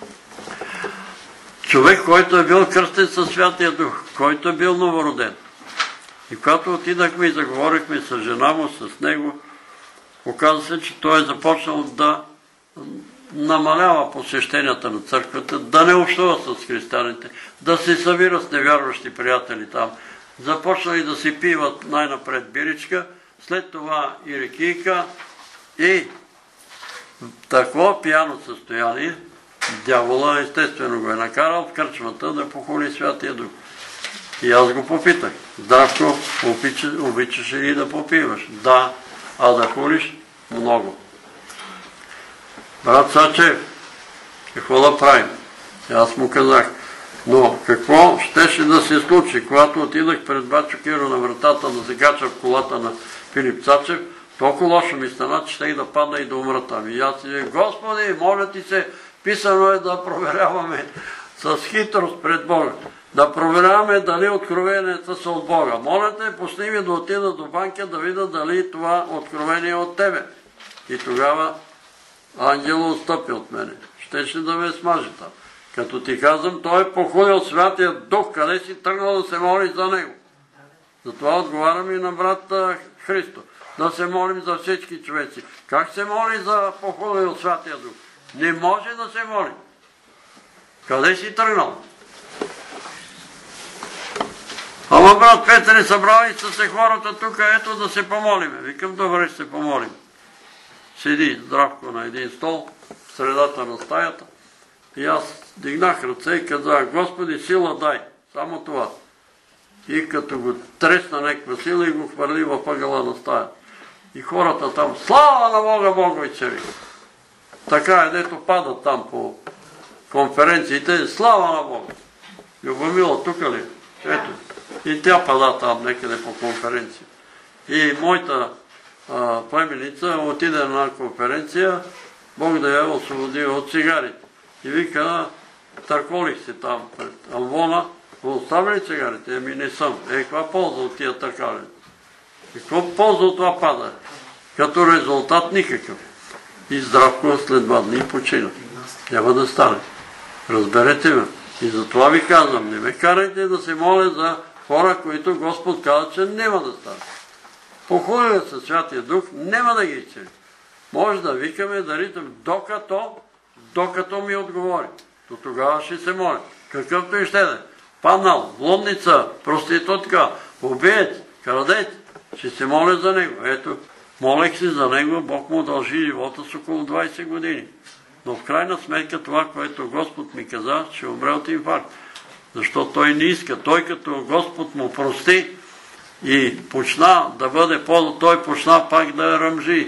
Човек, който е бил кръстен със Святия Дух, който е бил новороден. И когато отидахме и заговорихме с жена му, с него, оказа се, че той е започнал да намалява посещенията на църквата, да не общува с християните, да се събира с невярващи приятели там. Започнали да си пиват най-напред биричка, след това и рекийка и такова пияно състояние дявола естествено го е накарал в кръчмата да похули Святия Дух. И аз го попитах, Здравко, обичаш ли да попиваш? Да, а да хулиш? Много. Брат Сачев, какво да правим? Аз му казах, но какво щеше да се случи, когато отидах пред Бачо Киро на вратата да се кача в колата на Филип Цачев, толкова лошо ми стана, че щех да падна и да умра там. И аз си, Господи, моля ти се, писано е да проверяваме с хитрост пред Бога. Да проверяваме дали откровенията са от Бога. Моля те, пусни ми да отида до банка да видя дали това откровение е от тебе. И тогава ангел отстъпи от мене. Щеше да ме смаже там. Като ти казвам, той е похулил Святия Дух, къде си тръгнал да се моли за него. Затова отговарям и на брат Христо. Да се молим за всички човеци. Как се моли за похулил Святия Дух? Не може да се моли. Къде си тръгнал? Ама брат Петър, събрали са се хората тук, ето да се помолиме. Викам, добре, ще се помолим. Седи Здравко на един стол, в средата на стаята. И аз дигнах ръце и казах, Господи, сила дай. Само това. И като го тресна някаква сила и го хвърли в ъгъла на стая. И хората там, слава на Бога, Боговиче ви! Така е, дето падат там по конференциите, слава на Бога! Любомила, тук ли? Ето. И тя пада там некъде по конференция. И моята племеница отиде на една конференция, Бог да я освободи от цигарите. И вика, търколих се там пред амвона, оставя ли цигарите? Еми не съм. Е, каква полза от тия търкали? И какво полза от това пада? Като резултат никакъв. И Здравко след два дни почина. Няма да стане. Разберете ме. И затова ви казвам, не ме карайте да се моля за хора, които Господ каза, че няма да стане. Похулят със Святия Дух, няма да ги изцели. Може да викаме, да ритам, докато, докато ми отговори. До тогава ще се моля. Какъвто и ще да е. Паднал, блудница, проститутка, убиец, крадец, ще се моля за него. Ето, молех се за него, Бог му дължи живота с около двайсет години. Но в крайна сметка това, което Господ ми каза, ще умре от инфаркт. Защото той не иска. Той като Господ му прости и почна да бъде по той почна пак да ръмжи.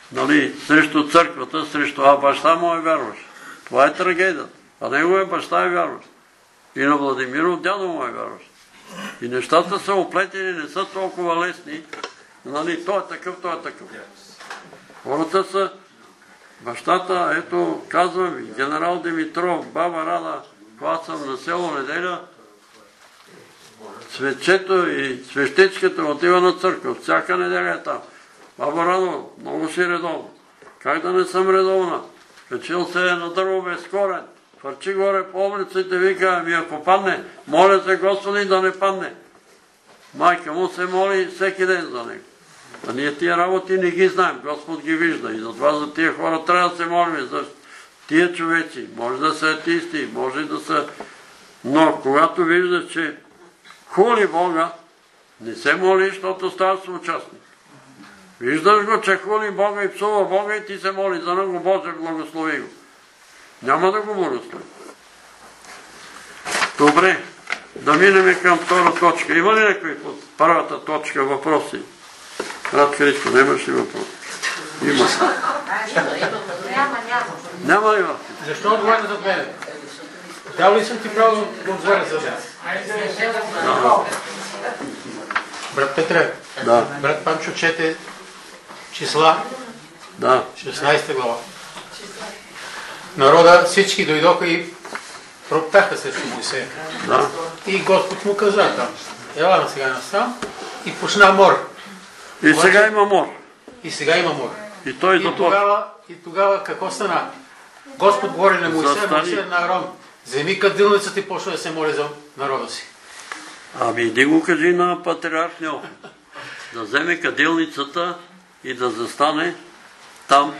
нали, срещу църквата, срещу а баща му е вярваш. Това е трагедията. А неговия баща е вярваш. И на Владимиров дядо му е вярваш. И нещата са оплетени, не са толкова лесни. Нали, той е такъв, той е такъв. Хората са, бащата, ето, казвам ви, генерал Димитров, баба Рада, когато съм на село Неделя, светчето и свещичката отива на църква. Всяка неделя е там. Баба Радо, много си редовно. Как да не съм редовна? Качил се е на дърво без корен. Фърчи горе по облиците, вика, ами ако падне, моля се Господи да не падне. Майка му се моли всеки ден за него. А ние тия работи не ги знаем, Господ ги вижда. И затова за тия хора трябва да се молим. За тия човеци, може да са атеисти, може да са... Но когато виждаш, че хули Бога, не се моли, защото става съучастник. Виждаш го, че хули Бога и псува Бога и ти се моли за него, Боже, благослови го. Няма да го благослови. Добре, да минем към втора точка. Има ли някой по първата точка въпроси? Брат Христо, нямаш ли въпрос? Има. Няма, няма. Няма ли въпрос? Защо отговаря за мен? Дал ли съм ти право да отговаря за мен? Брат Петре, Да. брат Панчо чете числа, Да. шестнадесета глава. Народа всички дойдоха и проптаха срещу Моисея. Да. И Господ му каза там, ела на сега насам и почна мор. И сега има мор. И сега има мор. И той И започва. тогава, и тогава какво стана? Господ говори на Моисея, Застани. Моисея на Арон. Вземи кадилницата и почва да се моли за народа си. Ами иди го кажи на патриарх Неофит. Да вземе кадилницата и да застане там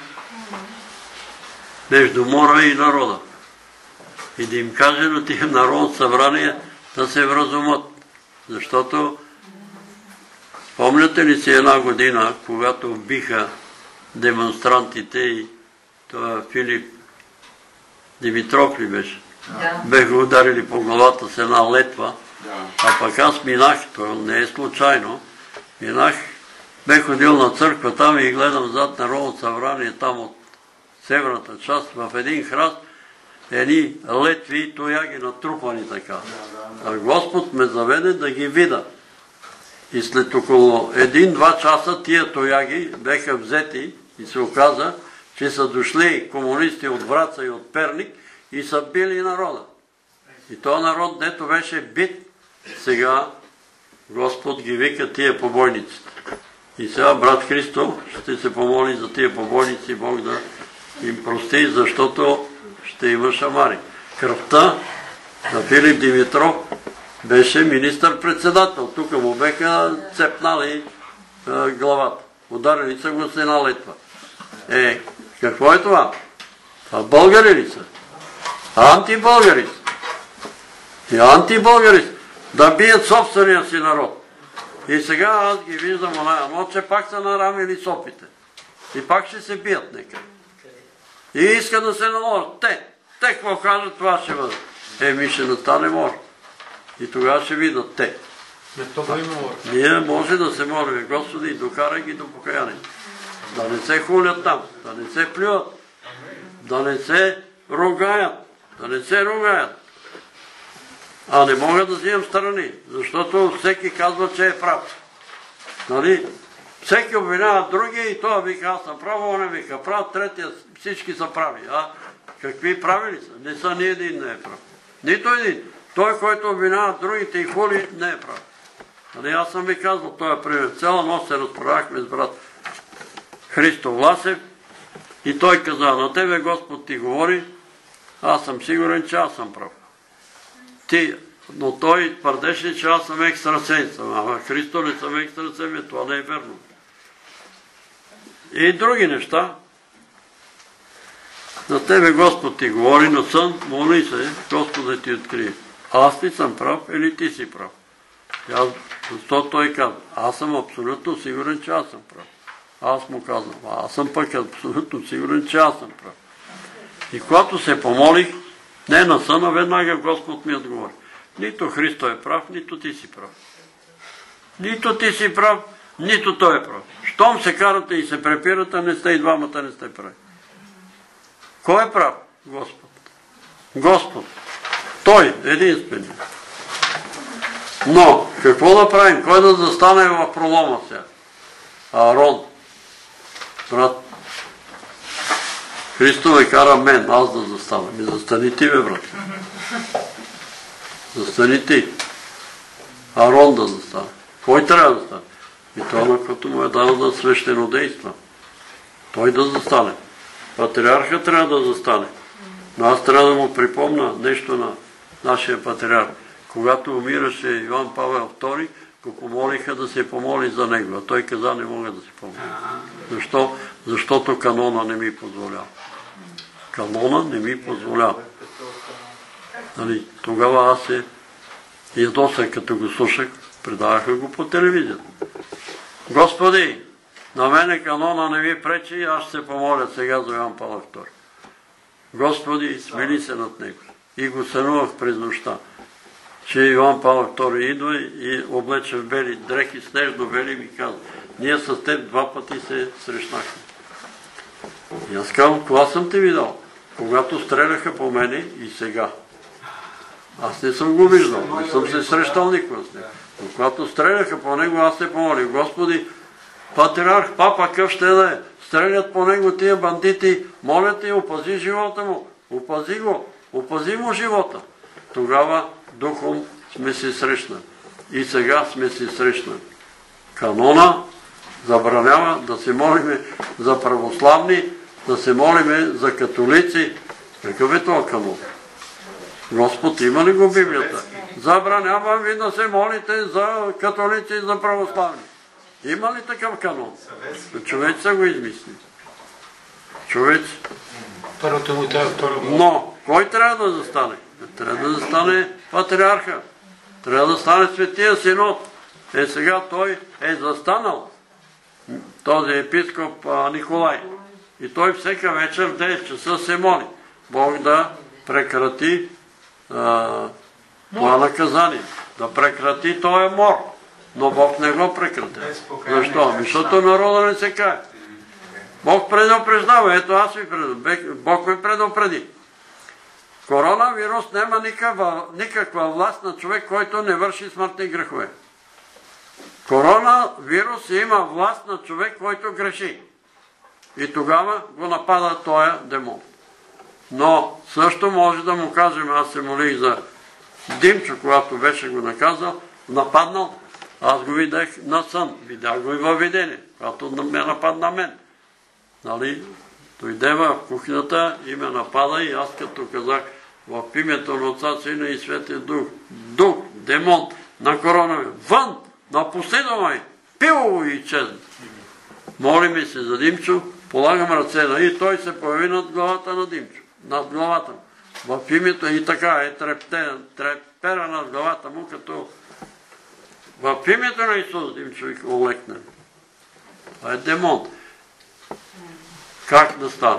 между мора и народа. И да им каже на тия народно събрание да се вразумат. Защото помняте ли си една година, когато биха демонстрантите и това Филип Димитров ли беше? Да. Беха ударили по главата с една летва, а пък аз минах, то не е случайно, минах, бех ходил на църква там и гледам зад Народното събрание, там от северната част, в един храст, едни летви и тояги натрупани така. А Господ ме заведе да ги видя. И след около един-два часа тия тояги беха взети и се оказа, че са дошли комунисти от Враца и от Перник и са били народа. И този народ, дето беше бит, сега Господ ги вика тия побойниците. И сега брат Христо ще се помоли за тия побойници, Бог да им прости, защото ще има шамари. Кръвта на Филип Димитров беше министър-председател. Тук му беха цепнали а, главата. Ударили са го с една летва. Е, какво е това? Това българи ли са? Антибългари са. И антибългари са. Да бият собствения си народ. И сега аз ги виждам оная нощ, че пак са нарамили сопите. И пак ще се бият нека. И иска да се наложат. Те, те какво кажат, това ще бъде. Еми ще настане мор. И тогава ще видят те. Не, това има мор. Ние може да се молим, Господи, и докарай ги до покаяние. Да не се хулят там, да не се плюят, да не се ругаят, да не се ругаят. А не мога да взимам страни, защото всеки казва, че е прав. Нали? Всеки обвинява другия и това вика, аз съм прав, он не вика прав, третия всички са прави. А какви правили са? Не са ни един не е прав. Нито един. Той, който обвинява другите и хули, не е прав. Нали? Аз съм ви казал този пример. Цяла нощ се разправяхме с брат Христо Власев и той каза, на тебе Господ ти говори, аз съм сигурен, че аз съм прав. Ти, но той твърдеше, че аз съм екстрасенс. Ама Христо не съм екстрасенс, това не е верно. И други неща. На тебе Господ ти говори на сън, моли се, Господ да ти открие. Аз ли съм прав или ти си прав? Аз, защото той казва, аз съм абсолютно сигурен, че аз съм прав. Аз му казвам, аз съм пък абсолютно сигурен, че аз съм прав. И когато се помолих, не на съна, веднага Господ ми отговори. Нито Христо е прав, нито ти си прав. Нито ти си прав, нито той е прав. щом се карате и се препирате, не сте и двамата, не сте прави. Кой е прав? Господ. Господ. Той, единствен. Но, какво да правим? Кой да застане в пролома сега? Аарон. Брат. Христо ме кара мен, аз да застана. Ми застани ти, бе, брат. Застани ти. Аарон да застане. Кой трябва да застане? И това, на като му е дал да свещенодейства. Той да застане. Патриарха трябва да застане. Но аз трябва да му припомня нещо на нашия патриарх. Когато умираше Йоан Павел втори, го помолиха да се помоли за него. А той каза, не мога да се помоля. Защо? Защото канона не ми позволява. Канона не ми позволява. Нали, тогава аз се ядосах, като го слушах, предаваха го по телевизията. Господи, на мене канона не ми пречи, аз ще се помоля сега за Йоан Павел втори. Господи, смили се над него. И го сънувах през нощта, че Йоан Павел втори идва и облече в бели дрехи, снежно бели, и ми казва, ние с теб два пъти се срещнахме. И аз казвам, кога съм те видал? Когато стреляха по мене и сега. Аз не съм го виждал, не съм се срещал никога с него. Но когато стреляха по него, аз се помолих, Господи, патриарх, папа, къв ще да е? Стрелят по него тия бандити, моля ти, опази живота му, опази го, опази му живота. Тогава духом сме се срещнали. И сега сме се срещнали. Канона забранява да се молиме за православни, да се молиме за католици. Какъв е това канон? Господ има ли го в Библията? Забранявам ви да се молите за католици и за православни. Има ли такъв канон? Човеци са го измислили. Човеци. Първото му трябва, второ му. Но, кой трябва да застане? Трябва да застане патриарха. Трябва да стане Светия Синод. Е, сега той е застанал, този епископ Николай. И той всека вечер в девет часа се моли. Бог да прекрати а, това наказание. Да прекрати този мор. Но Бог не го прекрати. Защо? Защото народа не се кае. Бог предупреждава. Ето аз ви предупредих. Бог ме предупреди. Коронавирус няма никаква, никаква власт на човек, който не върши смъртни грехове. Коронавирус има власт на човек, който греши. И тогава го напада този демон. Но също може да му кажем, аз се молих за Димчо, когато беше го наказал, нападнал, аз го видях на сън, видях го и във видение, когато ме нападна мен. Нали? Дойде в кухнята и ме напада и аз като казах в името на Отца, Сина и Светия Дух, дух, демон на коронавирус, вън, напусти дома и пило и изчезна. Молиме се за Димчо, полагам ръце на и той се появи над главата на Димчо, над главата му. В името и така е трепера над главата му, като в името на Исус Димчо и олекне. Това е демон. Как да стане?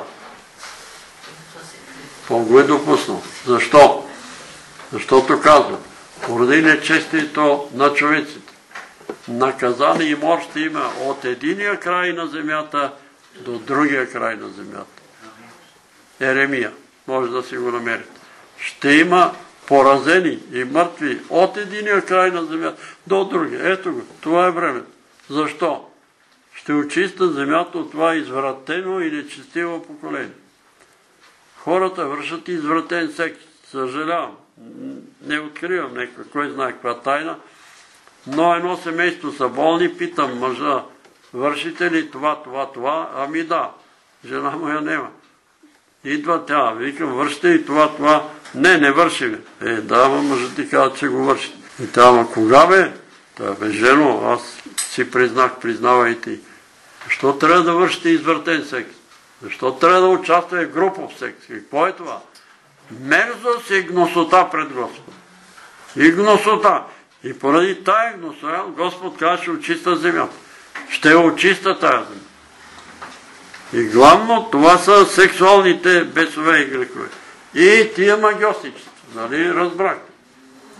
Бог го е допуснал. Защо? Защото казва, поради нечестието на човеците, наказание и мор ще има от единия край на земята до другия край на земята. Еремия, може да си го намерите. Ще има поразени и мъртви от единия край на земята до другия. Ето го, това е времето. Защо? Ще очиста земята от това извратено и нечестиво поколение. Хората вършат извратен секс. Съжалявам. Не откривам някой, кой знае каква тайна. Но едно семейство са болни, питам мъжа, вършите ли това, това, това? Ами да, жена моя нема. Идва тя, викам, вършите ли това, това? Не, не вършим. Е, да, мъжът ти казва, че го върши. И тя, ама кога бе? Та бе, жено, аз си признах, признавайте. Защо трябва да вършите извратен секс? Защо трябва да участвате в групов секс? Какво е това? Мерзост и гносота пред Господ. И гносота. И поради тая гносота Господ казва, ще очиста земята. Ще очиста тая земя. И главно това са сексуалните бесове и грехове. И тия магиосничества. Нали разбрахте?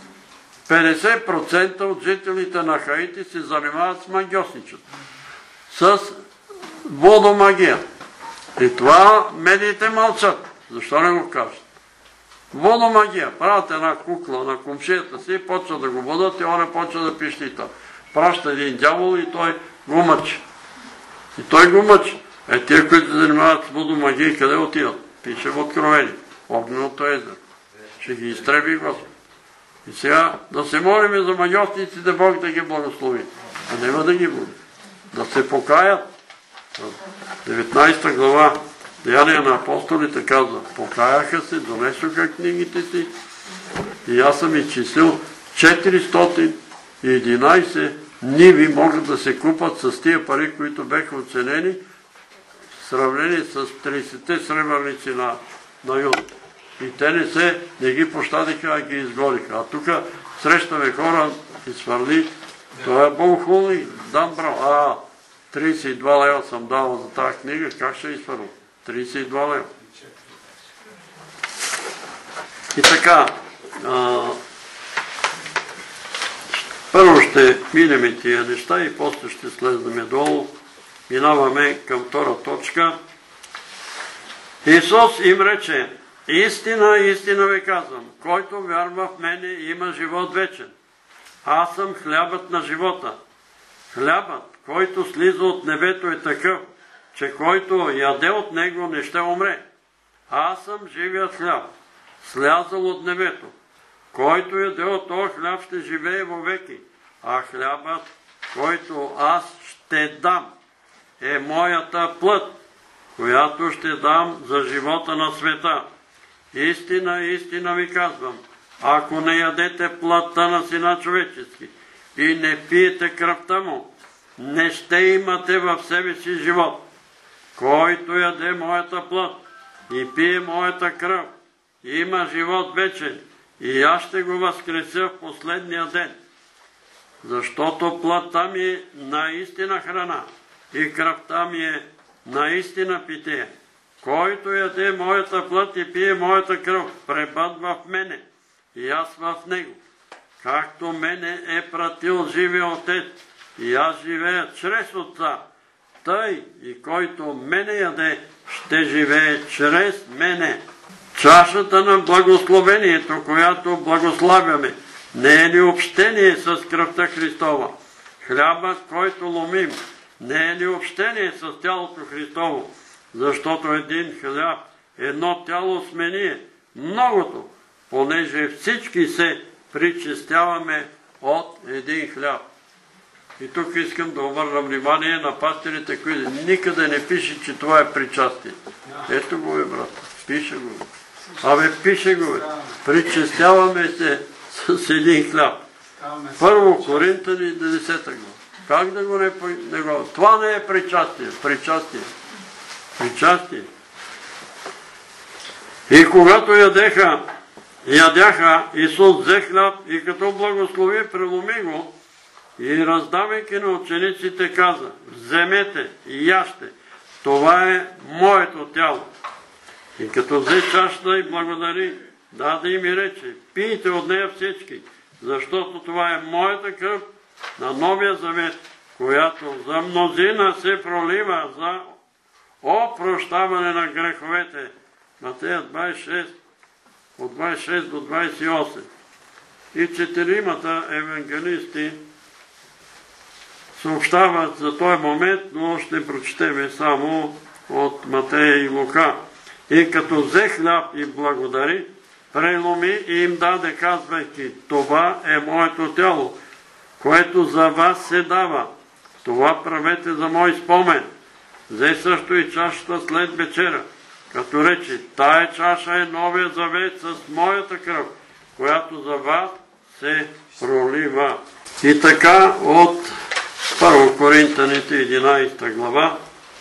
петдесет процента от жителите на Хаити се занимават с магиосничество. с водомагия. И това медиите мълчат. Защо не го кажат? Водомагия. Правят една кукла на комшията си, почва да го водят и он почва да пищита. Праща един дявол и той го мъчи. И той го мъчи. Е, тия, които се занимават с водомагия, къде отиват? Пише в Откровение. Огненото езеро. Ще ги изтреби Господ. И сега да се молим за магиотниците, Бог да ги благослови. А няма да ги бъде. Да се покаят. деветнадесета глава Деяния на апостолите казва: покаяха се, донесоха книгите си и аз съм изчислил четиристотин и единадесет ниви могат да се купат с тия пари, които беха оценени в сравнение с тридесетте сребърници на, на Юд. И те не се, не ги пощадиха, а ги изгориха. А тук срещаме хора и свърли, това е богохулник, дан брал. А, тридесет и два лева съм дал за тази книга, как ще изпървам? тридесет и два лева. И така, а, първо ще минем тия неща и после ще слезнем долу. Минаваме към втора точка. Исус им рече: истина, истина ви казвам, който вярва в мене има живот вечен. Аз съм хлябът на живота. Хлябът, който слиза от небето, е такъв, че който яде от него не ще умре. Аз съм живият хляб, слязал от небето. Който яде от този хляб ще живее вовеки, а хлябът, който аз ще дам, е моята плът, която ще дам за живота на света. Истина, истина ви казвам, ако не ядете плътта на Сина човечески и не пиете кръвта му, не ще имате в себе си живот. Който яде моята плът и пие моята кръв, има живот вечен и аз ще го възкреся в последния ден. Защото плътта ми е наистина храна и кръвта ми е наистина питие. Който яде моята плът и пие моята кръв, пребъдва в мене и аз в него. Както мене е пратил живия Отец и аз живея чрез Отца, тъй и който мене яде, ще живее чрез мене. Чашата на благословението, която благославяме, не е ли общение с кръвта Христова? Хлябът, който ломим, не е ли общение с тялото Христово? Защото един хляб, едно тяло сме ние, многото, понеже всички се причестяваме от един хляб. И тук искам да обърна внимание на пастирите, които никъде не пише, че това е причастие. Ето го е, брат. Пише го. Абе, пише го. Причестяваме се с един хляб. Първо Коринтяни десета глава. Как да го не, не го... Това не е причастие. Причастие. Причастие. И когато ядеха, ядяха, Исус взе хляб и като благослови, преломи го и раздавайки на учениците каза: вземете и яжте, това е моето тяло. И като взе чашата и благодари, даде им и рече: пийте от нея всички, защото това е моята кръв на новия завет, която за мнозина се пролива за опрощаване на греховете. Матея двадесет и шест, от двадесет и шест до двадесет и осем. И четиримата евангелисти съобщават за този момент, но ще прочетем само от Матея и Лука. И като взе хляб и благодари, преломи и им даде, казвайки: това е моето тяло, което за вас се дава. Това правете за мой спомен. Взе също и чашата след вечера, като рече: тая чаша е новия завет с моята кръв, която за вас се пролива. И така от Първо Коринтяните единадесета глава.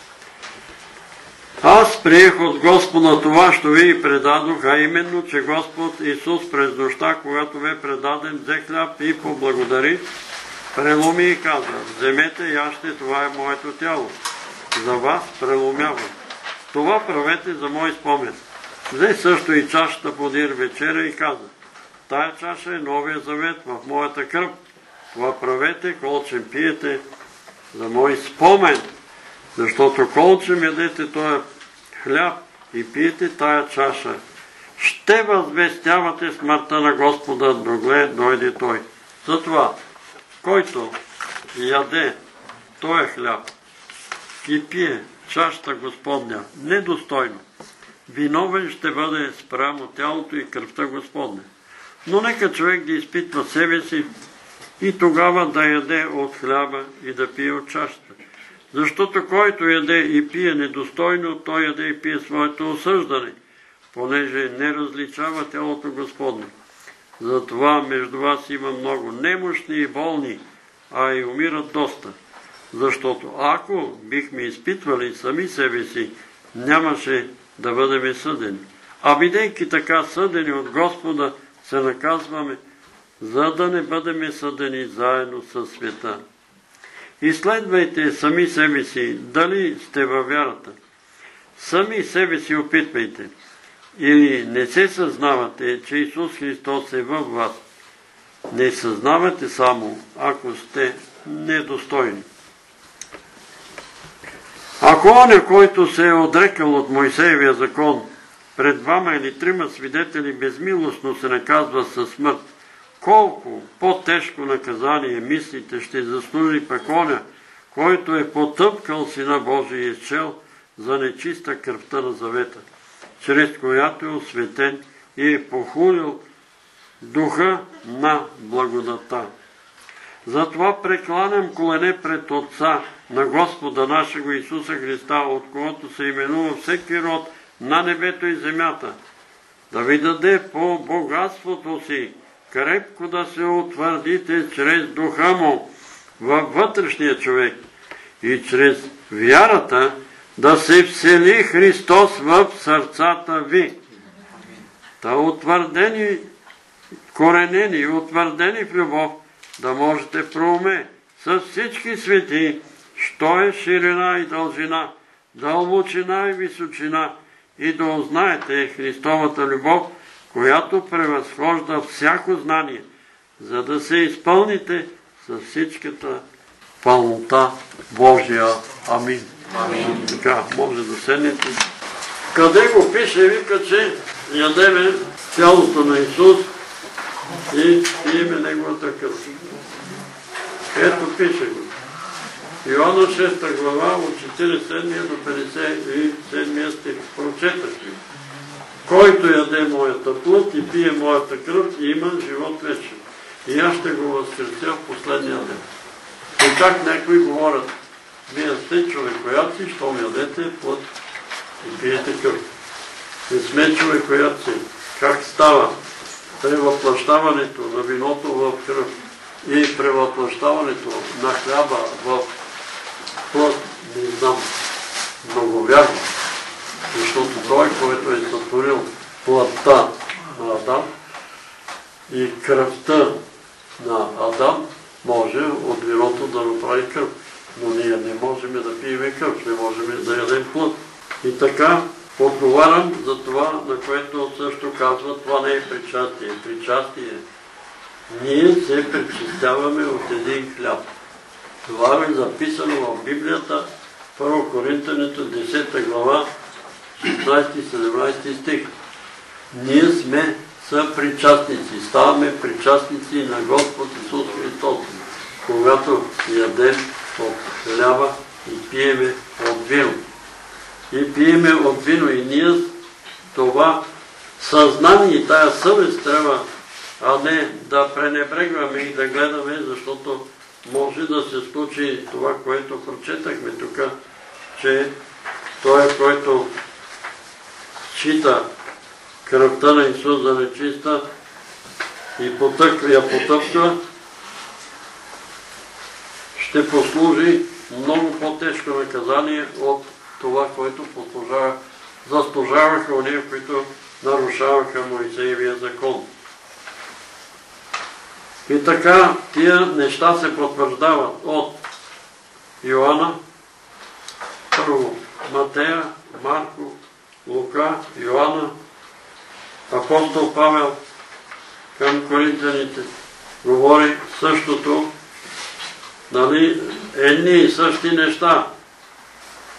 Аз приех от Господа това, що ви предадох, а именно, че Господ Исус през нощта, когато бе предаден, взе хляб и поблагодари, преломи и каза: вземете и яжте, това е моето тяло. За вас преломявам. Това правете за мой спомен. Взе също и чашата подир вечеря и каза: тая чаша е новия завет в моята кръв. Това правете, колчем пиете, за мой спомен. Защото колчем ядете този хляб и пиете тая чаша, ще възвестявате смъртта на Господа, догле дойде Той. Затова, който яде този хляб и пие чашата Господня недостойно, виновен ще бъде спрямо тялото и кръвта Господня. Но нека човек да изпитва себе си и тогава да яде от хляба и да пие от чашата. Защото който яде и пие недостойно, той яде и пие своето осъждане, понеже не различава тялото Господне. Затова между вас има много немощни и болни, а и умират доста. Защото ако бихме изпитвали сами себе си, нямаше да бъдем съдени. А бидейки така съдени от Господа, се наказваме, за да не бъдем съдени заедно със света. Изследвайте сами себе си, дали сте във вярата. Сами себе си опитвайте. Или не се съзнавате, че Исус Христос е във вас. Не съзнавате само, ако сте недостойни. Ако оня, който се е отрекал от Мойсеевия закон, пред двама или трима свидетели безмилостно се наказва със смърт, колко по-тежко наказание мислите ще заслужи пък оня, който е потъпкал Сина Божий и изчел за нечиста кръвта на завета, чрез която е осветен и е похулил духа на благодата. Затова прекланям колене пред Отца на Господа нашего Исуса Христа, от когото се именува всеки род на небето и земята, да ви даде по богатството си крепко да се утвърдите чрез духа му във вътрешния човек и чрез вярата да се всели Христос в сърцата ви. Та утвърдени, коренени и утвърдени в любов, да можете проуме с всички свети, що е ширина и дължина, дълбочина и височина, и да узнаете Христовата любов, която превъзхожда всяко знание, за да се изпълните с всичката пълнота Божия. Амин. Амин. Така, може да седнете. Къде го пише, вика, че ядеме тялото на Исус и пиеме Неговата кръв. Ето пише го. Йоанна шеста глава от четиридесет и седми до петдесет и седми стих. Прочетах ви. Който яде моята плът и пие моята кръв, и има живот вечен. И аз ще го възкреся в последния ден. И как някои говорят, вие сте човекояци, щом ядете плът и пиете кръв. Не сме човекояци. Как става превъплъщаването на виното в кръв и превъплъщаването на хляба в плът, не знам, много вярно. Защото той, който е сътворил плътта на Адам и кръвта на Адам, може от виното да направи кръв. Но ние не можем да пием кръв, не можем да ядем плът. И така отговарям за това, на което също казва, това не е причастие. Причастие. Ние се причастяваме от един хляб. Това е записано в Библията, Първо Коринтяните, десета глава, шестнадесети и седемнадесети стих. Ние сме съпричастници, ставаме причастници на Господ Исус Христос, когато ядем от хляба и пиеме от вино. И пиеме от вино и ние това съзнание и тая съвест трябва, а не да пренебрегваме и да гледаме, защото може да се случи това, което прочетахме тук, че той, който счита кръвта на Исус за нечиста и потъква, я потъпква, ще послужи много по-тежко наказание от това, което заслужаваха ония, които нарушаваха Моисеевия закон. И така, тия неща се потвърждават от Йоанна, първо Матея, Марко, Лука, Йоанна, апостол Павел към коринтяните говори същото, нали, едни и същи неща.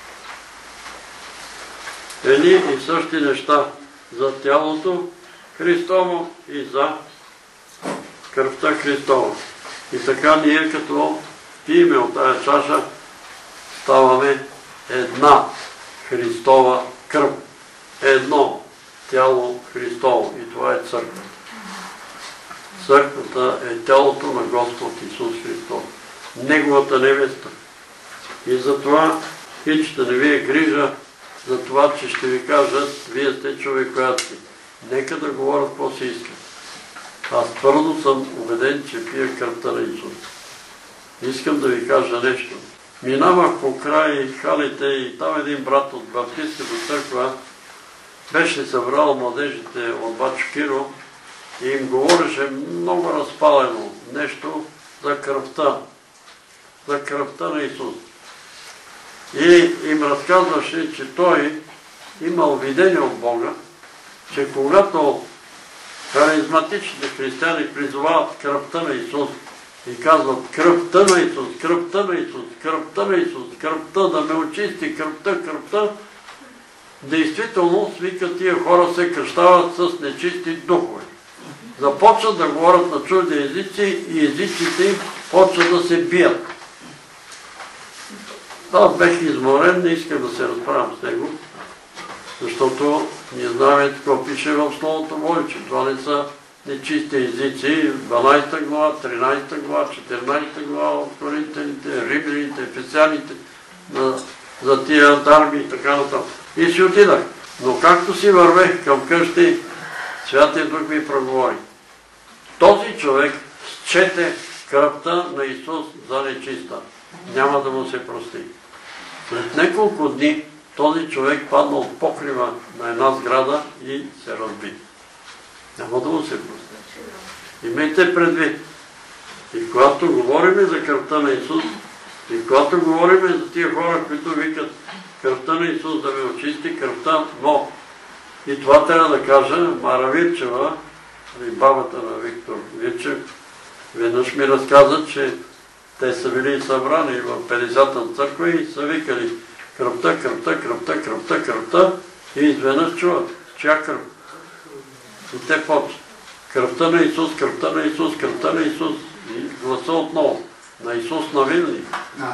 едни и същи неща за тялото Христово и за кръвта Христова. И така ние като пиеме от тая чаша, ставаме една Христова кръв. Едно тяло Христово. И това е църква. Църквата е тялото на Господ Исус Христос. Неговата невеста. И затова хич да не ви е грижа за това, че ще ви кажат, вие сте човекоятки. Нека да говорят какво си искат. Аз твърдо съм убеден, че пия кръвта на Исус. Искам да ви кажа нещо. Минавах по край халите и там един брат от Баптистската църква беше събрал младежите от Бачо Киро и им говореше много разпалено нещо за кръвта. За кръвта на Исус. И им разказваше, че той имал видение от Бога, че когато харизматичните християни призовават кръвта на Исус и казват кръвта на Исус, кръвта на Исус, кръвта на Исус, кръвта да ме очисти, кръвта, кръвта, действително, свикат тия хора се кръщават с нечисти духове. Започват да говорят на чужди езици и езиците им почват да се бият. Аз бех изморен, не искам да се разправям с него, защото ние знаем какво пише в Словото Божие, че това не са нечисти езици. дванадесета глава, тринадесета глава, четиринадесета глава от Коринтяните, Римляните, Ефесяните, за тия антарми и така нататък. И си отидах. Но както си вървех към къщи, Святия Дух ми проговори. Този човек счете кръвта на Исус за нечиста. Няма да му се прости. След няколко дни този човек падна от покрива на една сграда и се разби. Няма да му се прости. Имайте предвид. И когато говорим за кръвта на Исус, и когато говорим за тия хора, които викат кръвта на Исус да ме очисти, кръвта, но и това трябва да кажа, Мара Вирчева, бабата на Виктор Вирчев, веднъж ми разказа, че те са били събрани в петдесетата църква и са викали кръвта, кръвта, кръвта, кръвта, кръвта и изведнъж чуват, чия кръв. И те почват. Кръвта на Исус, кръвта на Исус, кръвта на Исус. И гласа отново. На Исус навин ли?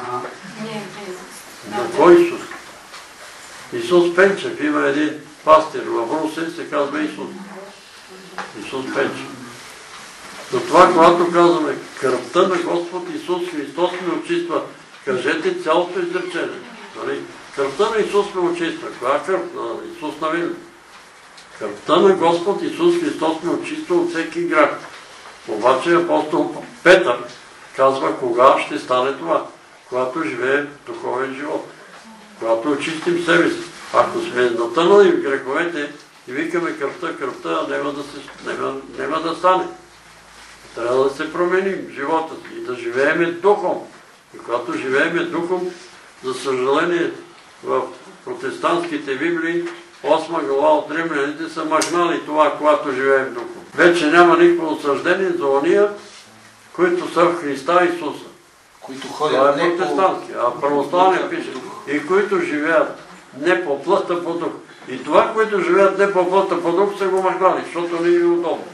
На кой Исус? Исус Пенчев. Има един пастир в Русе, се казва Исус. Исус Пенчев. Затова, когато казваме кръвта на Господ Исус Христос ме очиства, кажете цялото изречение. Кръвта на Исус ме очиства. Коя кръв? На Исус навин. Кръвта на Господ Исус Христос ме очиства от всеки грях. Обаче апостол Петър казва кога ще стане това. Когато живеем духовен живот. Когато очистим себе си. Ако сме натънали в греховете и викаме кръвта, кръвта, няма да, се, няма, няма да стане. Трябва да се променим живота си и да живееме духом. И когато живееме духом, за съжаление, в протестантските библии, осма глава от Римляните са махнали това, когато живеем духом. Вече няма никакво осъждение за ония, които са в Христа Исуса. Които това ходят е не протестантски, а православния пише. И които живеят не по плът, а по дух. И това, които живеят не по плът, а по дух, са го махнали, защото не е удобно.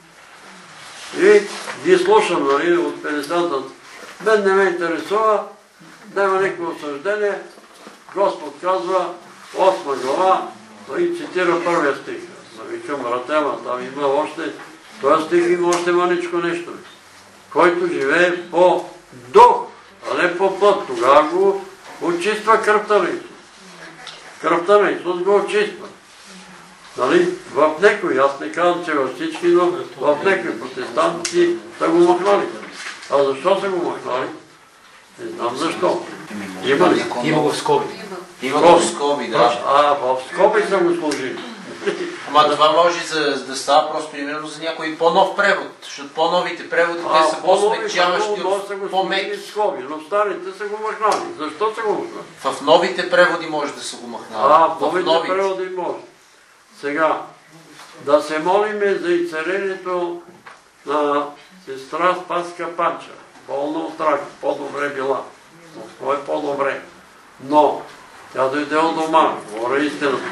И ги слушам, нали, от петдесетата. Мен не ме интересува, няма никакво осъждение. Господ казва, осма глава, и цитира първия стих. Викам, братема, там има още, този стих има още маничко нещо. Който живее по дух, а не по плът. Тогава го очиства кръвта на Исус. Кръвта на Исус го очиства. Нали? В некои, аз не казвам, че във всички, но в некои протестанти са го махнали. А защо са го махнали? Не знам защо. Има ли? Има го в скоби. Има го в скоби, да. А, в скоби са го сложили. Ама това може за, да става просто примерно за някой по-нов превод, защото по-новите преводи те са по-смекчаващи от по-меки. скоби, но старите са го махнали. Защо са го махнали? В новите преводи може да са го махнали. А, в новите преводи може. Сега, да се молиме за изцелението на сестра Спаска Панча. Болна от рак, по-добре била. Но е по-добре. Но тя дойде от дома, говоря истината.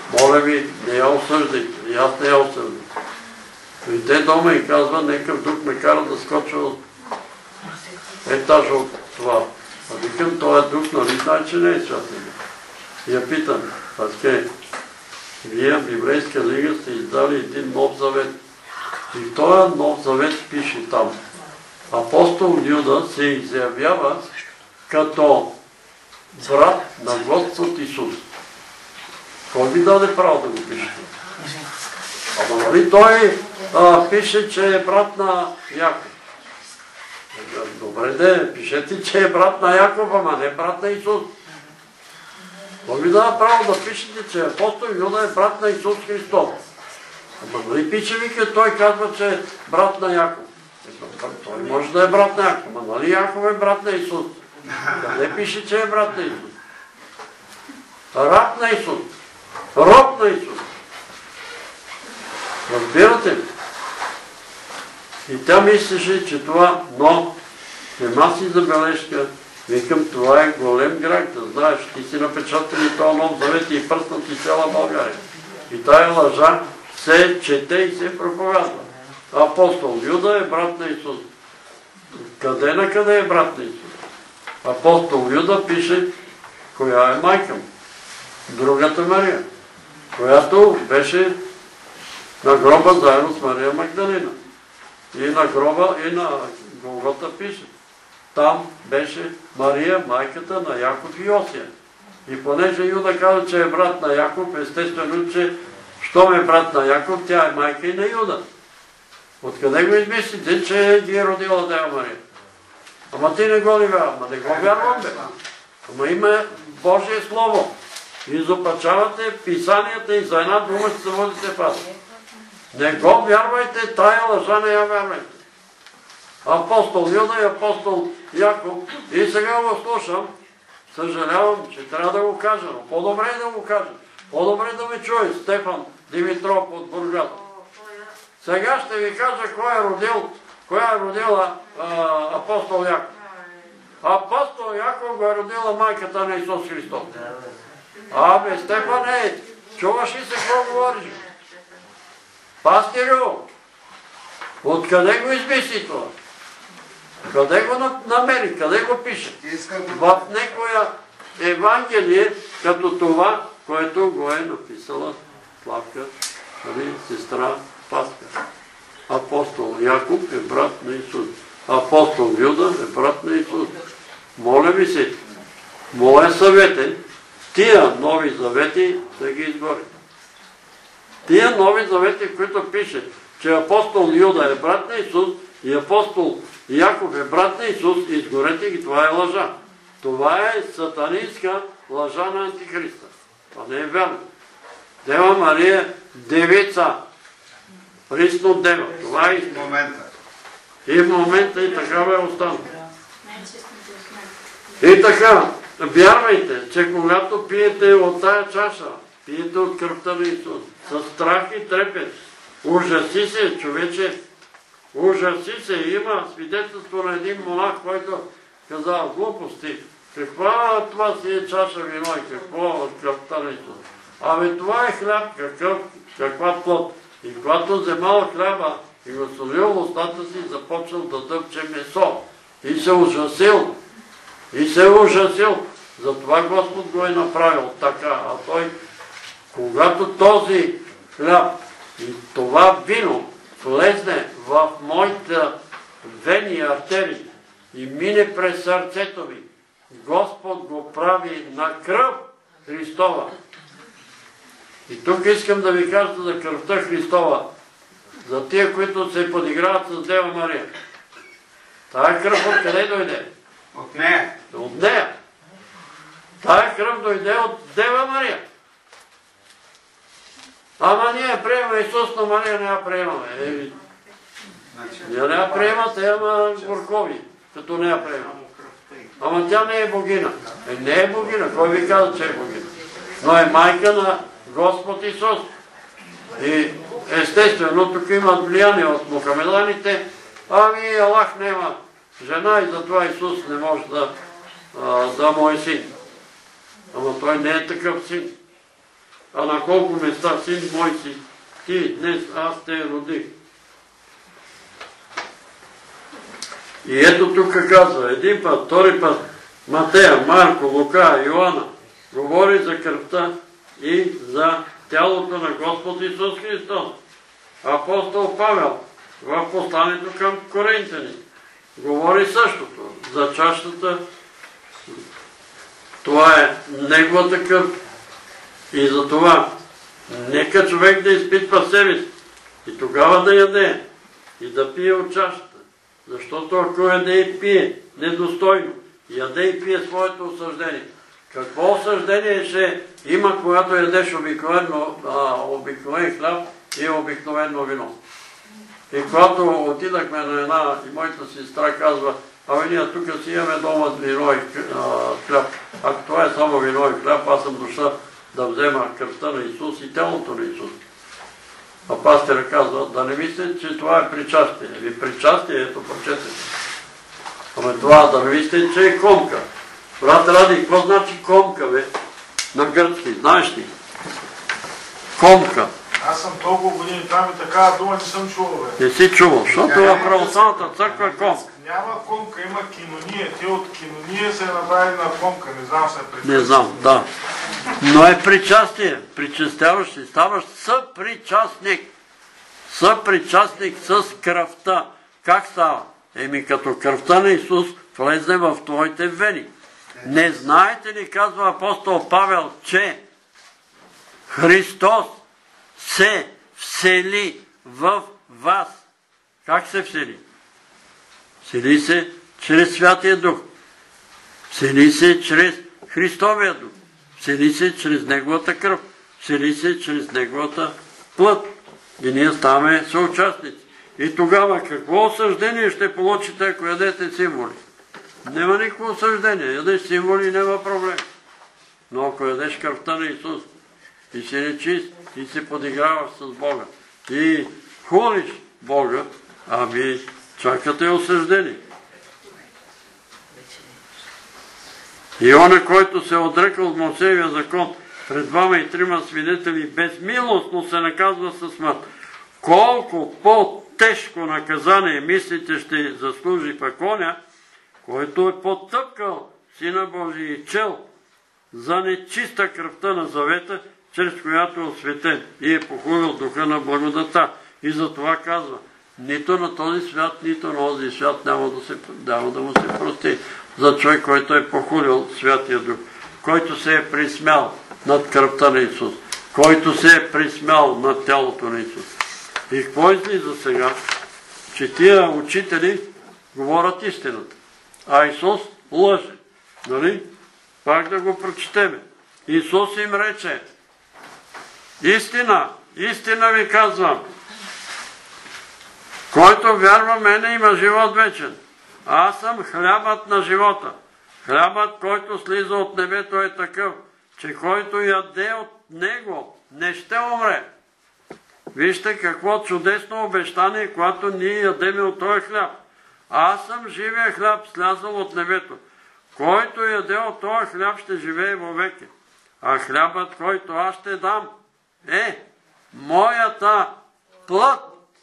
Моля ви, не я осъждайте, и аз не я осъждам. Дойде дома и казва, некъв дух ме кара да скоча от етаж от това. А викам, този дух, нали знае, че не е святен. И я питам, Паске, вие в Библейска лига сте издали един нов завет. И в този нов завет пише там. Апостол Юда се изявява като брат на Господ Исус. Кой ви даде право да го пише? Ама нали той а, пише, че е брат на Яков? Добре де, пишете, че е брат на Яков, ама не брат на Исус. Кой ви дава право да пишете, че апостол Юда е брат на Исус Христос? Ама нали пише вика, той казва, че е брат на Яков. Той може да е брат на Яков, ама нали Яков е брат на Исус? Къде пише, че е брат на Исус? Раб на Исус. Роб на Исус. Разбирате ли? И тя мислеше, че това, но нема си забележка. Викам, това е голем грях, да знаеш, ти си напечатали този нов завет и пръснати цяла България. И тая лъжа се чете и се проповядва. Апостол Юда е брат на Исус. Къде на къде е брат на Исус? Апостол Юда пише, коя е майка му. Другата Мария, която беше на гроба заедно с Мария Магдалина. И на гроба, и на Голгота пише. Там беше Мария, майката на Яков и Йосия. И понеже Юда каза, че е брат на Яков, естествено, че щом е брат на Яков, тя е майка и на Юда. Откъде го измислите, че ги е родила Дева Мария? Ама ти не го ли вярвам? Ама не го вярвам, бе. Ама има Божие Слово. Изопачавате писанията и за една дума ще се водите в ад. Не го вярвайте, тая лъжа не я вярвайте. Апостол Юда и апостол Яков. И сега го слушам, съжалявам, че трябва да го кажа, но по-добре е да го кажа. По-добре да ме чуе Стефан Димитров от Бургас. Сега ще ви кажа кой е родил, коя е родила а, апостол Яков. Апостол Яков го е родила майката на Исус Христос. Абе, Стефане, чуваш ли се какво говориш? Пастирю, откъде го измисли това? Къде го намери? Къде го пише? В некоя Евангелие, като това, което го е написала Славка, сестра Паска. Апостол Яков е брат на Исус. Апостол Юда е брат на Исус. Моля ви се, моя съвет е, тия нови завети да ги изгорите. Тия нови завети, в които пише, че апостол Юда е брат на Исус и апостол Яков е брат на Исус, изгорете ги, това е лъжа. Това е сатанинска лъжа на Антихриста. Това не е вярно. Дева Мария, девица, присно дева. Това е в момента. И в момента и такава е останала. И така, вярвайте, че когато пиете от тая чаша, пиете от кръвта на Исус, с страх и трепет, ужаси се, човече, ужаси се. Има свидетелство на един монах, който казал глупости. Каква това си е чаша вино и какво от кръвта на Исус? Абе това е хляб, какъв, каква плод. И когато вземал хляба и го солил устата си, започнал да дъвче месо. И се ужасил. И се ужасил. Затова Господ го е направил така. А той, когато този хляб и това вино влезне в моите вени и артерии и мине през сърцето ви, Господ го прави на кръв Христова. И тук искам да ви кажа за кръвта Христова, за тия, които се подиграват с Дева Мария. Тая кръв откъде дойде? От нея. От нея. Тая кръв дойде от Дева Мария. Ама ние приемаме Исус, но Мария не я приемаме. Ние не я приемате, ама горкови, като не я приемаме. Ама тя не е богина. Е, не е богина. Кой ви каза, че е богина? Но е майка на Господ Исус. И естествено, тук имат влияние от мухамеданите, ами Аллах няма жена и затова Исус не може да, а, да му е син. Ама той не е такъв син. а на колко места син мой си ти, днес аз те родих. И ето тук казва, един път, втори път, Матея, Марко, Лука, Йоанна, говори за кръвта и за тялото на Господ Исус Христос. Апостол Павел в посланието към Коринтяни говори същото за чашата. Това е неговата кръв. И за това нека човек да изпитва себе си и тогава да яде и да пие от чашата. Защото ако яде и пие недостойно, яде и пие своето осъждение. Какво осъждение ще има, когато ядеш обикновено, а, обикновен хляб и обикновено вино? И когато отидахме на една, и моята сестра казва, абе ние тук си имаме дома вино и хляб. Ако това е само вино и хляб, аз съм дошла да взема кръвта на Исус и тялото на Исус. А пастора казва, да не мислите, че това е причастие. Ви причастие, ето прочете. Ама това да не мислите, че е комка. Брат Ради, какво значи комка, бе? На гръцки, знаеш ли? Комка. Аз съм толкова години там и такава дума не съм чувал, бе. Не си чувал, защото в православната църква е комка. Няма комка, има кинония. Те от кинония се е направили на комка. Не знам се причастие. Не знам, да. Но е причастие. Причастяваш и ставаш съпричастник. Съпричастник с кръвта. Как става? Еми като кръвта на Исус влезне в твоите вени. Не знаете ли, казва апостол Павел, че Христос се всели в вас. Как се всели? Всели се чрез Святия Дух. Всели се чрез Христовия Дух. Всели се чрез Неговата кръв. Всели се чрез Неговата плът. И ние ставаме съучастници. И тогава какво осъждение ще получите, ако ядете символи? Няма никакво осъждение. Ядеш символи, няма проблем. Но ако ядеш кръвта на Исус и си нечист, и се подиграваш с Бога, и хулиш Бога, ами чакате осъждение. И он, който се отрекал от Мойсеевия закон пред двама и трима свидетели, безмилостно се наказва със смърт. Колко по-тежко наказание мислите ще заслужи пък оня, който е потъпкал Сина Божий и чел за нечиста кръвта на завета, чрез която е осветен и е похулил духа на благодата. И затова казва, нито на този свят, нито на този свят няма да, се, няма да му се прости за човек, който е похулил Святия Дух, който се е присмял над кръвта на Исус, който се е присмял над тялото на Исус. И какво излиза сега? Че тия учители говорят истината, а Исус лъже. Нали? Пак да го прочетеме. Исус им рече, истина, истина ви казвам, който вярва в мене има живот вечен. Аз съм хлябът на живота. Хлябът, който слиза от небето е такъв, че който яде от него не ще умре. Вижте какво чудесно обещание, когато ние ядеме от този хляб. Аз съм живия хляб, слязал от небето. Който яде от този хляб ще живее вовеки. А хлябът, който аз ще дам, е моята плът,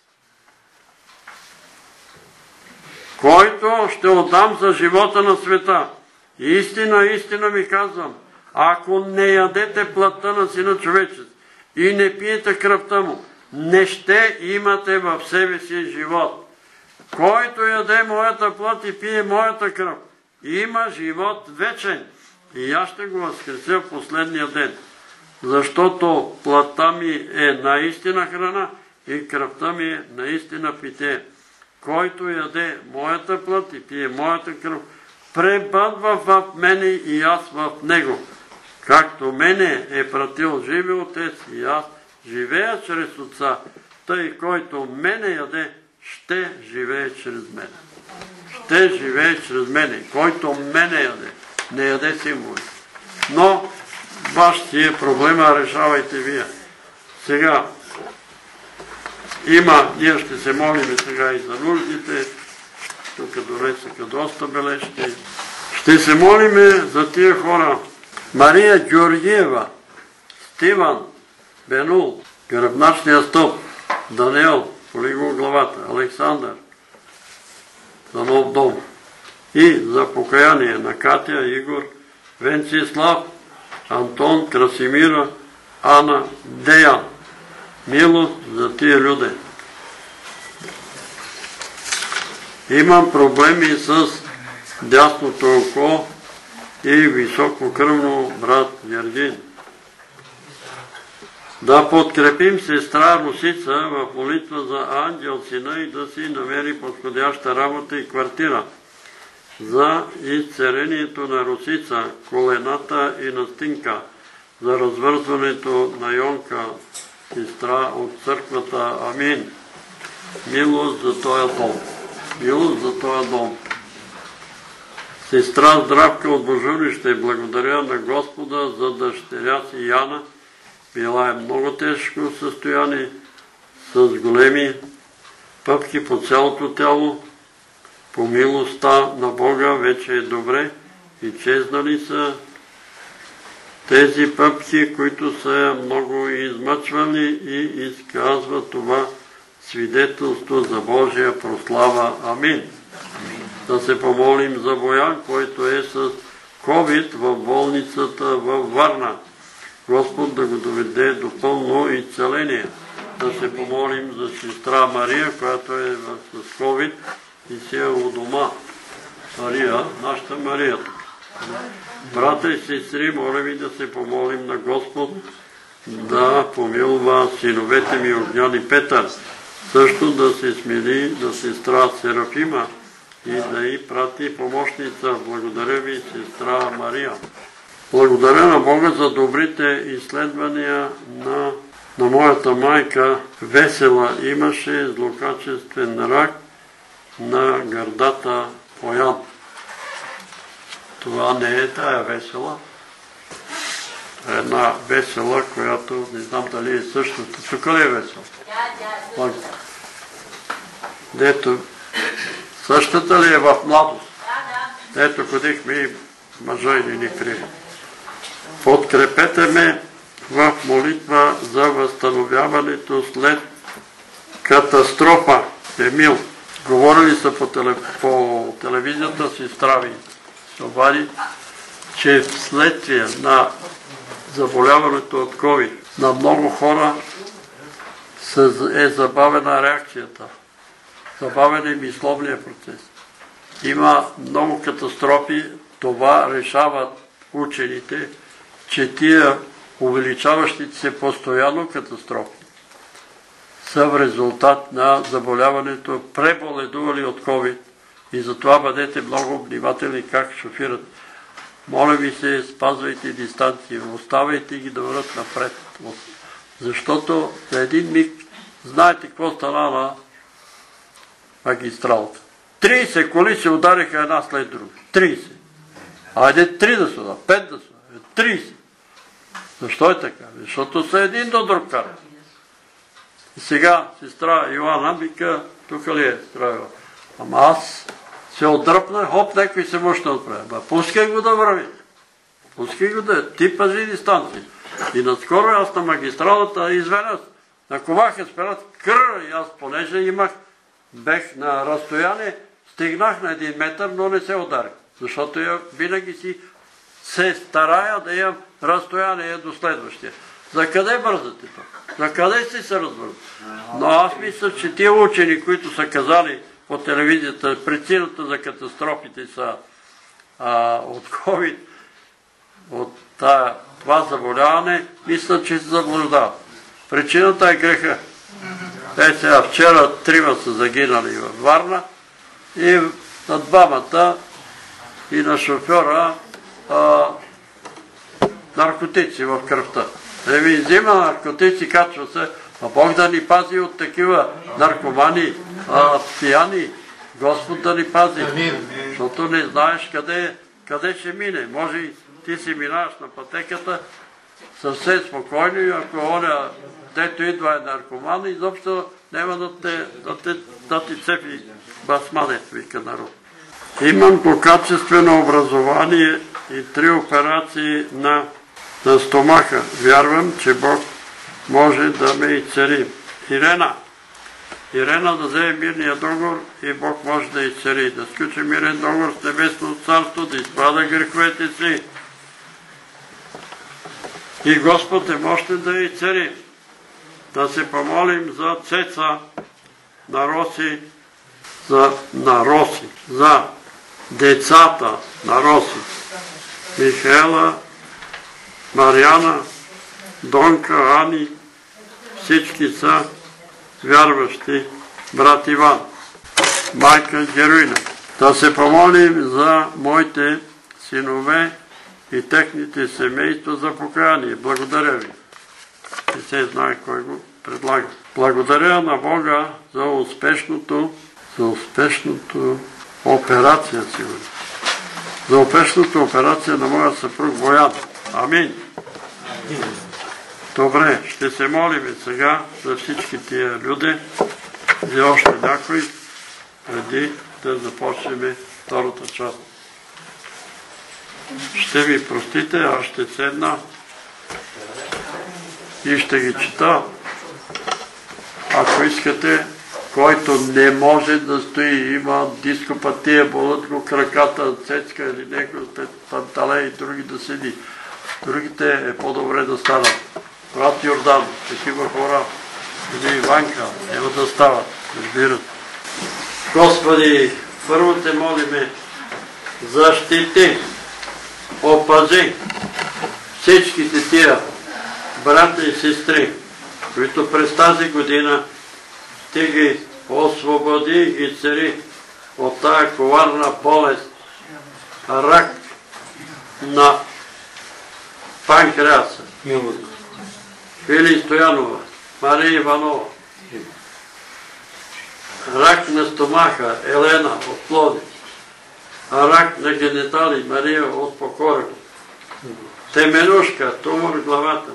който ще отдам за живота на света. Истина, истина ми казвам, ако не ядете плътта на Сина човечец и не пиете кръвта му, не ще имате в себе си живот. Който яде моята плът и пие моята кръв, има живот вечен. И аз ще го възкреся в последния ден. Защото плътта ми е наистина храна и кръвта ми е наистина питие. Който яде моята плът и пие моята кръв, пребъдва в мене и аз в него. Както мене е пратил живи Отец и аз живея чрез Отца, тъй който мене яде, ще живее чрез мене. Ще живее чрез мене. Който мене яде, не яде символи. Но ваш си е проблема, решавайте вие. Сега има, ние ще се молим сега и за нуждите. Тук донесаха доста бележки. Ще се молим за тия хора. Мария Георгиева, Стиван, Бенул, гръбначния стълб, Даниел, поли го главата, Александър, за нов дом. И за покаяние на Катя, Игор, Венцислав, Антон, Красимира, Ана, Деян. Милост за тия люди. Имам проблеми с дясното око и висококръвно брат Вергин. Да подкрепим сестра Русица в молитва за ангел сина и да си намери подходяща работа и квартира. За изцелението на Русица, колената и на Стинка, за развързването на Йонка, сестра от църквата. Амин. Милост за този дом. Милост за този дом. Сестра Здравка от Божурище, благодаря на Господа за дъщеря си Яна. Била е много тежко състояние, с големи пъпки по цялото тяло. По милостта на Бога вече е добре и чезнали са тези пъпки, които са много измъчвали, и изказва това свидетелство за Божия прослава. Амин. Да се помолим за Боян, който е с ковид в болницата във Варна. Господ да го доведе до пълно изцеление. Да се помолим за сестра Мария, която е с ковид и си е у дома. Мария, нашата Мария. Брата и сестри, моля ви да се помолим на Господ да помилва синовете ми Огнян и Петър. Също да се смили за сестра Серафима и да й прати помощница. Благодаря ви, сестра Мария. Благодаря на Бога за добрите изследвания на, на моята майка Весела. Имаше злокачествен рак на гърдата Поян. Това не е тая Весела. Една Весела, която не знам дали е същата. Тук ли е Весела? Да, да. Дето същата ли е в младост? Да, да. Дето ходихме и мъжа и ни крие. Подкрепете ме в молитва за възстановяването след катастрофа. Емил. Говорили са по, теле, по телевизията си страви. Се обади, че вследствие на заболяването от ковид на много хора е забавена реакцията. Забавен е мисловния процес. Има много катастрофи. Това решават учените, че тия увеличаващите се постоянно катастрофи са в резултат на заболяването, преболедували от ковид, и затова бъдете много внимателни как шофират. Моля ви се, спазвайте дистанция, оставайте ги да върват напред. Защото за един миг знаете какво стана на магистралата. трийсет коли се удариха една след друга. трийсет. Айде три да са, пет да са, трийсет. Защо е така? Защото са един до друг карат. И сега сестра Йоанна вика, тук ли е сестра Йоанна? Ама аз се отдръпна, хоп, някой се може да отправя. Ма пускай го да върви. Пускай го да ти пази дистанция. И наскоро аз на магистралата изведнъж наковаха спират крър, и аз понеже имах, бех на разстояние, стигнах на един метър, но не се ударих. Защото я винаги си се старая да имам разстояние до следващия. За къде бързате тук? За къде си се разбързат? Но аз мисля, че тия учени, които са казали по телевизията, причината за катастрофите са а, от ковид, от тая, това заболяване, мисля, че се заблуждават. Причината е греха. Те сега вчера трима са загинали във Варна и на двамата и на шофьора а, наркотици в кръвта. Еми, взима наркотици, качва се, а Бог да ни пази от такива наркомани, а, пияни. Господ да ни пази. Защото не знаеш къде, къде ще мине. Може и ти си минаваш на пътеката съвсем спокойно, и ако оня, дето идва е наркоман, изобщо няма да, те, да, те, да ти цепи басманет, вика народ. Имам по качествено образование и три операции на, на стомаха. Вярвам, че Бог може да ме изцери. Ирена. Ирена да вземе мирния договор и Бог може да изцери. Да сключи мирен договор с Небесното царство, да избада греховете си. И Господ е мощен да изцери. Да се помолим за Цеца на Роси, за на Роси, за децата на Роси. Михаела, Мариана, Донка, Ани, всички са вярващи, брат Иван, майка Героина. Да се помолим за моите синове и техните семейства за покаяние. Благодаря ви. Не се знае кой го предлага. Благодаря на Бога за успешното, за успешното операция, сигурно. За успешната операция на моя съпруг Боян. Амин. Добре, ще се молим сега за всички тия люди и още някой, преди да започнем втората част. Ще ви простите, аз ще седна и ще ги чета. Ако искате, който не може да стои, има дископатия, болят го краката, цецка или някой пантале и други да седи. Другите е по-добре да станат. Брат Йордан, такива хора, или Иванка, няма да стават, разбират. Господи, първо те молиме, защити, опази всичките тия брата и сестри, които през тази година ти ги освободи и ги цари от тая коварна болест, рак на панкреаса. Фили Стоянова, Мария Иванова, рак на стомаха, Елена от Пловдив, рак на генитали, Мария от Покорево, Теменушка, тумор в главата,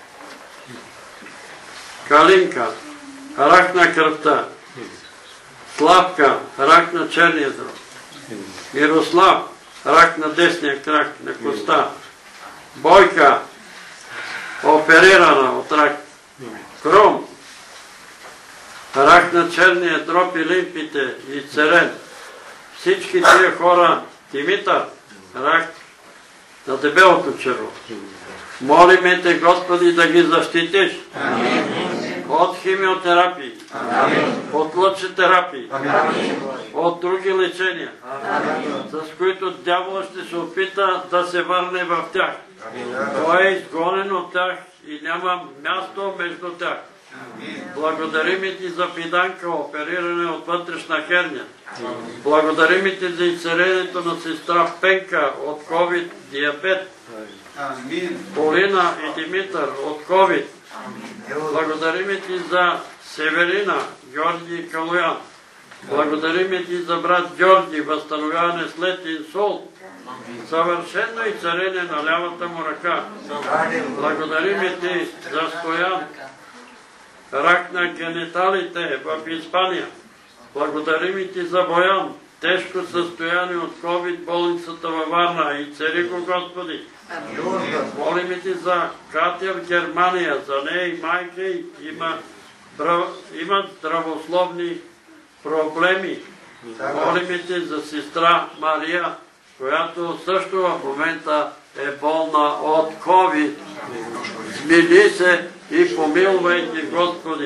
Калинка, рак на кръвта, Славка, рак на черния дроб, Мирослав, рак на десния крак, на коста, Бойка, оперирана от рак, Кром, рак на черния дроб и лимфите и церен. Всички тия хора, Димитър, рак на дебелото черво. Молиме те, Господи, да ги защитиш от химиотерапии, от лъчетерапии, от други лечения, с които дявола ще се опита да се върне в тях. Той е изгонен от тях и няма място между тях. Благодарим ти за Пиданка, опериране от вътрешна херния. Благодарим ти за изцелението на сестра Пенка от ковид, диабет. Полина и Димитър от ковид. Благодарим ти за Северина, Георги и Калуян. Благодарим ти за брат Георги, възстановяване след инсулт. Съвършено изцеление на лявата му ръка. Благодарим ти за Стоян, рак на гениталите в Испания. Благодарим ти за Боян, тежко състояние от ковид болницата във Варна и цари го, Господи. Молим ти за Катя в Германия, за нея и майка има, имат здравословни проблеми. Молим ти за сестра Мария, която също в момента е болна от ковид. Смили се и помилвай ти, Господи.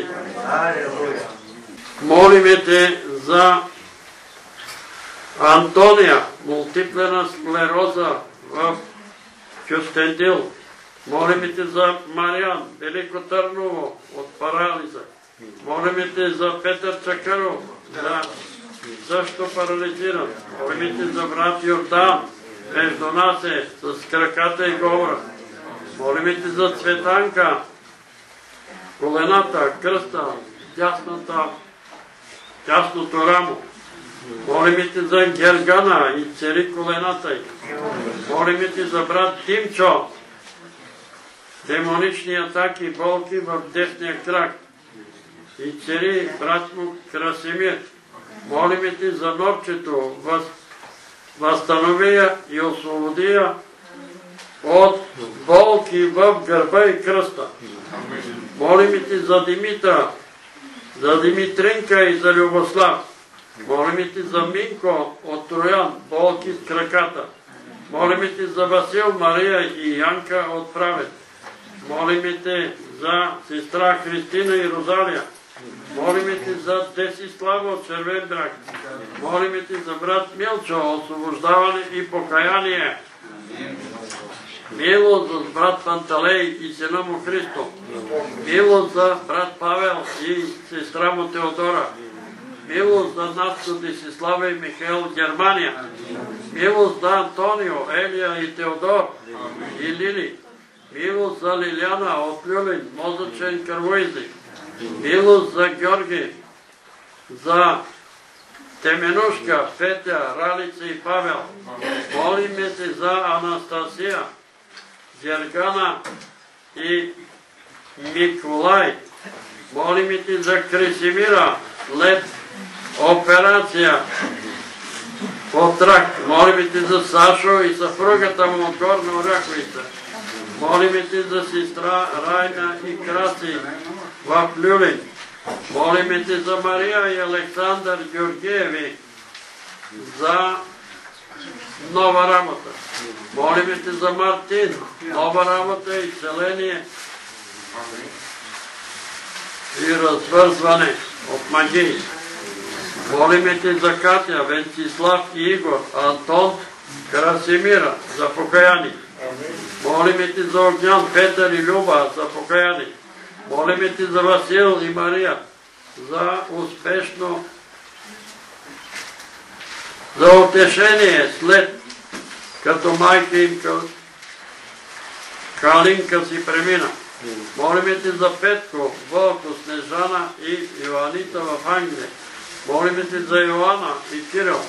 Молиме те за Антония, мултиплена склероза в Кюстендил. Молиме те за Мариан, Велико Търново от парализа. Молиме те за Петър Чакаров, за също парализиран. Молиме те за брат Йордан, между нас е с краката и говора. Молиме те за Цветанка, колената, кръста, дясната, дясното рамо. Молиме те за Гергана и цери колената й. Молиме те за брат Тимчо, демонични атаки, болки в десния крак. И цери брат му Красимир. Молиме те за Норчето, възстановия и освободия от болки в гърба и кръста. Молим ти за Димитра, за Димитринка и за Любослав. Молим ти за Минко от Троян, болки с краката. Молим ти за Васил, Мария и Янка от Правец. Молим те за сестра Христина и Розалия. Молим те за Десислава от Червен бряг. Молим те за брат Милчо, освобождаване и покаяние. Милост за брат Панталей и сина му Христо. Милост за брат Павел и сестра му Теодора. Милост за Натко Десислава и Михаил в Германия. Милост за Антонио, Елия и Теодор и Лили. Милост за Лиляна от Люлин, мозъчен кървоизик. Милост за Георги, за Теменушка, Петя, Ралица и Павел. Молиме се за Анастасия, Гергана и Миколай. Молиме ти за Крисимира, след операция от рак. Молиме ти за Сашо и съпругата му от Горна Оряховица. Молиме ти за сестра Райна и Краси в Люлин. Молиме ти за Мария и Александър Георгиеви за нова работа. Молиме ти за Мартин, нова работа, изцеление и развързване от магии. Молиме ти за Катя, Венцислав и Игор, Антон, Красимира за покаяние. Молиме ти за Огнян, Петър и Люба за покаяние. Молиме ти за Васил и Мария за успешно, за утешение след като майка им Калинка си премина. Молиме ти за Петко, Волко, Снежана и Йоанита в Англия. Молиме ти за Йоанна и Кирил.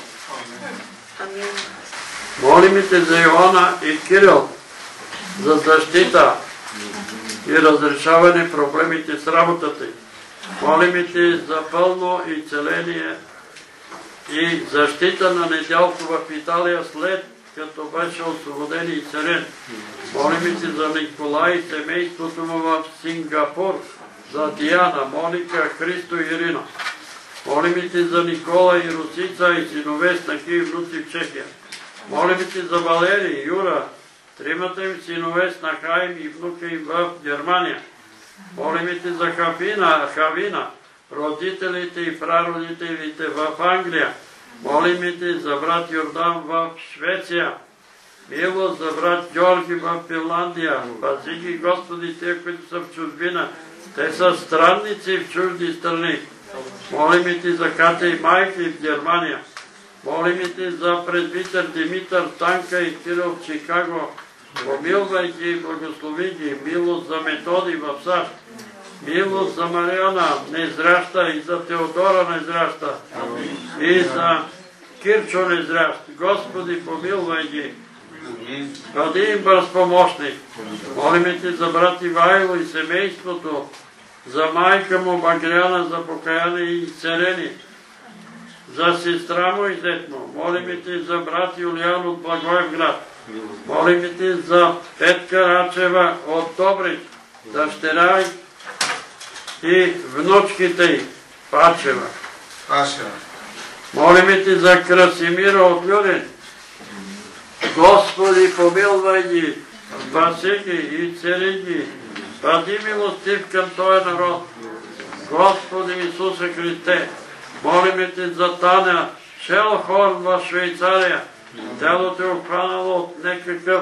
Молиме ти за Йоанна и Кирил за защита и разрешаване проблемите с работата й. Молиме ти за пълно изцеление и защита на Недялко в Италия след като беше освободен и царен. Молиме ти за Николай и семейството му в Сингапур, за Диана, Моника, Христо и Ирина. Молиме ти за Никола и Русица и синове снаки и внуци в Чехия. Молиме ти за Валерий и Юра, тримата им синове снаха им и внука им в Германия. Молиме ти за Хавина, Хавина, родителите и прародителите в Англия. Молиме ти за брат Йордан в Швеция. Милост за брат Георги в Финландия. Пази ги, Господи, те, които са в чужбина. Те са странници в чужди страни. Молиме ти за Катя и майка в Германия. Молиме ти за presбитер Димитър, Танка и Кирил в Чикаго. Помилвай ги и благослови ги. Милост за Методи в САЩ. Милост за Мариана незряща и за Теодора незряща. И за Кирчо незрящ. Господи, помилвай ги. Бъди им бърз помощник. Молиме ти за брат Ивайло и семейството, за майка му Багряна за покаяние и изцеление, за сестра му и зет му. Молиме ти за брат Юлиан от Благоевград. Молиме ти за Петка Рачева от Добрич, дъщеря и внучките й, Пачева. Молиме ти за Красимира от Люлин. Господи, помилвай ги, спаси ги и цели ги. Бъди милостив към този народ. Господи Исусе Христе, молиме ти за Таня Шелхорн в Швейцария. Тялото е обхванало от някакъв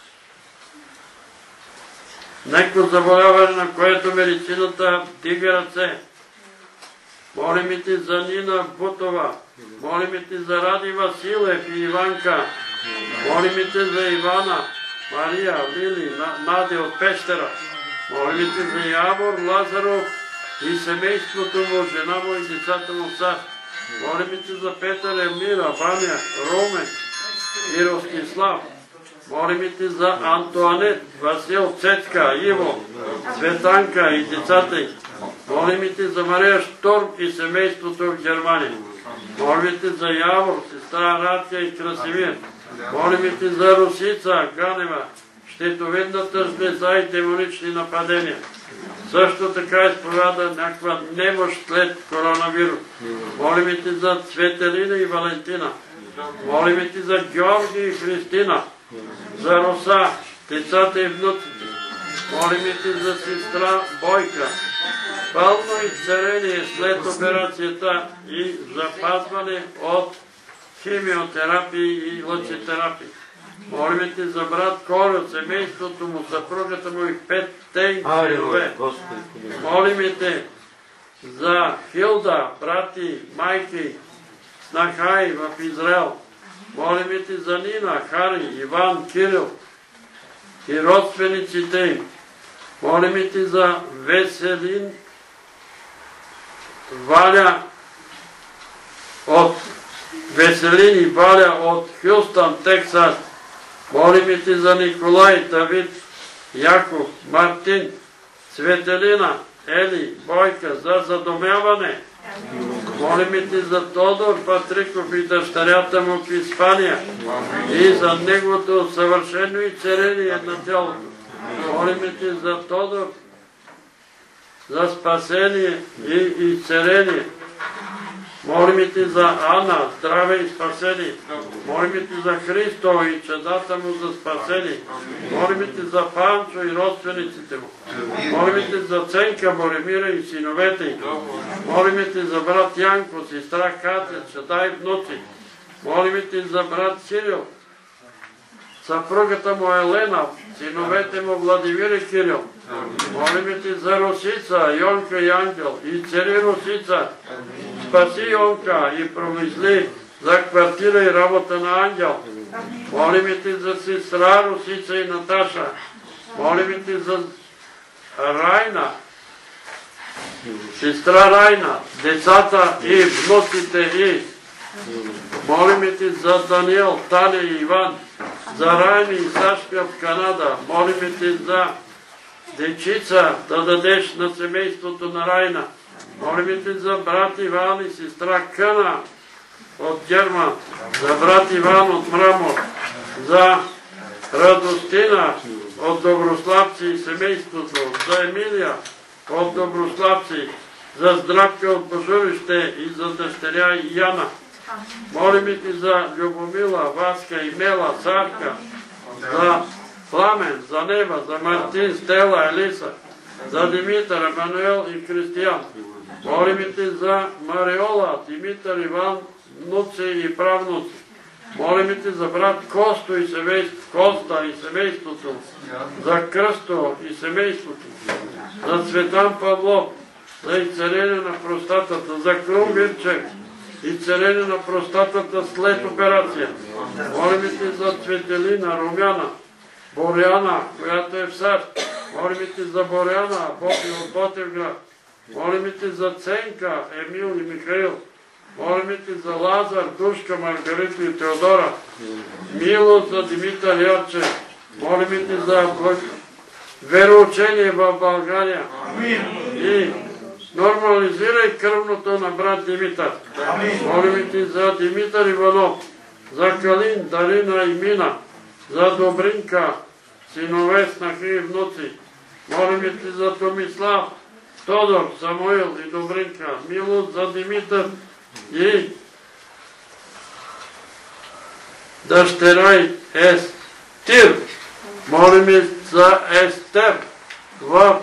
някакво заболяване, на което медицината дига ръце. Молиме ти за Нина Бутова. Молиме ти за Ради Василев и Иванка. Молиме ти за Ивана, Мария, Лили, Надя от Пещера. Молиме ти за Явор Лазаров и семейството му, жена му и децата му в САЩ. Молиме ти за Петър, Емира, Ваня, Румен и Ростислав. Молиме ти за Антуанет, Васил, Цецка, Иво, Светанка и децата й. Молиме ти за Мария Шторм и семейството в Германия. Молиме ти за Явор, сестра Радка и Красимир. Молиме ти за Русица, Ганева, щитовидната жлеза и демонични нападения. Също така изповяда някаква немощ след коронавирус. Молим ти за Цветелина и Валентина. Молим ти за Георги и Христина. За Роса, децата и внуците. Молим ти за сестра Бойка. Пълно изцеление след операцията и запазване от химиотерапии и лъчетерапии. Молим ти за брат Коля, семейството му, съпругата му и петте синове. Молим те за Хилда, брати, майки, снахаи в Израел. Молим ти за Нина, Хари, Иван, Кирил и родствениците им. Молим ти за Веселин, Валя от Веселин и Валя от Хюстън, Тексас. Молим ти за Николай, Давид, Яков, Мартин, Светелина, Ели, Бойка за задумяване. Молим ти за Тодор Патриков и дъщерята му в Испания и за неговото съвършено изцеление на тялото. Молим ти за Тодор, за спасение и изцеление. Молим ти за Ана, здраве и спасение. Молим ти за Христо и чедата му за спасение. Молим ти за Панчо и родствениците му. Молим ти за Ценка, Боремира и синовете им. Молим ти за брат Янко, сестра Катя, чеда и внуци. Молим ти за брат Кирил, съпругата му Елена, синовете му Владимир и Кирил. Молим ти за Русица, Йонка и Ангел. И цели Русица, спаси Йонка и промисли за квартира и работа на Ангел. Молим ти за сестра Русица и Наташа. Молим ти за Райна, сестра Райна, децата и внуците и. Молим ти за Даниел, Таня и Иван, за Райни и Сашка в Канада. Молим ти за дечица да дадеш на семейството на Райна. Молим ти за брат Иван и сестра Къна от Герман, за брат Иван от Мрамор, за Радостина от Доброславци и семейството, за Емилия от Доброславци, за Здравка от Божурище и за дъщеря Яна. Молим ти за Любомила, Васка и Мела, Сарка, за Пламен, за Нева, за Мартин, Стела, Елиса, за Димитър, Емануел и Кристиян. Молим ти за Мариола, Димитър, Иван, внуци и правнуци. Молим ти за брат Косто и семейството, Коста и семейството, за Кръсто и семейството, за Цветан Павлов, за изцеление на простатата, за Крум Вирчев, изцеление на простатата след операция. Молим ти за Цветелина, Румяна, Боряна, която е в САЩ. Молим ти за Боряна, Боби от Ботевград. Молим ти за Ценка, Емил и Михаил. Молим ти за Лазар, Душка, Маргарита и Теодора. Милост за Димитър Йорчев. Молим ти за вероучение в България. И нормализирай кръвното на брат Димитър. Молим ти за Димитър Иванов, за Калин, Дарина и Мина, за Добринка, синове, снахи и внуци. Молим ти за Томислав, Тодор, Самуил и Добринка. Милост за Димитър и дъщеря Естир. Молим за Естер в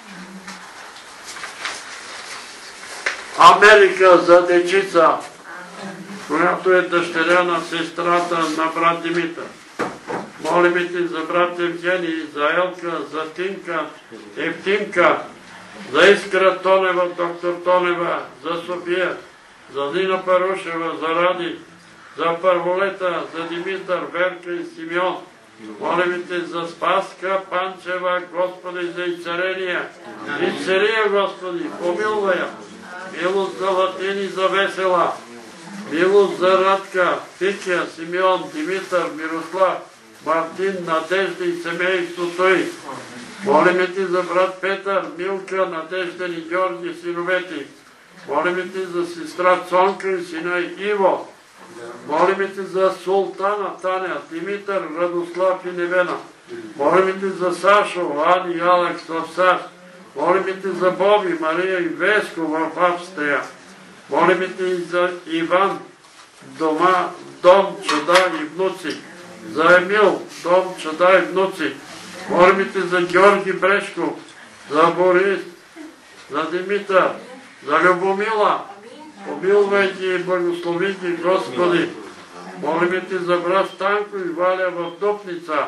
Америка, за дечица, която е дъщеря на сестрата на брат Димитър. Молим ти за брат Евгений, за Елка, за Тинка, Евтимка, за Искра Тонева, доктор Тонева, за София, за Нина Парушева, за Ради, за Първолета, за Димитър, Верка и Симеон. Молим ти за Спаска Панчева, Господи, за изцеление. Изцелия, Господи, помилвай я. Милост за Латин и за Весела. Милост за Радка, Тикя, Симеон, Димитър, Мирослав, Мартин, Надежда и семейството й. Молим ти за брат Петър, Милка, Надежда и Георги, синовете. Молим ти за сестра Цонка и сина Иво. Молим ти за Султана Таня, Димитър, Радослав и Невена. Молим ти за Сашо, Ани и Алекс в САЩ. Молим те за Боби, Мария и Веско в Австрия. Молим те и за Иван, дома, дом, чада и внуци. За Емил, дом, чада и внуци. Молим те за Георги Брешков, за Борис, за Димитър, за Любомила. Помилвайте и благословите, Господи. Молим те за брат Станко и Валя в Дупница.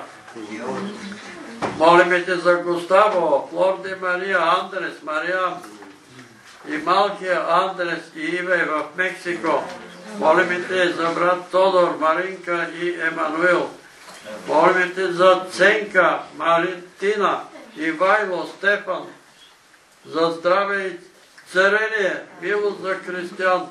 Молим те за Густаво, Флорде Мария, Андрес, Мариан и малкия Андрес и Иве в Мексико. Молим те за брат Тодор, Маринка и Емануил. Молим те за Ценка, Маритина, Ивайло, Стефан, за здраве и царение, милост за християн.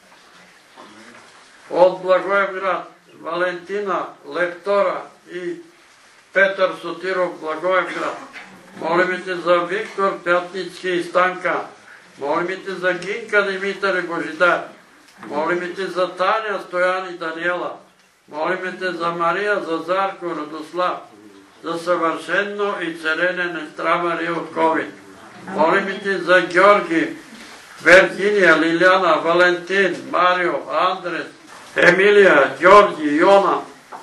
От Благоевград, Валентина, Лектора и Петър Сотиров, Благоевград. Молим те за Виктор Пятницки и Станка. Молим те за Гинка, Димитър и Божидар. Молим те за Таня, Стоян и Даниела. Молим те за Мария, за Зарко, Радослав, за съвършенно и царение Нестра Мария от Ковид. Молим те за Георги, Вергиния, Лиляна, Валентин, Марио, Андрес, Емилия, Георги, Йона,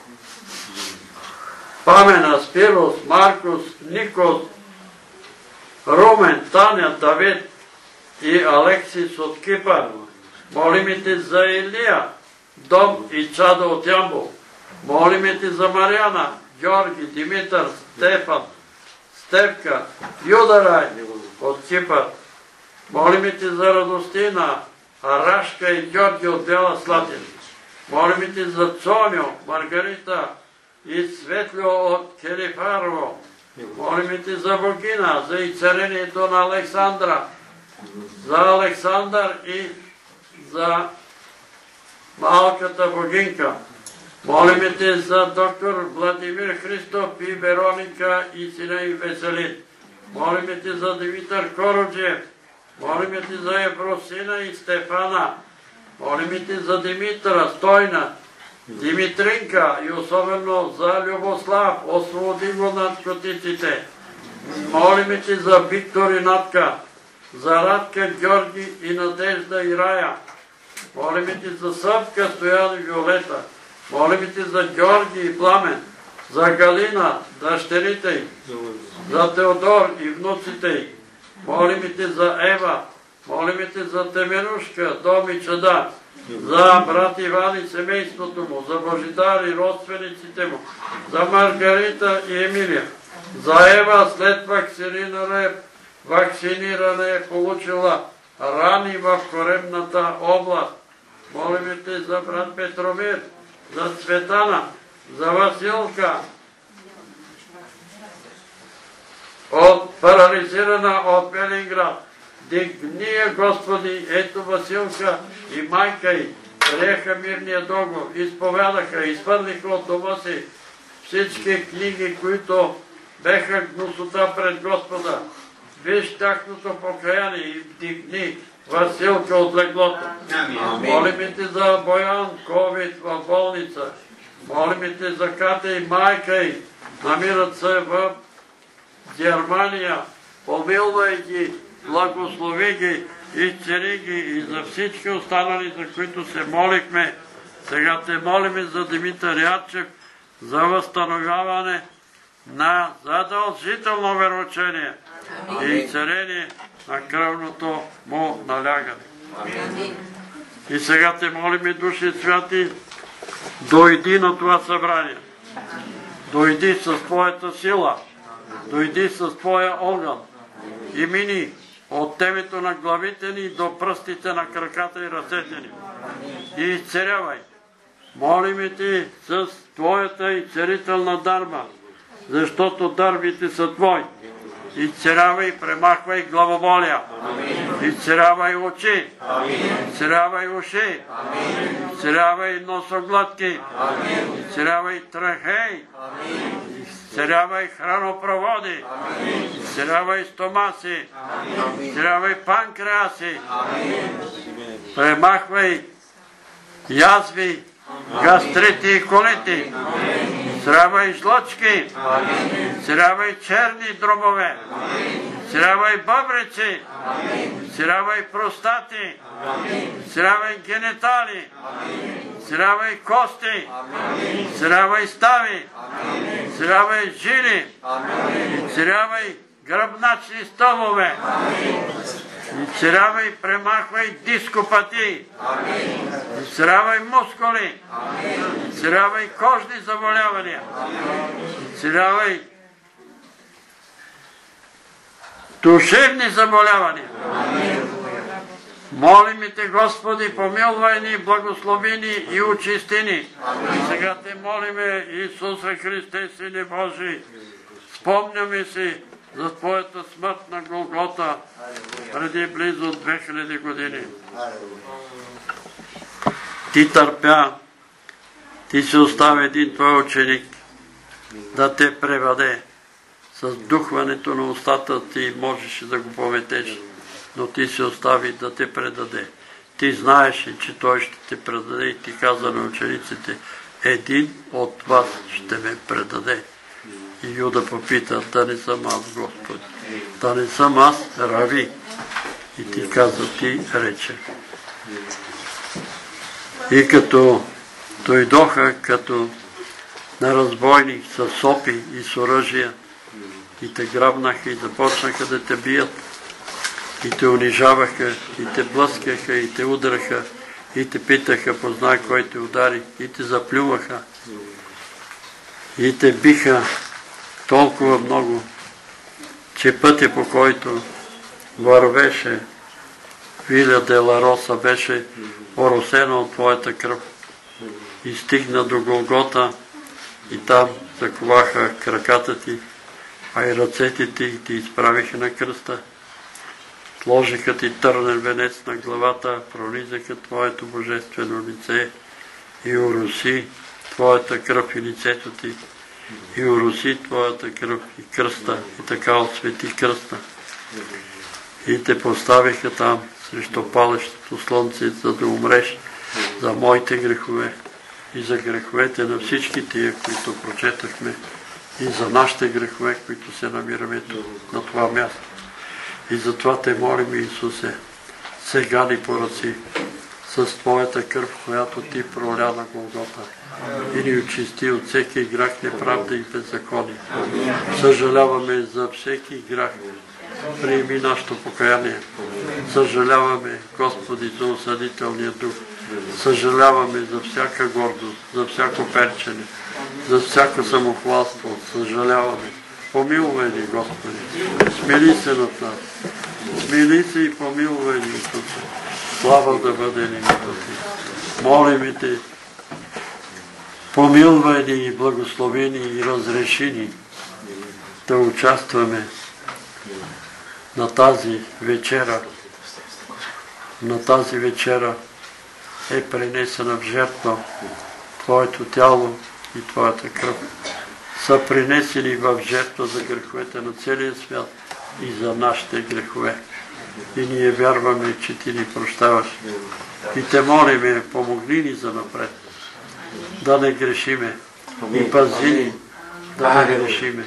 Памена, Спирос, Маркус, Никос, Румен, Таня, Давид и Алексис от Кипър. Молим те за Илия, Дом и Чада от Ямбол. Молим те за Мариана, Георги, Димитър, Стефан, Стевка, Юдарай от Кипър. Молим те за Радостина, Арашка и Георги от Бяла Слатина. Молим те за Цоньо, Маргарита и Светлио от Келифарово. Молим те за Богина, за изцелението на Александра, за Александър и за малката Богинка. Молим те за доктор Владимир Христов и Вероника и сина и Веселин. Молим те за Димитър Короджев. Молим те за Евросина и Стефана. Молим те за Димитъра, Стойна, Димитринка и особено за Любослав. Освободи го над котиците. Молим те за Виктор и Натка, за Радка, Георги и Надежда и Рая. Молим те за Събка, Стоян и Виолета. Молим те за Георги и Пламен, за Галина, дъщерите й, за Теодор и внуците й. Молим те за Ева. Молим те за Теменушка, дом и чада, за брат Иван и семейството му, за Божидар и родствениците му, за Маргарита и Емилия, за Ева след вакциниране, вакциниране е получила рани в коремната област. Молим те за брат Петромир, за Цветана, за Василка, от парализирана от Велинград. Дигни я, Господи, ето Василка и майка й приеха мирния договор, изповядаха, изхвърлиха от дома си всички книги, които беха гнусота пред Господа. Виж тяхното покаяние и вдигни Василка от леглото. Молим те за Боян, ковид в болница. Молим те за Катя и майка й, намират се в Германия. Помилвай ги, благослови ги, изцели ги и за всички останали, за които се молихме. Сега те молим за Димитър Ячев, за възстановяване на задължително вероучение и изцеление на кръвното му налягане. И сега те молим, Души святи, дойди на това събрание. Дойди с Твоята сила, дойди с Твоя огън и мини от темето на главите ни до пръстите на краката и ръцете ни. И изцелявай. Молим Ти с Твоята изцелителна дарба, защото дарбите са Твои. Изцелявай, премахвай главоболия. Изцелявай очи. Изцелявай уши. Изцелявай носоглътки. Изцелявай трахей. Изцелявай хранопроводи. Изцелявай стомаси. Изцелявай панкреаси. Премахвай язви, гастрити и колити. Срявай жлъчки. Срявай черни дробове. Срявай бъбреци. Срявай простати. Срявай генитали. Срявай кости. Срявай стави. Срявай жили. И срявай гръбначни стълбове. И срявай, премахвай дископатии. И срявай мускули. И срявай кожни заболявания. И срявай душевни заболявания. Молим те, Господи, помилвай ни, благослови ни и очисти ни. И сега те молиме, Исусе Христе, Сине Божий, спомняме си за Твоята смърт на Голгота преди близо две хиляди години. Ти търпя, ти си остави един Твой ученик да те преведе. С духването на устата ти можеш да го поведеш, но ти се остави да те предаде. Ти знаеш, че той ще те предаде и ти каза на учениците, един от вас ще ме предаде. И Юда попита, да не съм аз, Господи, да не съм аз, Рави. И ти каза, ти рече. И като дойдоха като на разбойник с сопи и с оръжия, и те грабнаха и започнаха да те бият, и те унижаваха, и те блъскаха, и те удараха, и те питаха, познай кой те удари, и те заплюваха, и те биха толкова много, че пътя, по който вървеше Виля де ла Роса, беше оросена от Твоята кръв. И стигна до Голгота, и там заковаха краката ти, а и ръцете ти, и ти изправиха на кръста. Сложиха ти търнен венец на главата, пронизаха Твоето божествено лице и уроси Твоята кръв и лицето ти, и уроси Твоята кръв и кръста, и така освети кръста. И те поставиха там срещу палещото слънце, за да умреш за моите грехове и за греховете на всички тия, които прочетахме, и за нашите грехове, които се намираме на това място. И затова те молим, Исусе, сега ни поръци с Твоята кръв, която Ти проля на Голгота, и ни очисти от всеки грях, неправда и беззаконие. Съжаляваме за всеки грях. Приеми нашето покаяние. Съжаляваме, Господи, за осъдителния дух. Съжаляваме за всяка гордост, за всяко перчене, за всяко самохвалство. Съжаляваме. Помилвай ни, Господи. Смили се над нас. Смили се и помилвай ни, Исусе. Слава да бъде името Ти. Молим Те, помилвай ни и благослови ни и разреши ни да участваме на тази вечера. На тази вечера е принесена в жертва Твоето тяло и Твоята кръв. Са принесени в жертва за греховете на целия свят и за нашите грехове. И ние вярваме, че Ти ни прощаваш. И Те молиме, помогни ни за напред. Да не грешиме. И пази ни да не грешиме.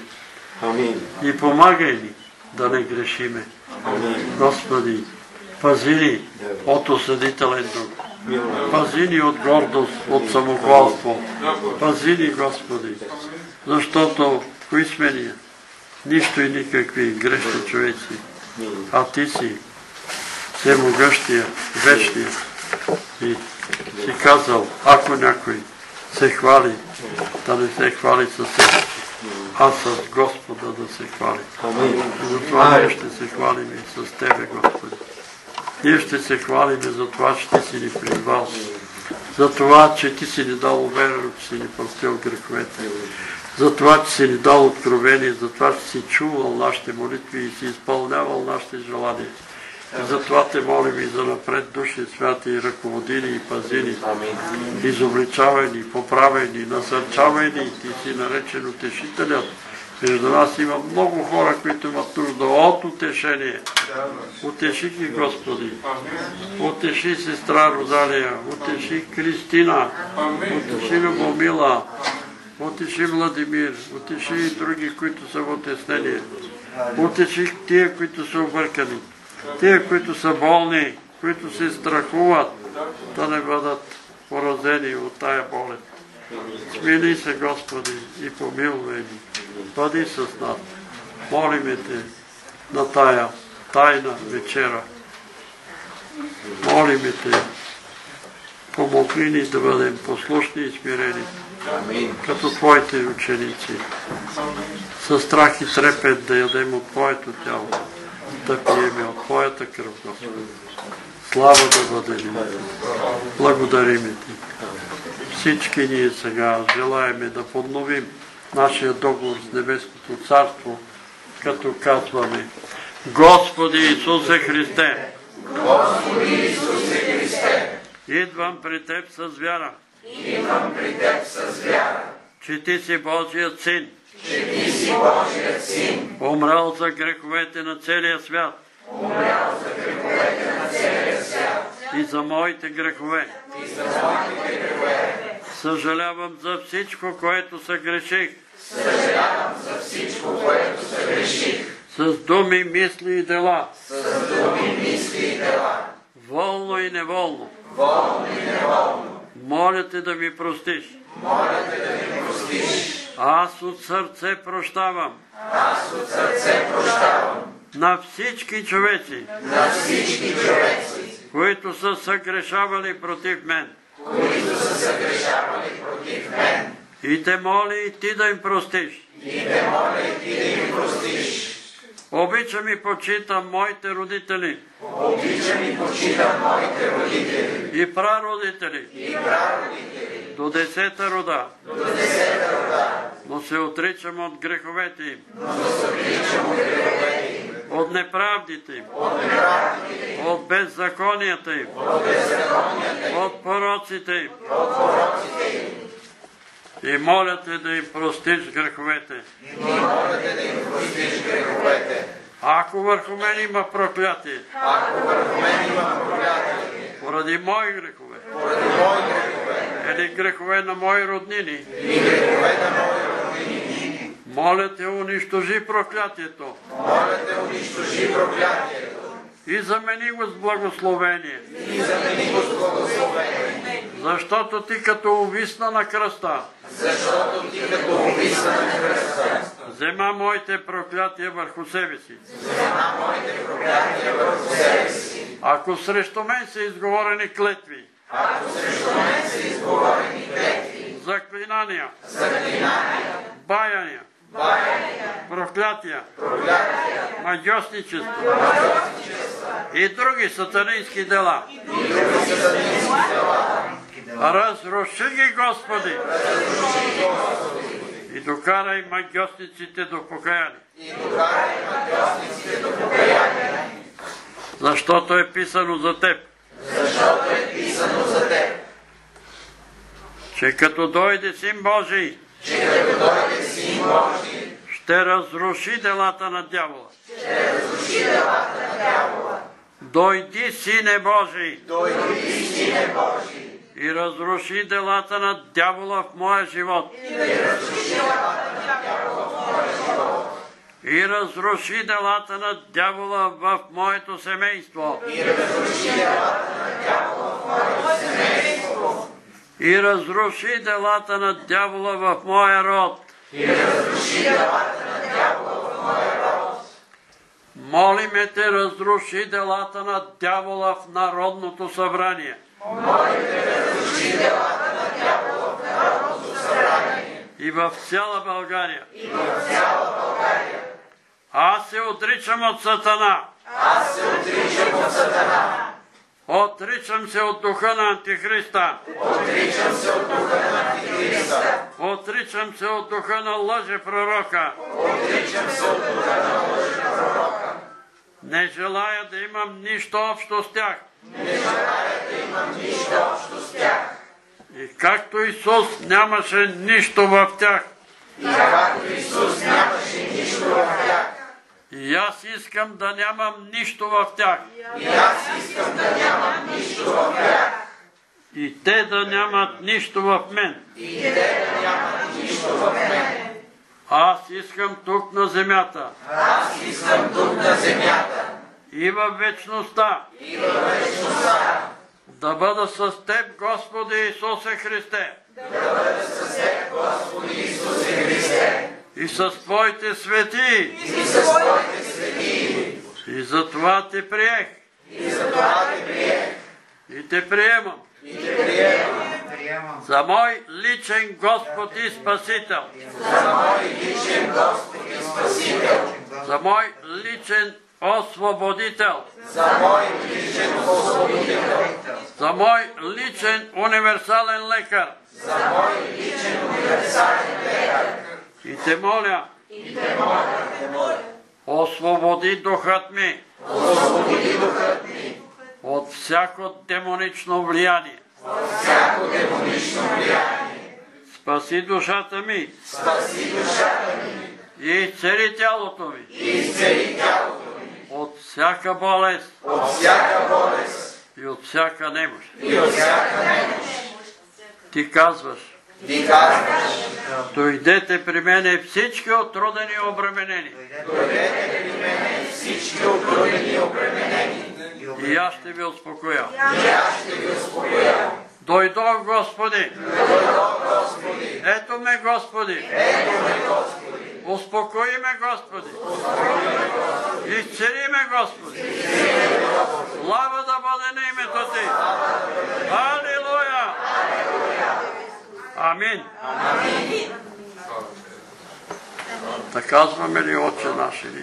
И помагай ни да не грешиме. Господи, пази ни от осъдителен дух. Пази ни от гордост, от самохвалство. Пази ни, Господи, защото кои сме ние? Нищо и никакви грешни човеци. А Ти си всемогъщия, вечния. И си казал, ако някой се хвали, да не се хвали със себе си, а с Господа да се хвали. Затова ние ще се хвалим и с Тебе, Господи. Ние ще се хвалим за това, че Ти си ни призвал. За това, че Ти си ни дал уверено, че си ни простил греховете. За това, че си ни дал откровение, за това, че си чувал нашите молитви и си изпълнявал нашите желания. И затова Те молим и за напред, Души Святи, и ръководи ни, и пази ни, изобличавай ни, поправяй ни, насърчавай ни. Ти си наречен утешителят. Между нас има много хора, които имат нужда от утешение. Утеши ги, Господи. Утеши сестра Розалия, утеши Кристина, утеши Любомила, Утеши Владимир, утеши и други, които са в отеснение. Утеши тия, които са объркани. Тия, които са болни, които се страхуват да не бъдат поразени от тая болест. Смили се, Господи, и помилвай ни. Бъди с нас. Молиме Те на тая тайна вечера. Молиме Те, помогни ни да бъдем послушни и смирени, като Твоите ученици. Със страх и трепет да ядем от Твоето тяло, да пиеме от Твоята кръв, Господи. Слава да бъде ни. Благодариме Ти. Всички ние сега желаеме да подновим нашия договор с Небесното Царство, като казваме: Господи Исусе Христе, Господи Исусе Христе, идвам при Теб с вяра, идвам при Теб с вяра, че Ти си Божият Син, че Ти си Божият Син, умрял за греховете на целия свят, умрял за греховете на целия свят и за моите грехове. и за моите грехове. Съжалявам за всичко, което съгреших, Съжалявам за всичко, което съгреших, с думи, мисли и дела, с думи, мисли и дела, волно и неволно. волно и неволно. Моля Те да ми простиш. Моля Те да ми простиш. Аз от сърце прощавам Аз от сърце прощавам на всички човеци, на всички човеци, които са съгрешавали против мен. които са съгрешавали против мен. И Те моля и Ти да им простиш. И Те моля и Ти да им простиш. Обичам и почитам моите родители Обичам и почитам моите родители и прародители и прародители до десета рода, до десета рода, но се отричам от греховете им, но се отричам от греховете им, от неправдите им, от неправдите им, от беззаконията им, от беззаконията им, от пороците им. от пороците им. И моля Те да им простиш греховете. И моля Те да им простиш греховете. Ако върху мен има проклятие, Ако върху мен има проклятие, поради мои грехове, поради мои грехове, или грехове на мои роднини, и грехове на мои роднини, моля Те, унищожи проклятието моля Те унищожи проклятието и замени го с благословение. и замени го с благословение. Защото Ти като увисна на кръста, Защото Ти като увисна на кръста, взема моите проклятия върху себе си. взема моите проклятия върху себе си. Ако срещу мен са изговорени клетви, Ако срещу мен са изговорени клетви, заклинания, заклинания, баяния, баяния, проклятия, проклятия, магьосничество магьосничества и други сатанински дела, и други сатанински дела, разруши ги, Господи, разруши Господи и докарай магьосниците до покаяние. и докарай магьосниците до покаяние. Защото е писано за Теб, Защото е писано за Теб, че като дойде Син Божий, че като дойде Син Божий, ще разруши делата на дявола. ще разруши делата на дявола. Дойди, Сине Божий, Дойди, Сине Божий, и разруши делата на дявола в моя живот. и разруши делата на дявола в моя живот. И разруши делата на дявола в моето семейство. И разруши делата на дявола в моето семейство. И разруши делата на дявола в моя род. И разруши делата на дявола в моя род. Молиме Те, разруши делата на дявола в Народното събрание. Молим Те, разруши делата на дявола в Народното събрание. И в цяла България. И в цяла България. Аз се отричам от Сатана. Аз се отричам от Сатана. Отричам се от духа на Антихриста. Отричам се от духа на Антихриста. Отричам се от духа на лъжепророка. Отричам се от духа на лъжепророка. Не желая да имам нищо общо с тях. Не желая да имам нищо общо с тях. И както Исус нямаше нищо в тях, И както Исус нямаше нищо в тях, и аз искам да нямам нищо в тях. и аз искам да нямам нищо в тях. И те да нямат нищо в мен. И те да нямат нищо нищо в мен. Аз искам тук на земята. Аз искам тук на земята. И във вечността. И във вечността. Да бъда с Теб, Господи Исусе Христе. Да бъда с Теб, Господи Исусе Христе. И с Твоите свети. И с Твоите свети. И за това Те приех. И за това Те приех. И Те приемам. И Те приемам. За мой личен Господ и Спасител. За мой личен Господ и Спасител. За мой личен освободител. За мой личен освободител. За мой личен универсален лекар. За мой личен универсален лекар. И Те моля. И Те моля. Освободи духът ми. Освободи духът ми. От всяко демонично влияние. От всяко демонично влияние. Спаси душата ми. Спаси душата ми. И изцели тялото ми. И изцели тялото ми. От всяка болест. От всяка болест. И от всяка немощ. И от всяка немощ. Ти казваш. Ти казваш. Дойдете при мене всички отрудени и обременени. Дойдете при мене всички отрудени и обременени. И аз ще ви успокоя. И аз ще ви успокоя. Дойдох, Господи. Дойдох, Господи. Ето ме, Господи. Ето ме, Господи. Успокои ме, Господи. Изцели ме, Господи. Слава да бъде на името Ти. Алилуя. Амин. Да казваме ли Отче наш или?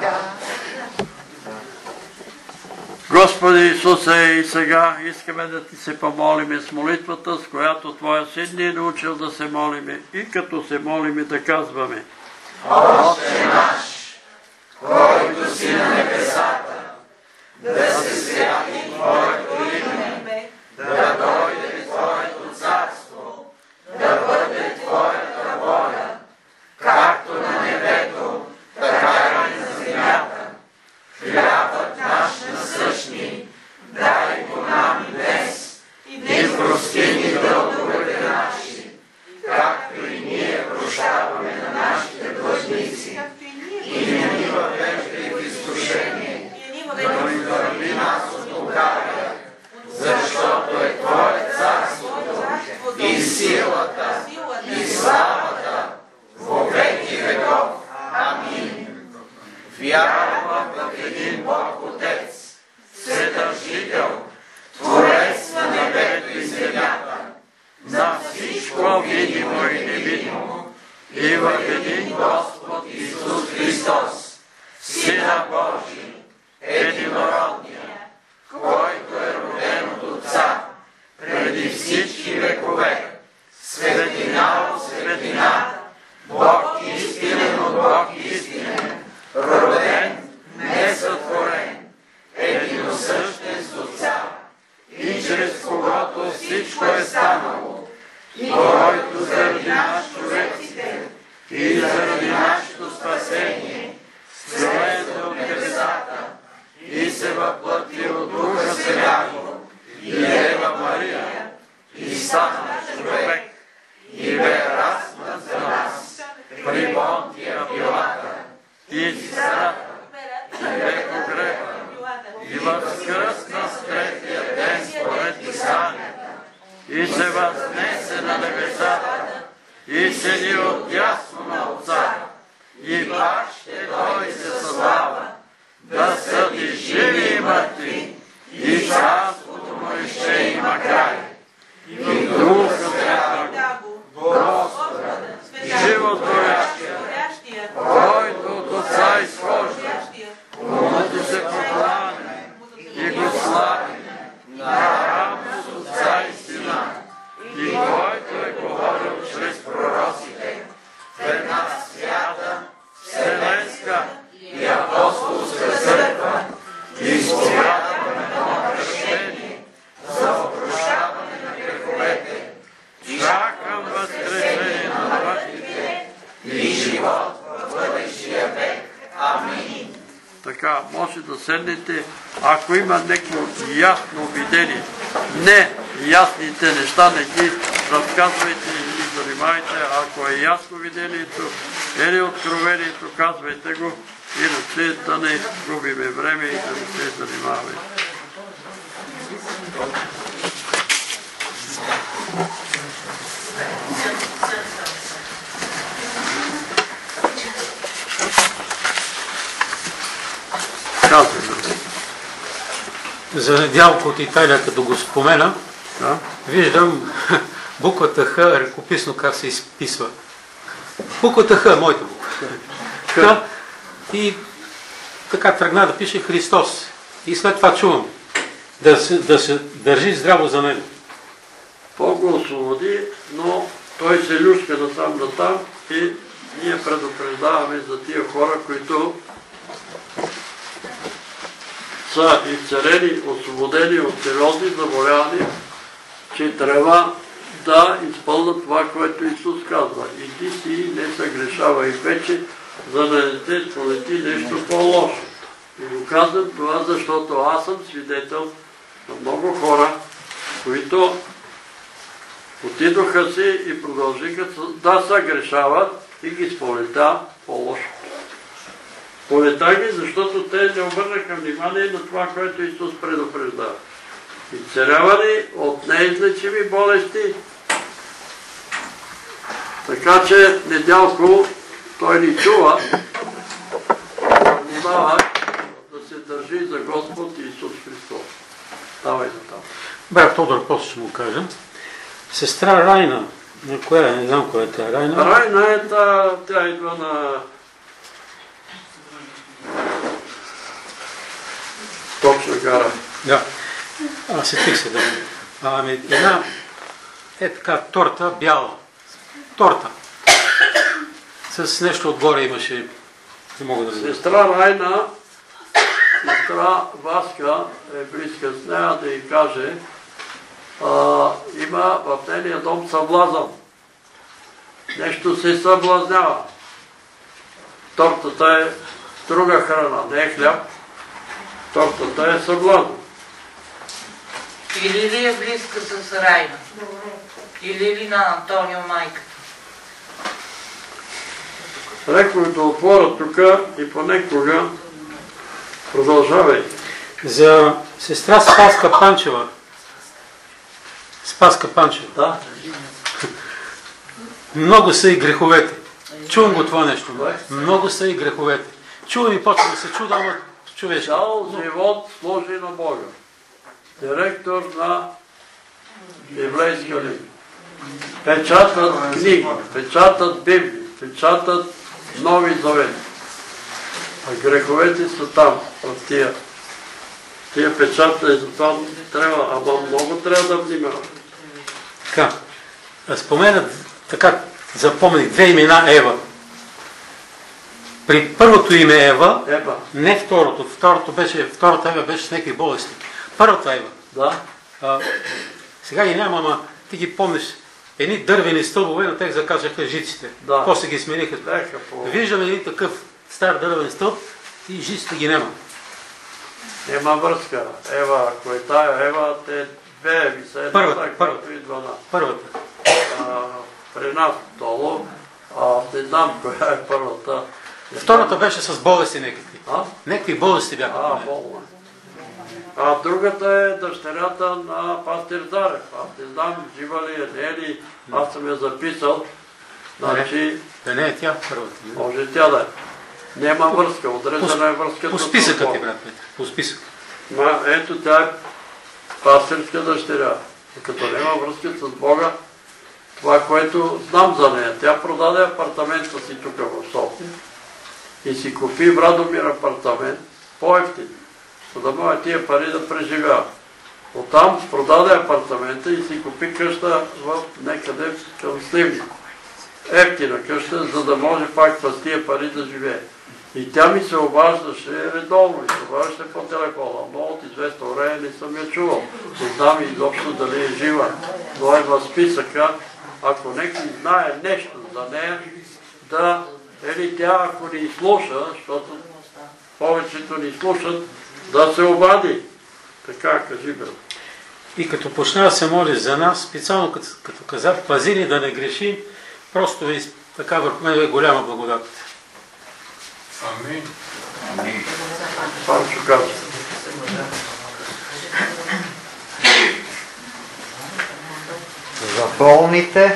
Господи Исусе, и сега искаме да Ти се помолиме с молитвата, с която Твоя Син ни е научил да се молиме, и като се молиме да казваме: Отче наш, който си на небесата, да се святи Твоето име, да дойде Твоето царство, да бъде Твоята воля, както на небето, така и на земята. Хлябът наш насъщни, дай го нам днес, и прости ни дълговете наши, както и ние прощаваме на нашите длъжници. И не ни въвеждай в изкушение, но и върви нас от лукавия, защото е Твое царството, и силата, и славата, во веки веков. Амин. Вярвам в един Бог Отец, Вседържител, Творец на небето и земята, на всичко видимо и невидимо, и в един Господ Исус Христос, Сина Божий, единородния, който е роден от Отца преди всички векове, светлина от светлина, Бог истинен от Бог истинен, роден, несътворен, единосъщен с Отца, и чрез когото всичко е станало, и който заради нас човеците и заради нашето спасение слезе от небесата и се въплъти от Духа Святого и Ева Мария и стана човек и бе разнат за нас при Понтия Пилата и страда и бе погребан и възкръсна с третия ден според Писанията и се възнесе на небесата и седи отдясно на Отца и пак ще дойде със слава да съди живи и мъртви и царството му ще има край. И Духа Святаго, Господа, животворящия, който от Отца изхожда, комуто се покланяме и го славим наравно с Отца и Сина, и който е говорил чрез пророците в една свята, вселенска и апостолска църква, и изповядваме едно кръщение за опрощаване на греховете, чакам възкресение на мъртвите и живот в бъдещия век. Амин. Така, може да седнете, ако има някакво ясно видение. Не, ясните неща не ги разказвайте и ги занимавайте. внимайте, ако е ясно видението или откровението, казвайте го, иначе да не губиме време и да не се занимаваме. За Недялко от Италия, като го спомена, да? Виждам буквата Х ръкописно как се изписва. Буквата Х, моята буква. Х. И така тръгна да пише Христос. И след това чувам да се, да се държи здраво за него. Бог го освободи, но той се люшка насам натам и ние предупреждаваме за тия хора, които са изцелени, освободени от сериозни заболявания, че трябва да изпълнят това, което Исус казва. Иди си, не се грешава и вече, за да не те сполети нещо по-лошо. И го казвам това, защото аз съм свидетел на много хора, които отидоха си и продължиха да се грешават и ги сполета по-лошо. Полета ги, защото те не обърнаха внимание на това, което Исус предупреждава. Изцелявани от неизлечими болести. Така че Недялко той ни чува, внимава да се държи за Господ Исус Христос. Давай за там. Брат Тодор, после ще му кажа. Сестра Райна, на коя е? Не знам коя е тя Райна. Райна е та, тя идва на точна гара. Да. Аз сетих се да. Ами една е така торта бяла. Торта. С нещо отгоре имаше. Не мога да знам. Сестра Райна, сестра Васка е близка с нея да й каже, а, има в нейния дом съблазън. Нещо се съблазнява. Тортата е друга храна, не е хляб. Тортата е съблазън. Или ли е близка с Райна? Или ли на Антонио майката? Рекох да отворя тук и понекога продължавай. За сестра Спаска Панчева. Спаска Панчева. Да. Много са и греховете. Чувам го това нещо. Много са и греховете. Чувам и почвам да се чуда, ама човешки. Цял живот служи на Бога. Директор на еврейска лига. Печатат книги, печатат Библии, печатат Нови завети. А греховете са там, в тия. Тия печата и затова трябва, ама много трябва да внимава. Така. Споменат, така запомних две имена Ева. При първото име Ева, Ева. не второто. Второто беше, втората Ева беше с някакви болести. Първата Ева. Да. А, сега ги няма, ама ти ги помниш. Едни дървени стълбове, на тях закачаха жиците. Да. После ги смениха. По... Виждаме един такъв стар дървен стълб и жиците ги няма. Нема връзка. Ева, ако е тая Ева, те две Еви са. Първата, първата. Първата. А, при нас долу, а не знам коя е първата. Втората беше с болести някакви. А? Някакви болести бяха. А, болна. А другата е дъщерята на пастир Зарев. Аз не знам, жива ли е, не е ли, аз съм я записал. Значи... Да не е тя първата. Може тя да е. Няма връзка, отрезана е връзката. По списъка ти, брат Петър, по списък. Ма, ето тя е пастирска дъщеря. Като няма връзка с Бога, това, което знам за нея. Тя продаде апартамента си тук в София и си купи в Радомир апартамент по-ефтин, за да може тия пари да преживява. Оттам продаде апартамента и си купи къща в некъде към Сливник. Ефтина къща, за да може пак с тия пари да живее. И тя ми се обаждаше редовно, и се обаждаше по телефона. Но от известно време не съм я чувал. Не знам изобщо дали е жива. Но е в списъка, ако някой знае нещо за нея, да, или тя, ако ни слуша, защото повечето ни слушат, да се обади. Така, кажи, брат. И като почна да се моли за нас, специално като, като каза, пази ни да не грешим просто ви, така върху мен е голяма благодат. Амин. Амин. Панчо казва. За болните,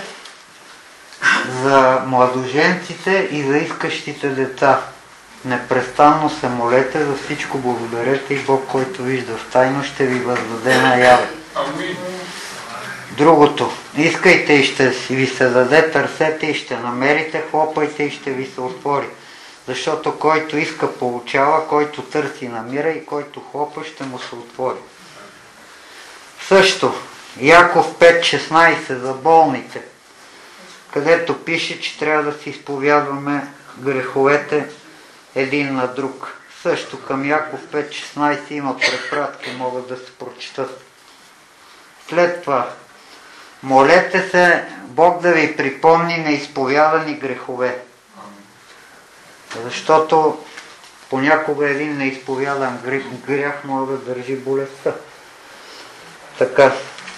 за младоженците и за искащите деца. Непрестанно се молете, за всичко благодарете и Бог, който вижда в тайно, ще ви въздаде наяве. Амин. Другото, искайте и ще ви се даде, търсете и ще намерите, хлопайте и ще ви се отвори. Защото който иска, получава, който търси, намира и който хлопа, ще му се отвори. Също, Яков пет шестнайсет за болните, където пише, че трябва да си изповядваме греховете един на друг. Също към Яков пет шестнайсет има препратки, могат да се прочитат. След това, молете се Бог да ви припомни неизповядани грехове. Защото понякога един неизповядан грях може да държи болестта. Така.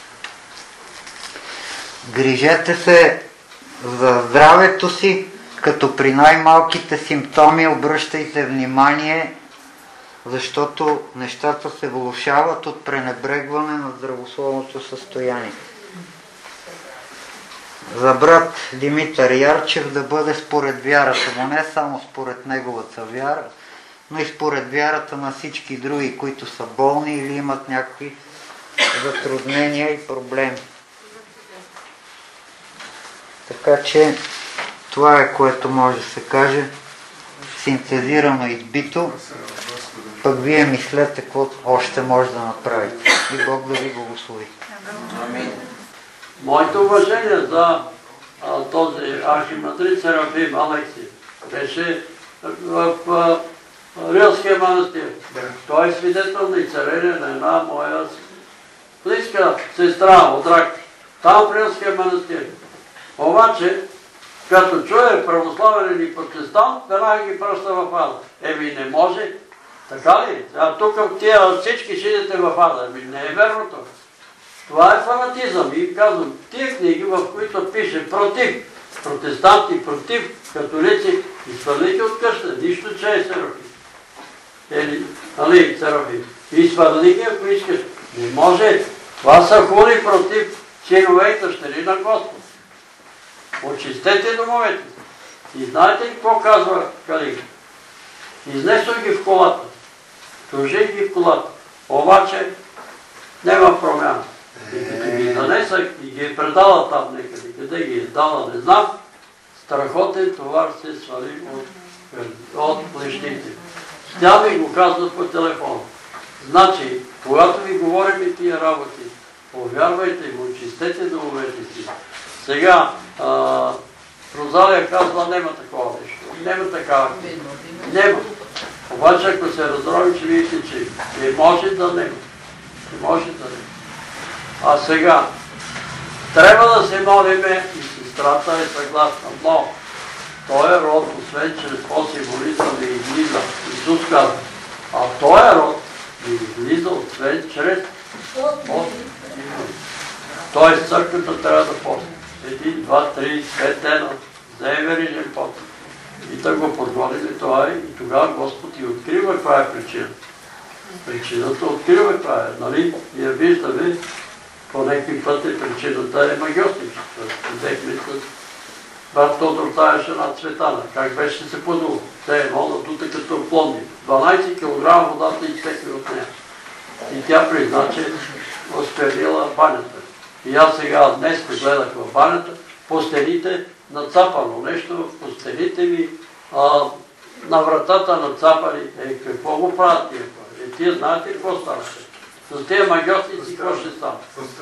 Грижете се за здравето си, като при най-малките симптоми обръщайте внимание, защото нещата се влошават от пренебрегване на здравословното състояние. За брат Димитър Ярчев да бъде според вярата, но не само според неговата вяра, но и според вярата на всички други, които са болни или имат някакви затруднения и проблеми. Така че това е, което може да се каже, синтезирано и избито, пък вие мислете какво още може да направите. И Бог да ви благослови. Амин. Моето уважение за а, този архимандрит Серафим Алекси беше в, в, в Рилския манастир. Той е свидетел на изцеление на една моя близка сестра от рак. Там в Рилския манастир. Обаче, като чуе православен или протестант, веднага ги пръща в ада. Еми не може. Така ли? А тук тия всички шидете в ада. Еми не е верно това. Това е фанатизъм. И казвам, тия книги, в които пише против протестанти, против католици, изхвърлите от къща. Нищо, че е Серафим. Или, нали, Серафим. Изхвърлите, ако искаш. Не може. Това са хули против синове и дъщери на Господ. Очистете домовете. И знаете ли какво казва Калига? Изнесох ги в колата. Служих ги в колата. Обаче няма промяна. И като ги нанесах и ги е предала там некъде, къде ги е дала, не знам, страхотен товар се свали от, от плещите. Тя ми го казва по телефона. Значи, когато ви говорим и тия работи, повярвайте и очистете домовете си. Сега, а, Розалия казва, няма такова нещо. Няма такава. Няма. Обаче, ако се разровим, ще видите, че не може да няма. Не може да няма. А сега, трябва да се молиме и сестрата е съгласна. Но, този род, освен чрез по-символизъм, не излиза. Исус казва. А този род не излиза, освен чрез по-символизъм. Тоест, църквата трябва да пост. Един, два, три, пет дена, взе верижен пот. И да го подгоним това и тогава Господ и открива каква е причина. Причината открива каква е, нали? Ние виждаме, по някакви пъти причината е магиосничество. Взехме с брат Тодор таеше над Цветана. Как беше се подува? Те е едно тук като плодни. дванайсет килограма водата изтекли от нея. И тя призна, че осперила банята. И аз сега днес гледах в банята, по стените нацапано нещо, по стените ми а, на вратата нацапали. Е, какво го правят тия? Е, тия знаете ли какво става? С тия магиотници какво ще става?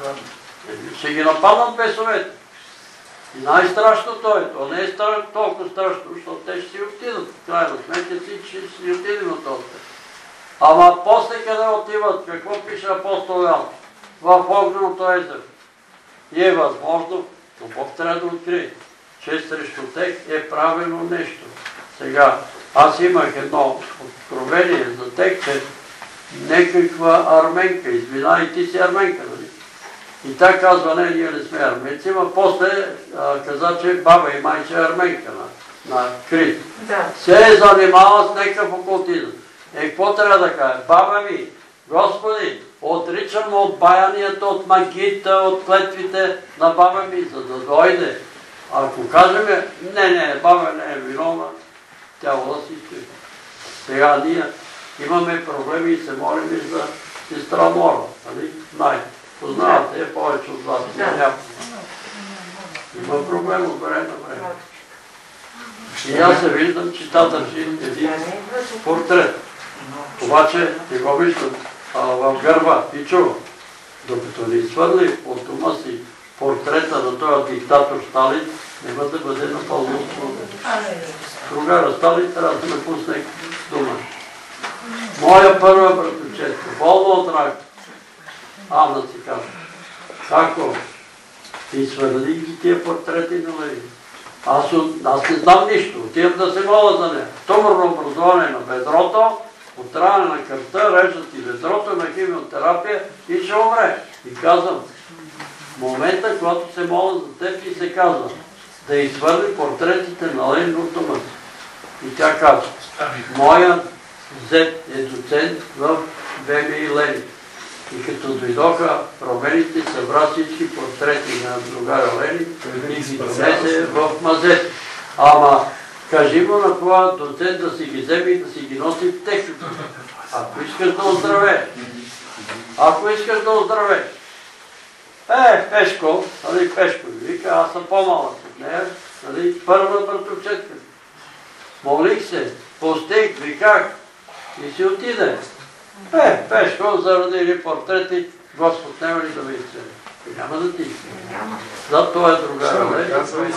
Е, ще ги нападнат бесовете. И най-страшното е, то не е толкова страшно, защото те ще си отидат. В крайна сметка си ще си отидем от това. Ама после къде отиват? Какво пише апостол Йоан? В огненото езеро. И е възможно, но Бог трябва да открие, че срещу тях е правено нещо. Сега, аз имах едно откровение за тях, че някаква арменка, извина и ти си арменка, нали? И тя казва, не, ние не сме арменци, но после а, каза, че баба и майче е арменка на, на Крит. Да. Се е занимава с някакъв окултизъм. Е, какво трябва да каже? Баба ми, Господи, отричам от баянията, от магията, от клетвите на баба ми, за да дойде. Ако кажем, не, не, баба не е виновна, тя вода си стои. Сега ние имаме проблеми и се молим и за сестра Нора, нали? Знаете, познавате я повече от вас. Има проблем от време на време. И аз се виждам, че тя държи един портрет. Обаче не го виждам в гърба и чувам. Докато не изхвърли от дома си портрета на този диктатор Сталин, няма да бъде напълно свободен. Другара Сталин трябва да ме пусне дома. Моя първа братовчетка, болна от рак, Ана си казва. Како? Изхвърли ги тия портрети на Ленин. Аз, аз не знам нищо, отивам да се моля за нея. Туморно образование на бедрото, отравяне на кръвта, режат и бедрото на химиотерапия и ще умре. И казвам, в момента, когато се моля за теб и се казва, да изхвърли портретите на Ленин от дома си. И тя казва, моя зет е доцент в ВМИ Ленин. И като дойдоха промените, събра всички портрети на другаря Ленин и ги донесе в мазето. Ама кажи му на това доцент да си ги вземе и да си ги носи в техника. Ако искаш да оздравееш. Ако искаш да оздравееш. Е, Пешко, нали Пешко ви вика, аз съм по-малък от нея, нали, първа братовчетка. Молих се, постих, виках и си отиде. Е, Пешко, заради едни портрети, Господ няма ли да ви изцели? Няма да ти. За това е другара.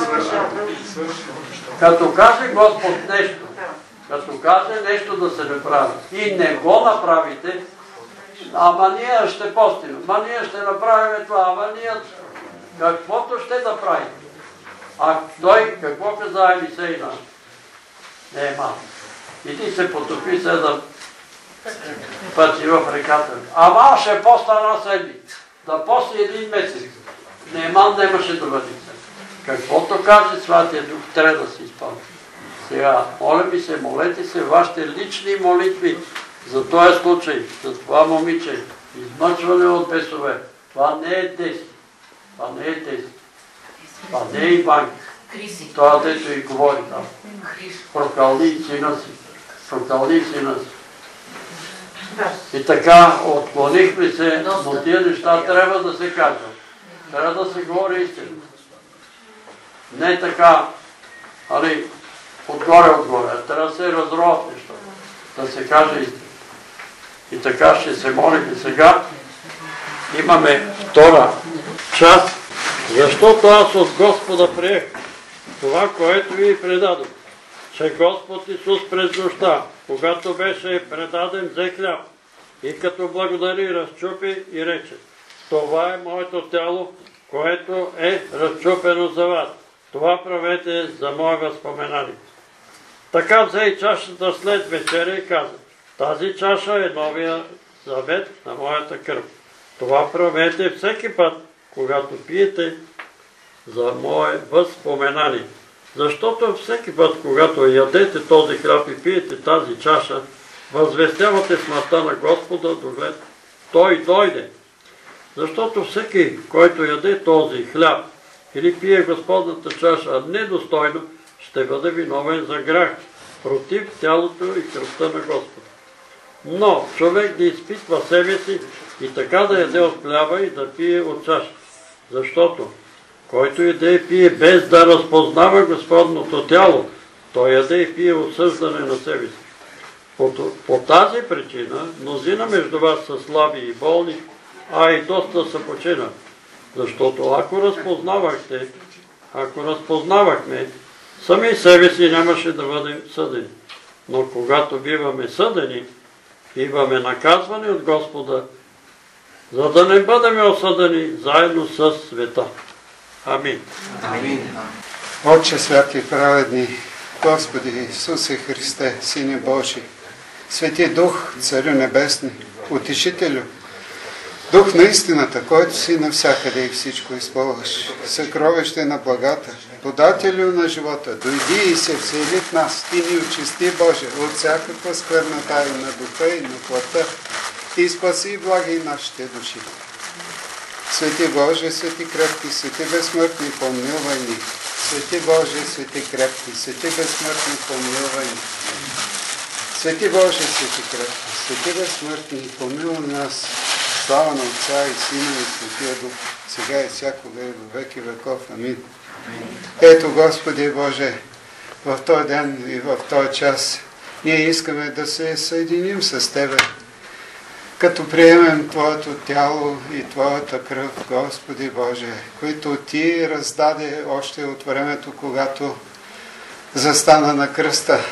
Като каже Господ нещо, като каже нещо да се направи и не го направите, ама ние ще постим, ама ние ще направим това, ама ние каквото ще да правим. А той какво каза Елисей на? Не, ма. И ти се потопи седем пъти в реката. Ама аз ще поста една седмица. Да после един месец. Нема, немаше да бъде. Каквото каже Святия Дух, трябва да се изпълни. Сега, моля ви се, молете се вашите лични молитви за този случай, за това момиче. Измъчване от бесове. Това не е Деси. Това не е Деси. Това не е Иван. Това, дето и говори там. Прокълни сина си. Прокълни сина си. И така, отклонихме се, но тия неща трябва да се кажат. Трябва да се говори истина. Не така, али, отгоре-отгоре. Трябва да се разроват неща. Да се каже истина. И така ще се молим и сега. Имаме втора част, защото аз от Господа приех това, което ви предадох, че Господ Исус през нощта, когато беше предаден, взе хляб и като благодари, разчупи и рече, това е моето тяло, което е разчупено за вас. Това правете за мое възпоменание. Така взе и чашата след вечеря и каза, тази чаша е новия завет на моята кръв. Това правете всеки път, когато пиете за мое възпоменание. Защото всеки път, когато ядете този хляб и пиете тази чаша, възвестявате смъртта на Господа, доглед Той дойде. Защото всеки, който яде този хляб или пие Господната чаша недостойно, ще бъде виновен за грях против тялото и кръвта на Господа. Но човек да изпитва себе си и така да яде от хляба и да пие от чаша. Защото който яде и пие без да разпознава Господното тяло, той яде и пие осъждане на себе си. По, по тази причина мнозина между вас са слаби и болни, а и доста са починали. Защото ако разпознавахте, ако разпознавахме, сами себе си нямаше да бъдем съдени. Но когато биваме съдени, биваме наказвани от Господа, за да не бъдем осъдени заедно с света. Амин. Амин. Отче святи и праведни, Господи Исусе Христе, Сине Божий, Свети Дух, Царю Небесни, Утешителю, Дух на истината, който си навсякъде и всичко изпълваш, съкровище на благата, подателю на живота, дойди и се всели в нас и ни очисти, Боже, от всякаква скверната и на духа и на плътта и спаси благи нашите души. Свети Боже, свети крепки, свети безсмъртни, помилвай ни. Свети Боже, свети крепки, свети безсмъртни, помилвай ни. Свети Боже, свети крепки, свети безсмъртни, помилвай нас. Слава на Отца и Сина и Светия Дух, сега и всякога и във веки веков. Амин. Ето, Господи Боже, в този ден и в този час ние искаме да се съединим с Тебе, като приемем Твоето тяло и Твоята кръв, Господи Боже, които Ти раздаде още от времето, когато застана на кръста.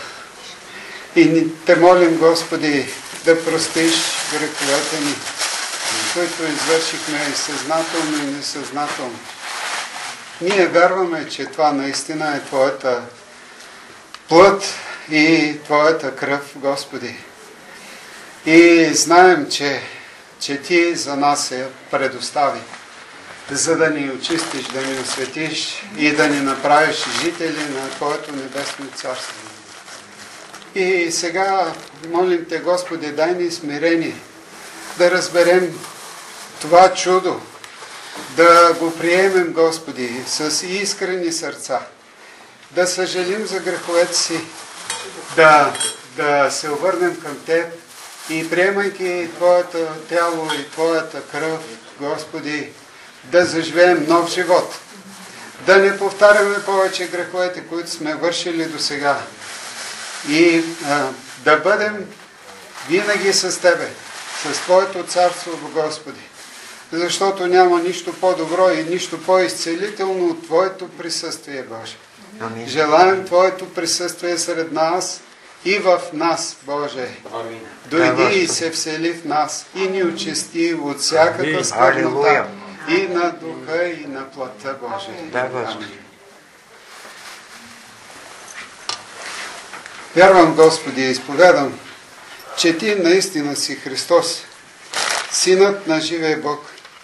И Те молим, Господи, да простиш греховете ни, които извършихме и съзнателно и несъзнателно. Ние вярваме, че това наистина е Твоята плът и Твоята кръв, Господи. И знаем, че, че Ти за нас я предостави, за да ни очистиш, да ни осветиш и да ни направиш жители на Твоето небесно царство. И сега молим Те, Господи, дай ни смирение, да разберем това чудо, да го приемем, Господи, с искрени сърца, да съжалим за греховете си, да, да се обърнем към Теб и приемайки Твоето тяло и Твоята кръв, Господи, да заживеем нов живот, да не повтаряме повече греховете, които сме вършили до сега и а, да бъдем винаги с Тебе, с Твоето царство, Господи, защото няма нищо по-добро и нищо по-изцелително от Твоето присъствие, Боже. Амин. Желаем Твоето присъствие сред нас и в нас, Боже. Амин. Дойди и се всели в нас и ни очисти от всякаква сквернота и на духа и на плътта, Боже. Амин. Вярвам, Господи, и изповядам, че Ти наистина си Христос, Синът на живия Бог.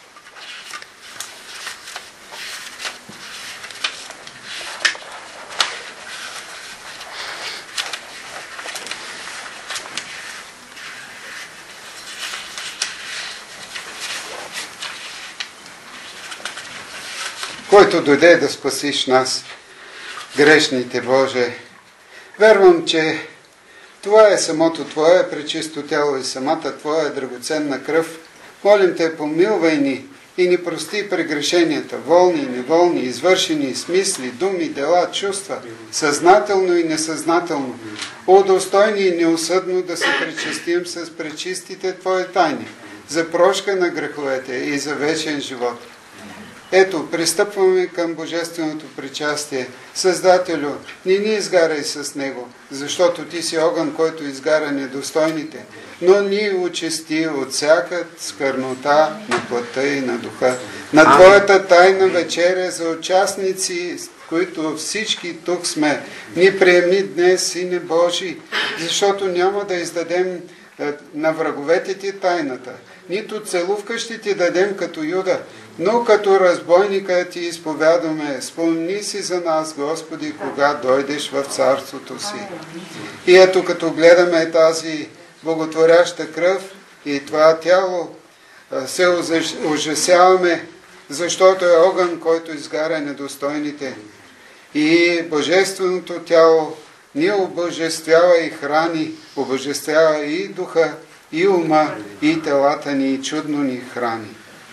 Който дойде да спасиш нас, грешните, Боже. Вярвам, че това е самото Твое пречисто тяло и самата Твоя драгоценна кръв. Молим Те, помилвай ни и ни прости прегрешенията, волни и неволни, извършени с мисли, думи, дела, чувства, съзнателно и несъзнателно, удостойни и неосъдно да се пречистим с пречистите Твои тайни, за прошка на греховете и за вечен живот. Ето, пристъпваме към Божественото причастие. Създателю, не ни изгаряй с него, защото Ти си огън, който изгаря недостойните, но ни очисти от всяка сквернота на плътта и на духа. На Твоята тайна вечеря за участници, които всички тук сме, ни приеми днес, Сине Божий, защото няма да издадем на враговете Ти тайната, нито целувка ще Ти дадем като Юда, но като разбойника Ти изповядаме, спомни си за нас, Господи, кога дойдеш в царството си. И ето като гледаме тази благотворяща кръв и това тяло, се ужасяваме, защото е огън, който изгаря недостойните. И Божественото тяло ни обожествява и храни, обожествява и духа, и ума, и телата ни, и чудно ни храни.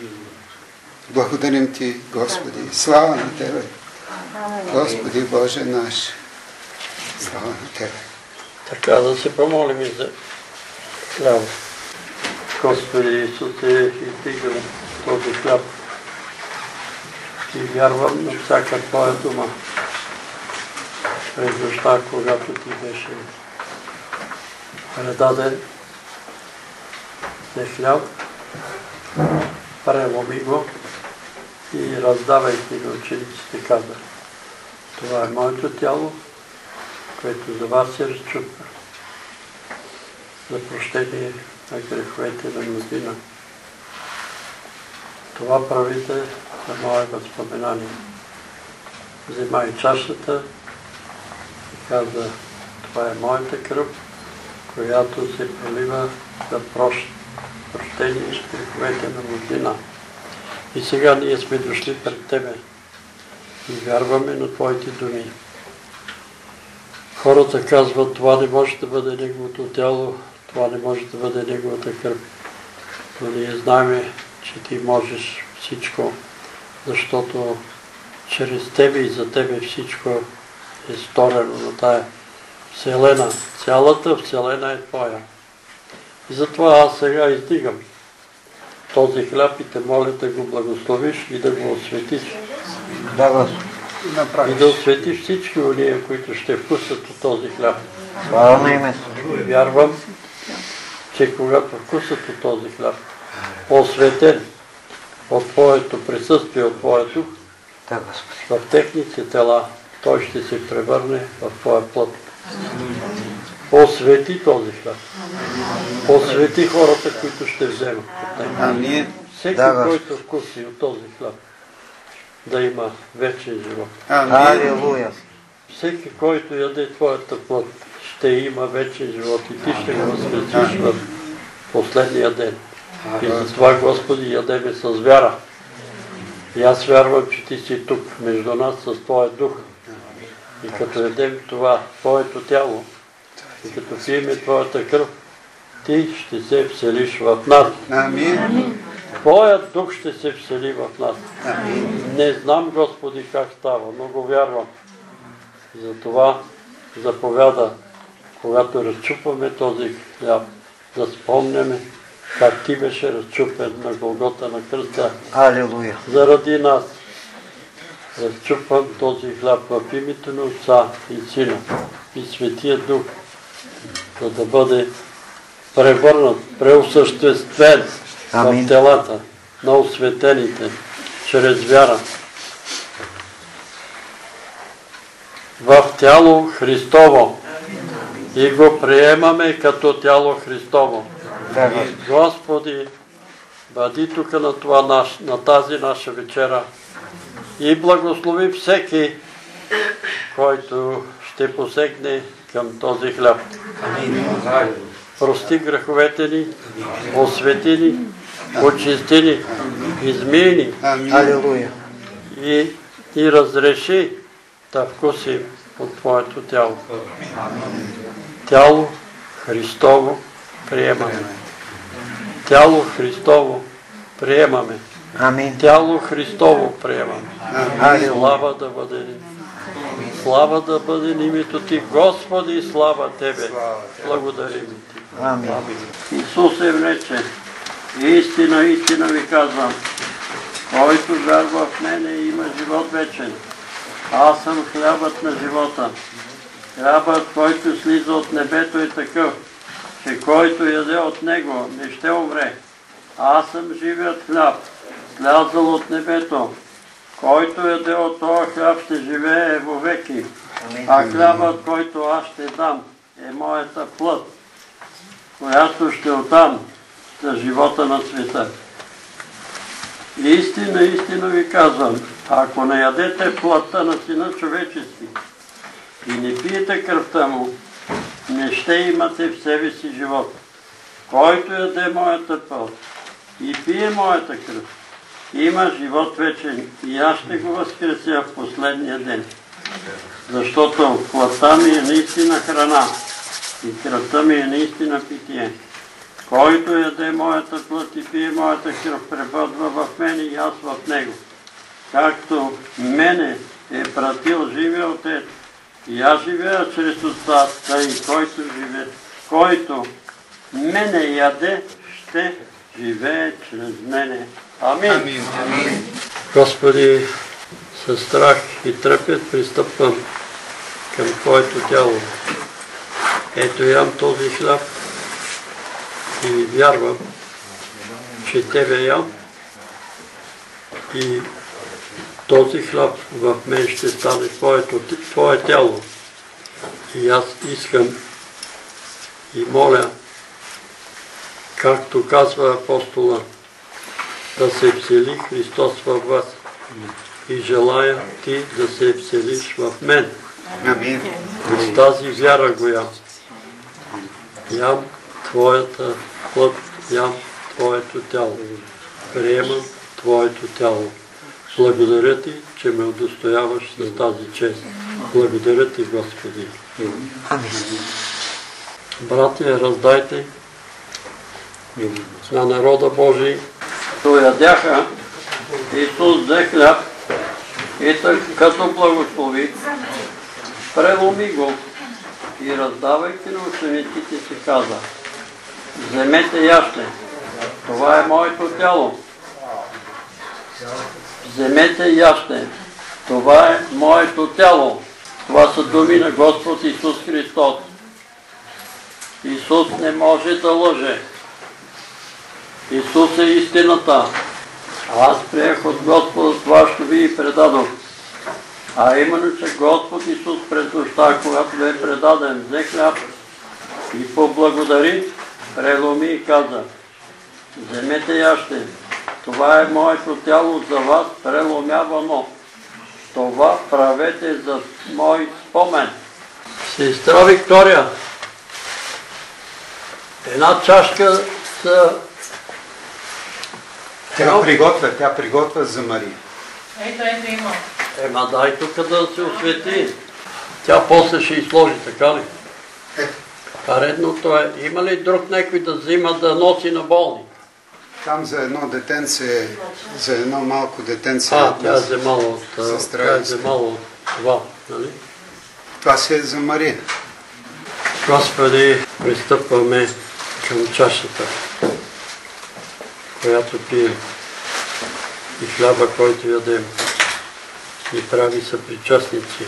Благодарим Ти, Господи. Слава на Тебе. Господи Боже наш. Слава на Тебе. Така да се помолим и за хляб. Господи Исусе, и Ти го този хляб. И вярвам на всяка Твоя дума. През нощта, когато Ти беше предаден за хляб, преломи го и раздавайки на учениците каза: това е моето тяло, което за вас се разчупва за прощение на греховете на мнозина. Това правите за мое възпоменание. Взимай чашата и каза, това е моята кръв, която се прелива за прощение с греховете на мнозина. И сега ние сме дошли пред Тебе и вярваме на Твоите думи. Хората казват, това не може да бъде Неговото тяло, това не може да бъде Неговата кръв. Но ние знаем, че Ти можеш всичко, защото чрез Тебе и за Тебе всичко е сторено на тая вселена. Цялата вселена е Твоя. И затова аз сега издигам този хляб и те моля да го благословиш и да го осветиш. Да, Господи. И да осветиш всички уния, които ще вкусат от този хляб. Слава на името. Вярвам, че когато вкусат от този хляб, осветен от Твоето присъствие, от Твоя дух, Да, Господи. в техните тела, той ще се превърне в Твоя плът. Освети този хляб. Освети хората, които ще вземат от него. Всеки, Да, който вкуси от този хляб, да има вечен живот. Алилуя. Всеки, който яде Твоята плът, ще има вечен живот и Ти ще го възкресиш в последния ден. И затова, Господи, ядеме с вяра. И аз вярвам, че Ти си тук между нас с Твоя дух. И като ядем това, Твоето тяло, и като пиеме Твоята кръв, Ти ще се вселиш в нас. Твоят дух ще се всели в нас. Не знам, Господи, как става, но го вярвам. Затова заповяда, когато разчупваме този хляб, да спомняме как Ти беше разчупен на Голгота на кръста. Алилуя. Заради нас разчупвам този хляб в името на Отца и Сина и Светия Дух, за да бъде превърнат, преосъществен в телата на осветените чрез вяра в тяло Христово и го приемаме като тяло Христово. Господи, бъди тук на, това наш, на тази наша вечера и благослови всеки, който ще посегне към този хляб. Прости греховете ни, освети ни, очисти ни, измий ни. Алилуя. И, и разреши да вкусим от Твоето тяло. Тяло Христово приемаме. Тяло Христово приемаме. Амин. Тяло Христово приемаме. Слава да бъде Слава да бъде името Ти, Господи, слава Тебе. Благодарим Ти. Амин. Исус е рече, истина, истина ви казвам, който вярва в мене има живот вечен. Аз съм хлябът на живота. Хлябът, който слиза от небето е такъв, че който яде от него не ще умре. Аз съм живият хляб, слязал от небето. Който яде от този хляб ще живее вовеки. А хлябът, който аз ще дам, е моята плът, която ще отдам за живота на света. Истина, истина ви казвам, ако не ядете плътта на Сина човечески и не пиете кръвта му, не ще имате в себе си живот. Който яде моята плът и пие моята кръв, има живот вечен и аз ще го възкреся в последния ден. Защото плътта ми е наистина храна и кръвта ми е наистина питие. Който яде моята плът и пие моята кръв, пребъдва в мене и аз в него. Както мене е пратил живия Отец, и аз живея чрез Отца, тъй който живее, който мене яде, ще живее чрез мене. Амин. Амин. Господи, със страх и трепет пристъпвам към Твоето тяло. Ето ям този хляб и вярвам, че Тебе ям и този хляб в мен ще стане Твоето, Твое тяло. И аз искам и моля, както казва апостола, да се всели Христос във вас и желая ти да се вселиш в мен. Амин. С тази вяра го ям. Ям твоята плът, ям твоето тяло. Приемам твоето тяло. Благодаря ти, че ме удостояваш с тази чест. Благодаря ти, Господи. Братя, раздайте на народа Божий. Доядяха, Исус взе хляб и като благослови, преломи го и раздавайки на учениците си каза: вземете яще, това е моето тяло. Вземете яще, това е моето тяло. Това са думи на Господ Исус Христос. Исус не може да лъже. Исус е истината. Аз приех от Господа това, що ви предадох. А именно, че Господ Исус през нощта, когато бе предаден, взе хляб и поблагодари, преломи и каза: вземете яще, това е моето тяло за вас, преломявано. Това правете за мой спомен. Сестра Виктория, една чашка с... Тя приготвя, тя приготвя за Мария. Ето, ето има. Ема дай тук да се освети. Тя после ще изложи, така ли? А редното е, има ли друг някой да взима да носи на болни? Там за едно детенце, за едно малко детенце. А, тя е вземала от, тя е вземала от това, нали? Това си е за Мария. Господи, пристъпваме към чашата, която пием, и хляба, който ядем, и прави са причастници.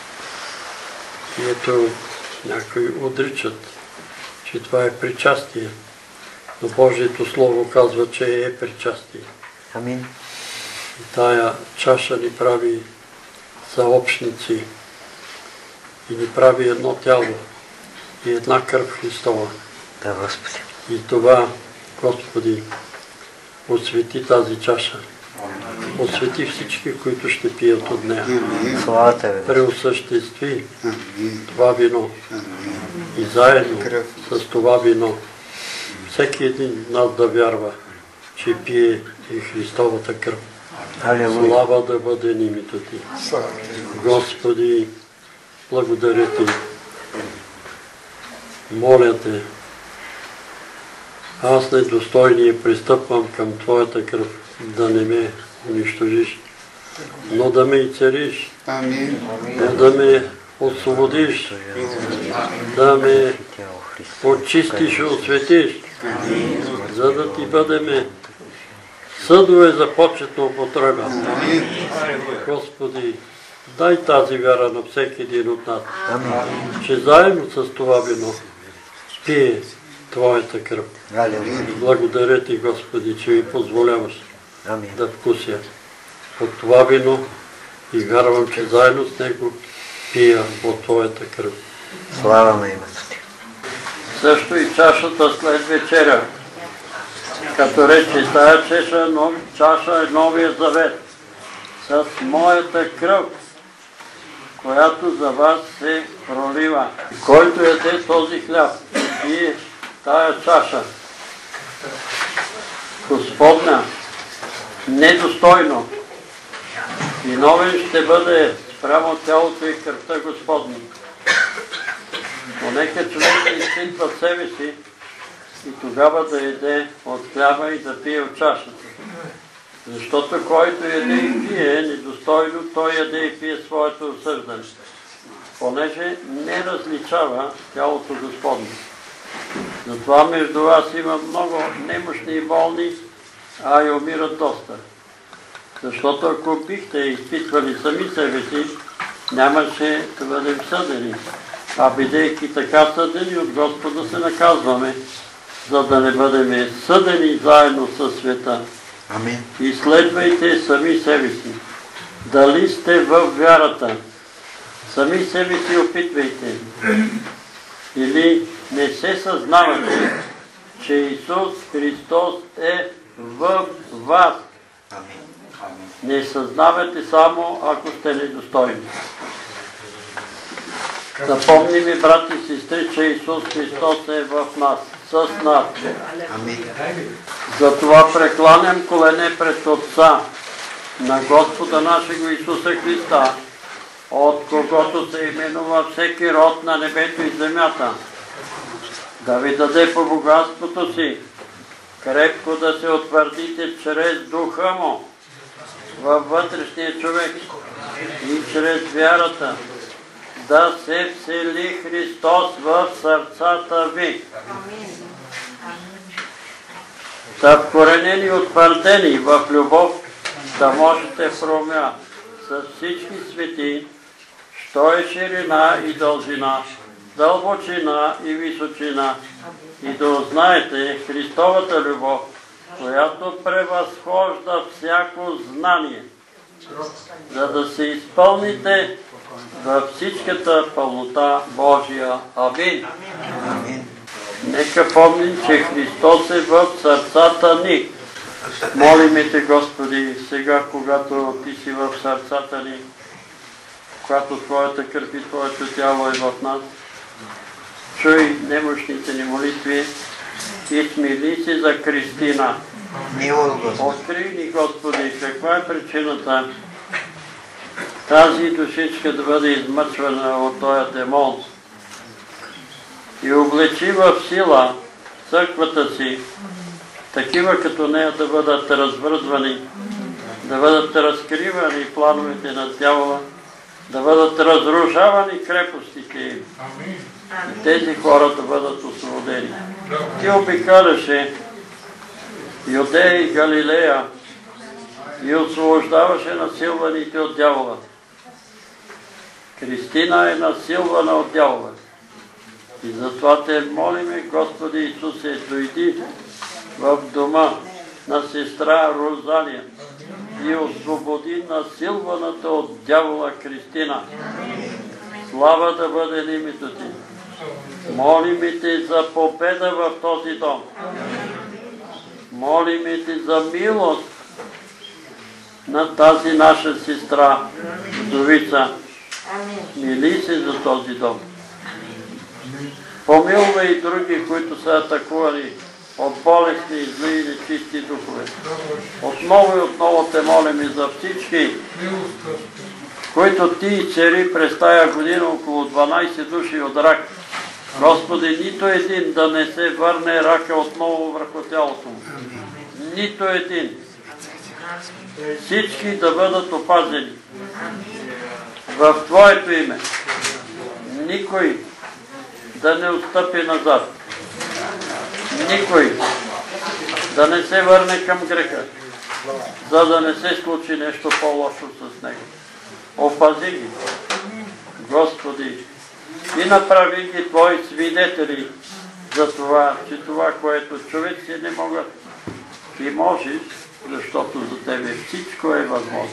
И ето някои отричат, че това е причастие, но Божието Слово казва, че е причастие. Амин. И тая чаша ни прави съобщници и ни прави едно тяло и една кръв Христова. Да, Господи. И това, Господи, освети тази чаша. Освети всички, които ще пият от нея. Слава Тебе. Преосъществи това вино. И заедно с това вино всеки един нас да вярва, че пие и Христовата кръв. Слава да бъде името Ти. Господи, благодаря Ти. Моля Те, аз недостойния пристъпвам към Твоята кръв, да не ме унищожиш, но да ме изцелиш, но да ме освободиш, да ме очистиш и осветиш, за да Ти бъдеме съдове за почетна употреба. Господи, дай тази вяра на всеки един от нас, че заедно с това вино пие Твоята кръв. Благодаря Ти, Господи, че ми позволяваш да вкуся от това вино и вярвам, че заедно с него пия от Твоята кръв. Слава на името Ти. Също и чашата след вечеря, като рече, тая чаша, чаша е новия завет с моята кръв, която за вас се пролива. Който яде този хляб и тая чаша, Господна, недостойно, виновен ще бъде спрямо тялото и кръвта Господни. Но нека човек да изпитва себе си и тогава да яде от хляба и да пие от чашата. Защото който яде и пие недостойно, той яде и пие своето осъждане, понеже не различава тялото Господне. Затова между вас има много немощни и болни, а и умират доста. Защото ако бихте изпитвали сами себе си, нямаше да бъдем съдени. А бидейки така съдени, от Господа се наказваме, за да не бъдем съдени заедно със света. Амин. Изследвайте сами себе си. Дали сте във вярата? Сами себе си опитвайте. Или не се съзнавате, че Исус Христос е в вас. Не съзнавайте само, ако сте недостойни. Напомни ми, брати и сестри, че Исус Христос е в нас, с нас. Затова прекланям колене пред Отца на Господа нашего Исуса Христа, от когото се именува всеки род на небето и земята, да ви даде по богатството си крепко да се утвърдите чрез духа му във вътрешния човек и чрез вярата да се всели Христос в сърцата ви. Да вкоренени и утвърдени в любов, да можете в промя с всички свети, що е ширина и дължина, дълбочина и височина, и да узнаете Христовата любов, която превъзхожда всяко знание, за да се изпълните във всичката пълнота Божия. Амин. Нека помним, че Христос е в сърцата ни. Молиме те, Господи, сега, когато Ти си в сърцата ни, когато Твоята кръв и Твоето тяло е в нас, чуй немощните ни молитви и смили се за Кристина. Открий ни, Господи, каква е причината тази душичка да бъде измъчвана от този демон и облечи в сила църквата си, такива като нея да бъдат развързвани, да бъдат разкривани плановете на дявола, да бъдат разрушавани крепостите им и тези хора да бъдат освободени. Ти обикаляше Юдея и Галилея и освобождаваше насилваните от дявола. Кристина е насилвана от дявола. И затова те молиме, Господи Исусе, дойди в дома на сестра Розалия и освободи насилваната от дявола Кристина. Слава да бъде името Ти. Молиме Те за победа в този дом. Молиме Те за милост на тази наша сестра вдовица. Мили се за този дом. Помилвай и други, които са атакувани от болестни и зли и нечисти духове. Отново и отново те молим и за всички, които Ти цари през тая година около дванайсет души от рак. Господи, нито един да не се върне рака отново върху тялото му. Нито един. Всички да бъдат опазени. В Твоето име. Никой да не отстъпи назад. Никой да не се върне към греха, за да не се случи нещо по-лошо с него. Опази ги, Господи, и направи ги Твои свидетели за това, че това, което човеци не могат и можеш, защото за Тебе всичко е възможно.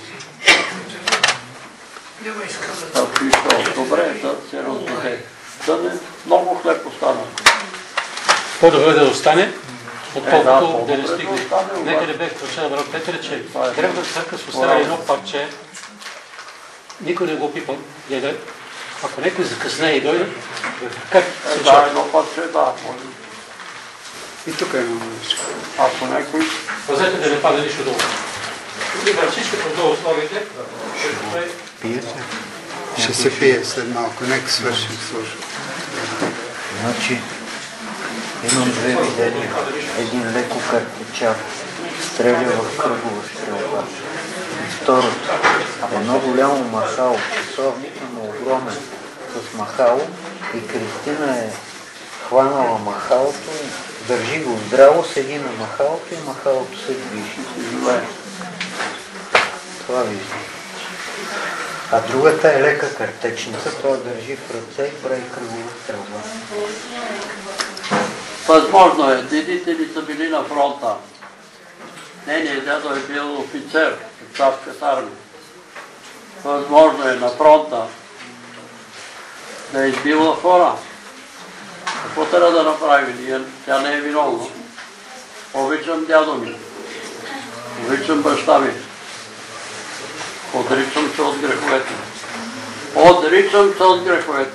Ако иска добре да се разбуде, да не много хлеб остана. По-добре да остане, отколкото да не стигне. Нека не бех прочел брат Петър, че древната църква се оставя едно парче, никой не го пипа, гледа. Ако някой закъсне и дойде, как се чува? Да, едно парче, да. И тук е едно нещо. Ако някой... Пазете да не паде нищо долу. И върчичката долу слагайте. Пиете? Ще се пие след малко. Нека свършим слушам. Значи, имам две видения. Един леко картечар стреля в кръгова стрелба. И второто, едно голямо махало, часовник, но огромен, с махало, и Кристина е хванала махалото, държи го здраво, седи на махалото и махалото се движи. Това виждам. А другата е лека картечница, той държи в ръце и прави кръгова стрелба. Възможно е, дедите ни са били на фронта. Нейният дядо е бил офицер в царската армия. Възможно е на фронта да е избила хора. Какво трябва да направи? Тя не е виновна. Обичам дядо ми. Обичам баща ми. Отричам се от греховете. Отричам се от греховете.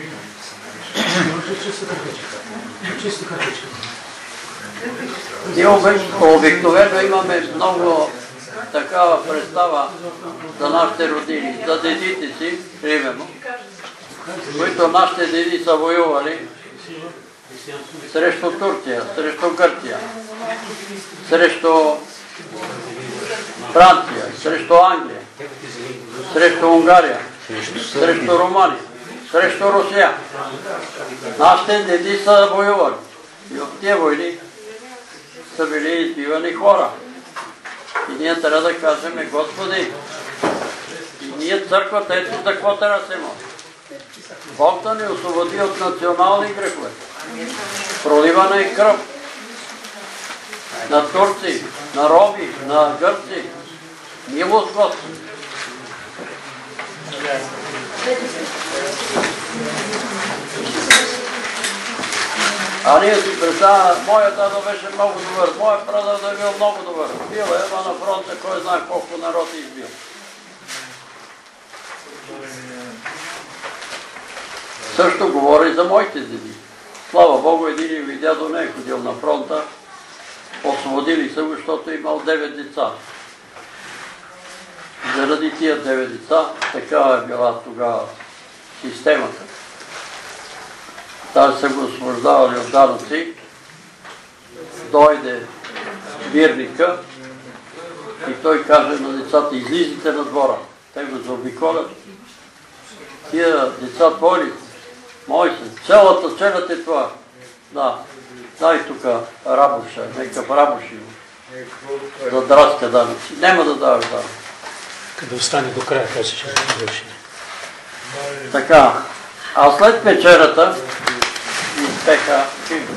Ние обикновено имаме много такава представа за нашите родини, за дедите си, примерно, които нашите деди са воювали срещу Турция, срещу Гърция, срещу Франция, срещу Англия, срещу Унгария, срещу Румъния, срещу Русия. Нашите деди са воювали и в тия войни са били избивани хора. И ние трябва да кажем, Господи, и ние църквата, ето за какво трябва да се моли. Бог да ни освободи от национални грехове. Проливана и кръв на турци, на роби, на гърци. Милост Господи. А ние си представя, моят дадо беше много добър, моят прададо е бил много добър. Бил е, ама на фронта, кой знае колко народ е избил. Също говори за моите деди. Слава Богу, един ми дядо не е ходил на фронта. Освободили се го, защото имал девет деца. Заради тия девет деца, такава е била тогава системата. Тази са го освобождавали от данъци. Дойде бирника и той каже на децата, излизайте на двора. Те го заобиколят. Тия деца твои ли? Мои са. Цялата челят е това. Да. Дай тук рабуша, некъв рабуши за драска данъци. Нема да даваш данъци. Къде остане до края, каже, ще се завърши. Така. А след вечерата изпеха химн.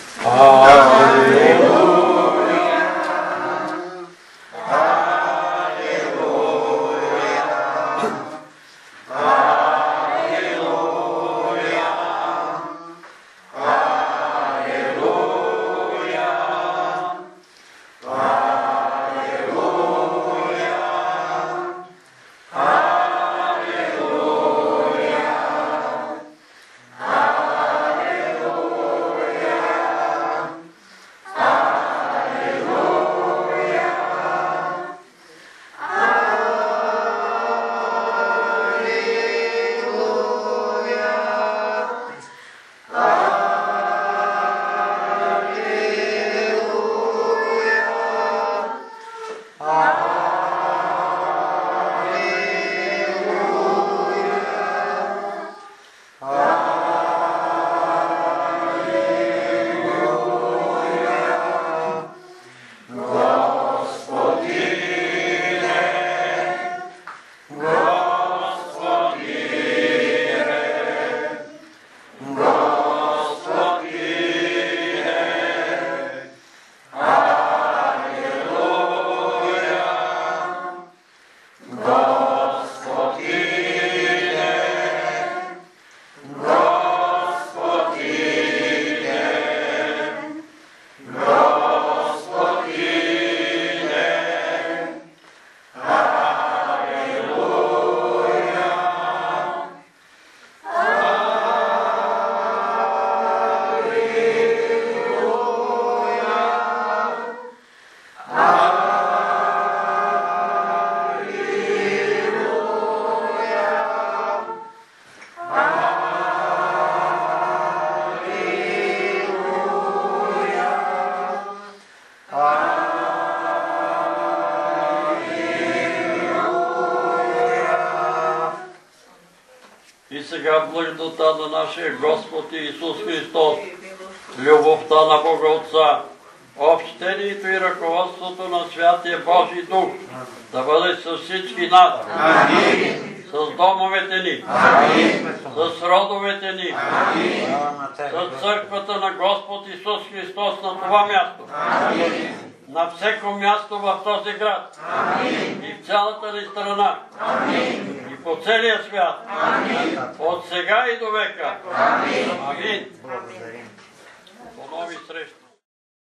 Сега благодата на нашия Господ Исус Христос, любовта на Бога Отца, общението и ръководството на Святия Божий Дух да бъде с всички нас, с домовете ни, с родовете ни, с църквата на Господ Исус Христос на това място, на всеко място в този град и в цялата ни страна и по целия свят, от сега и до века. Амин. До нови срещи.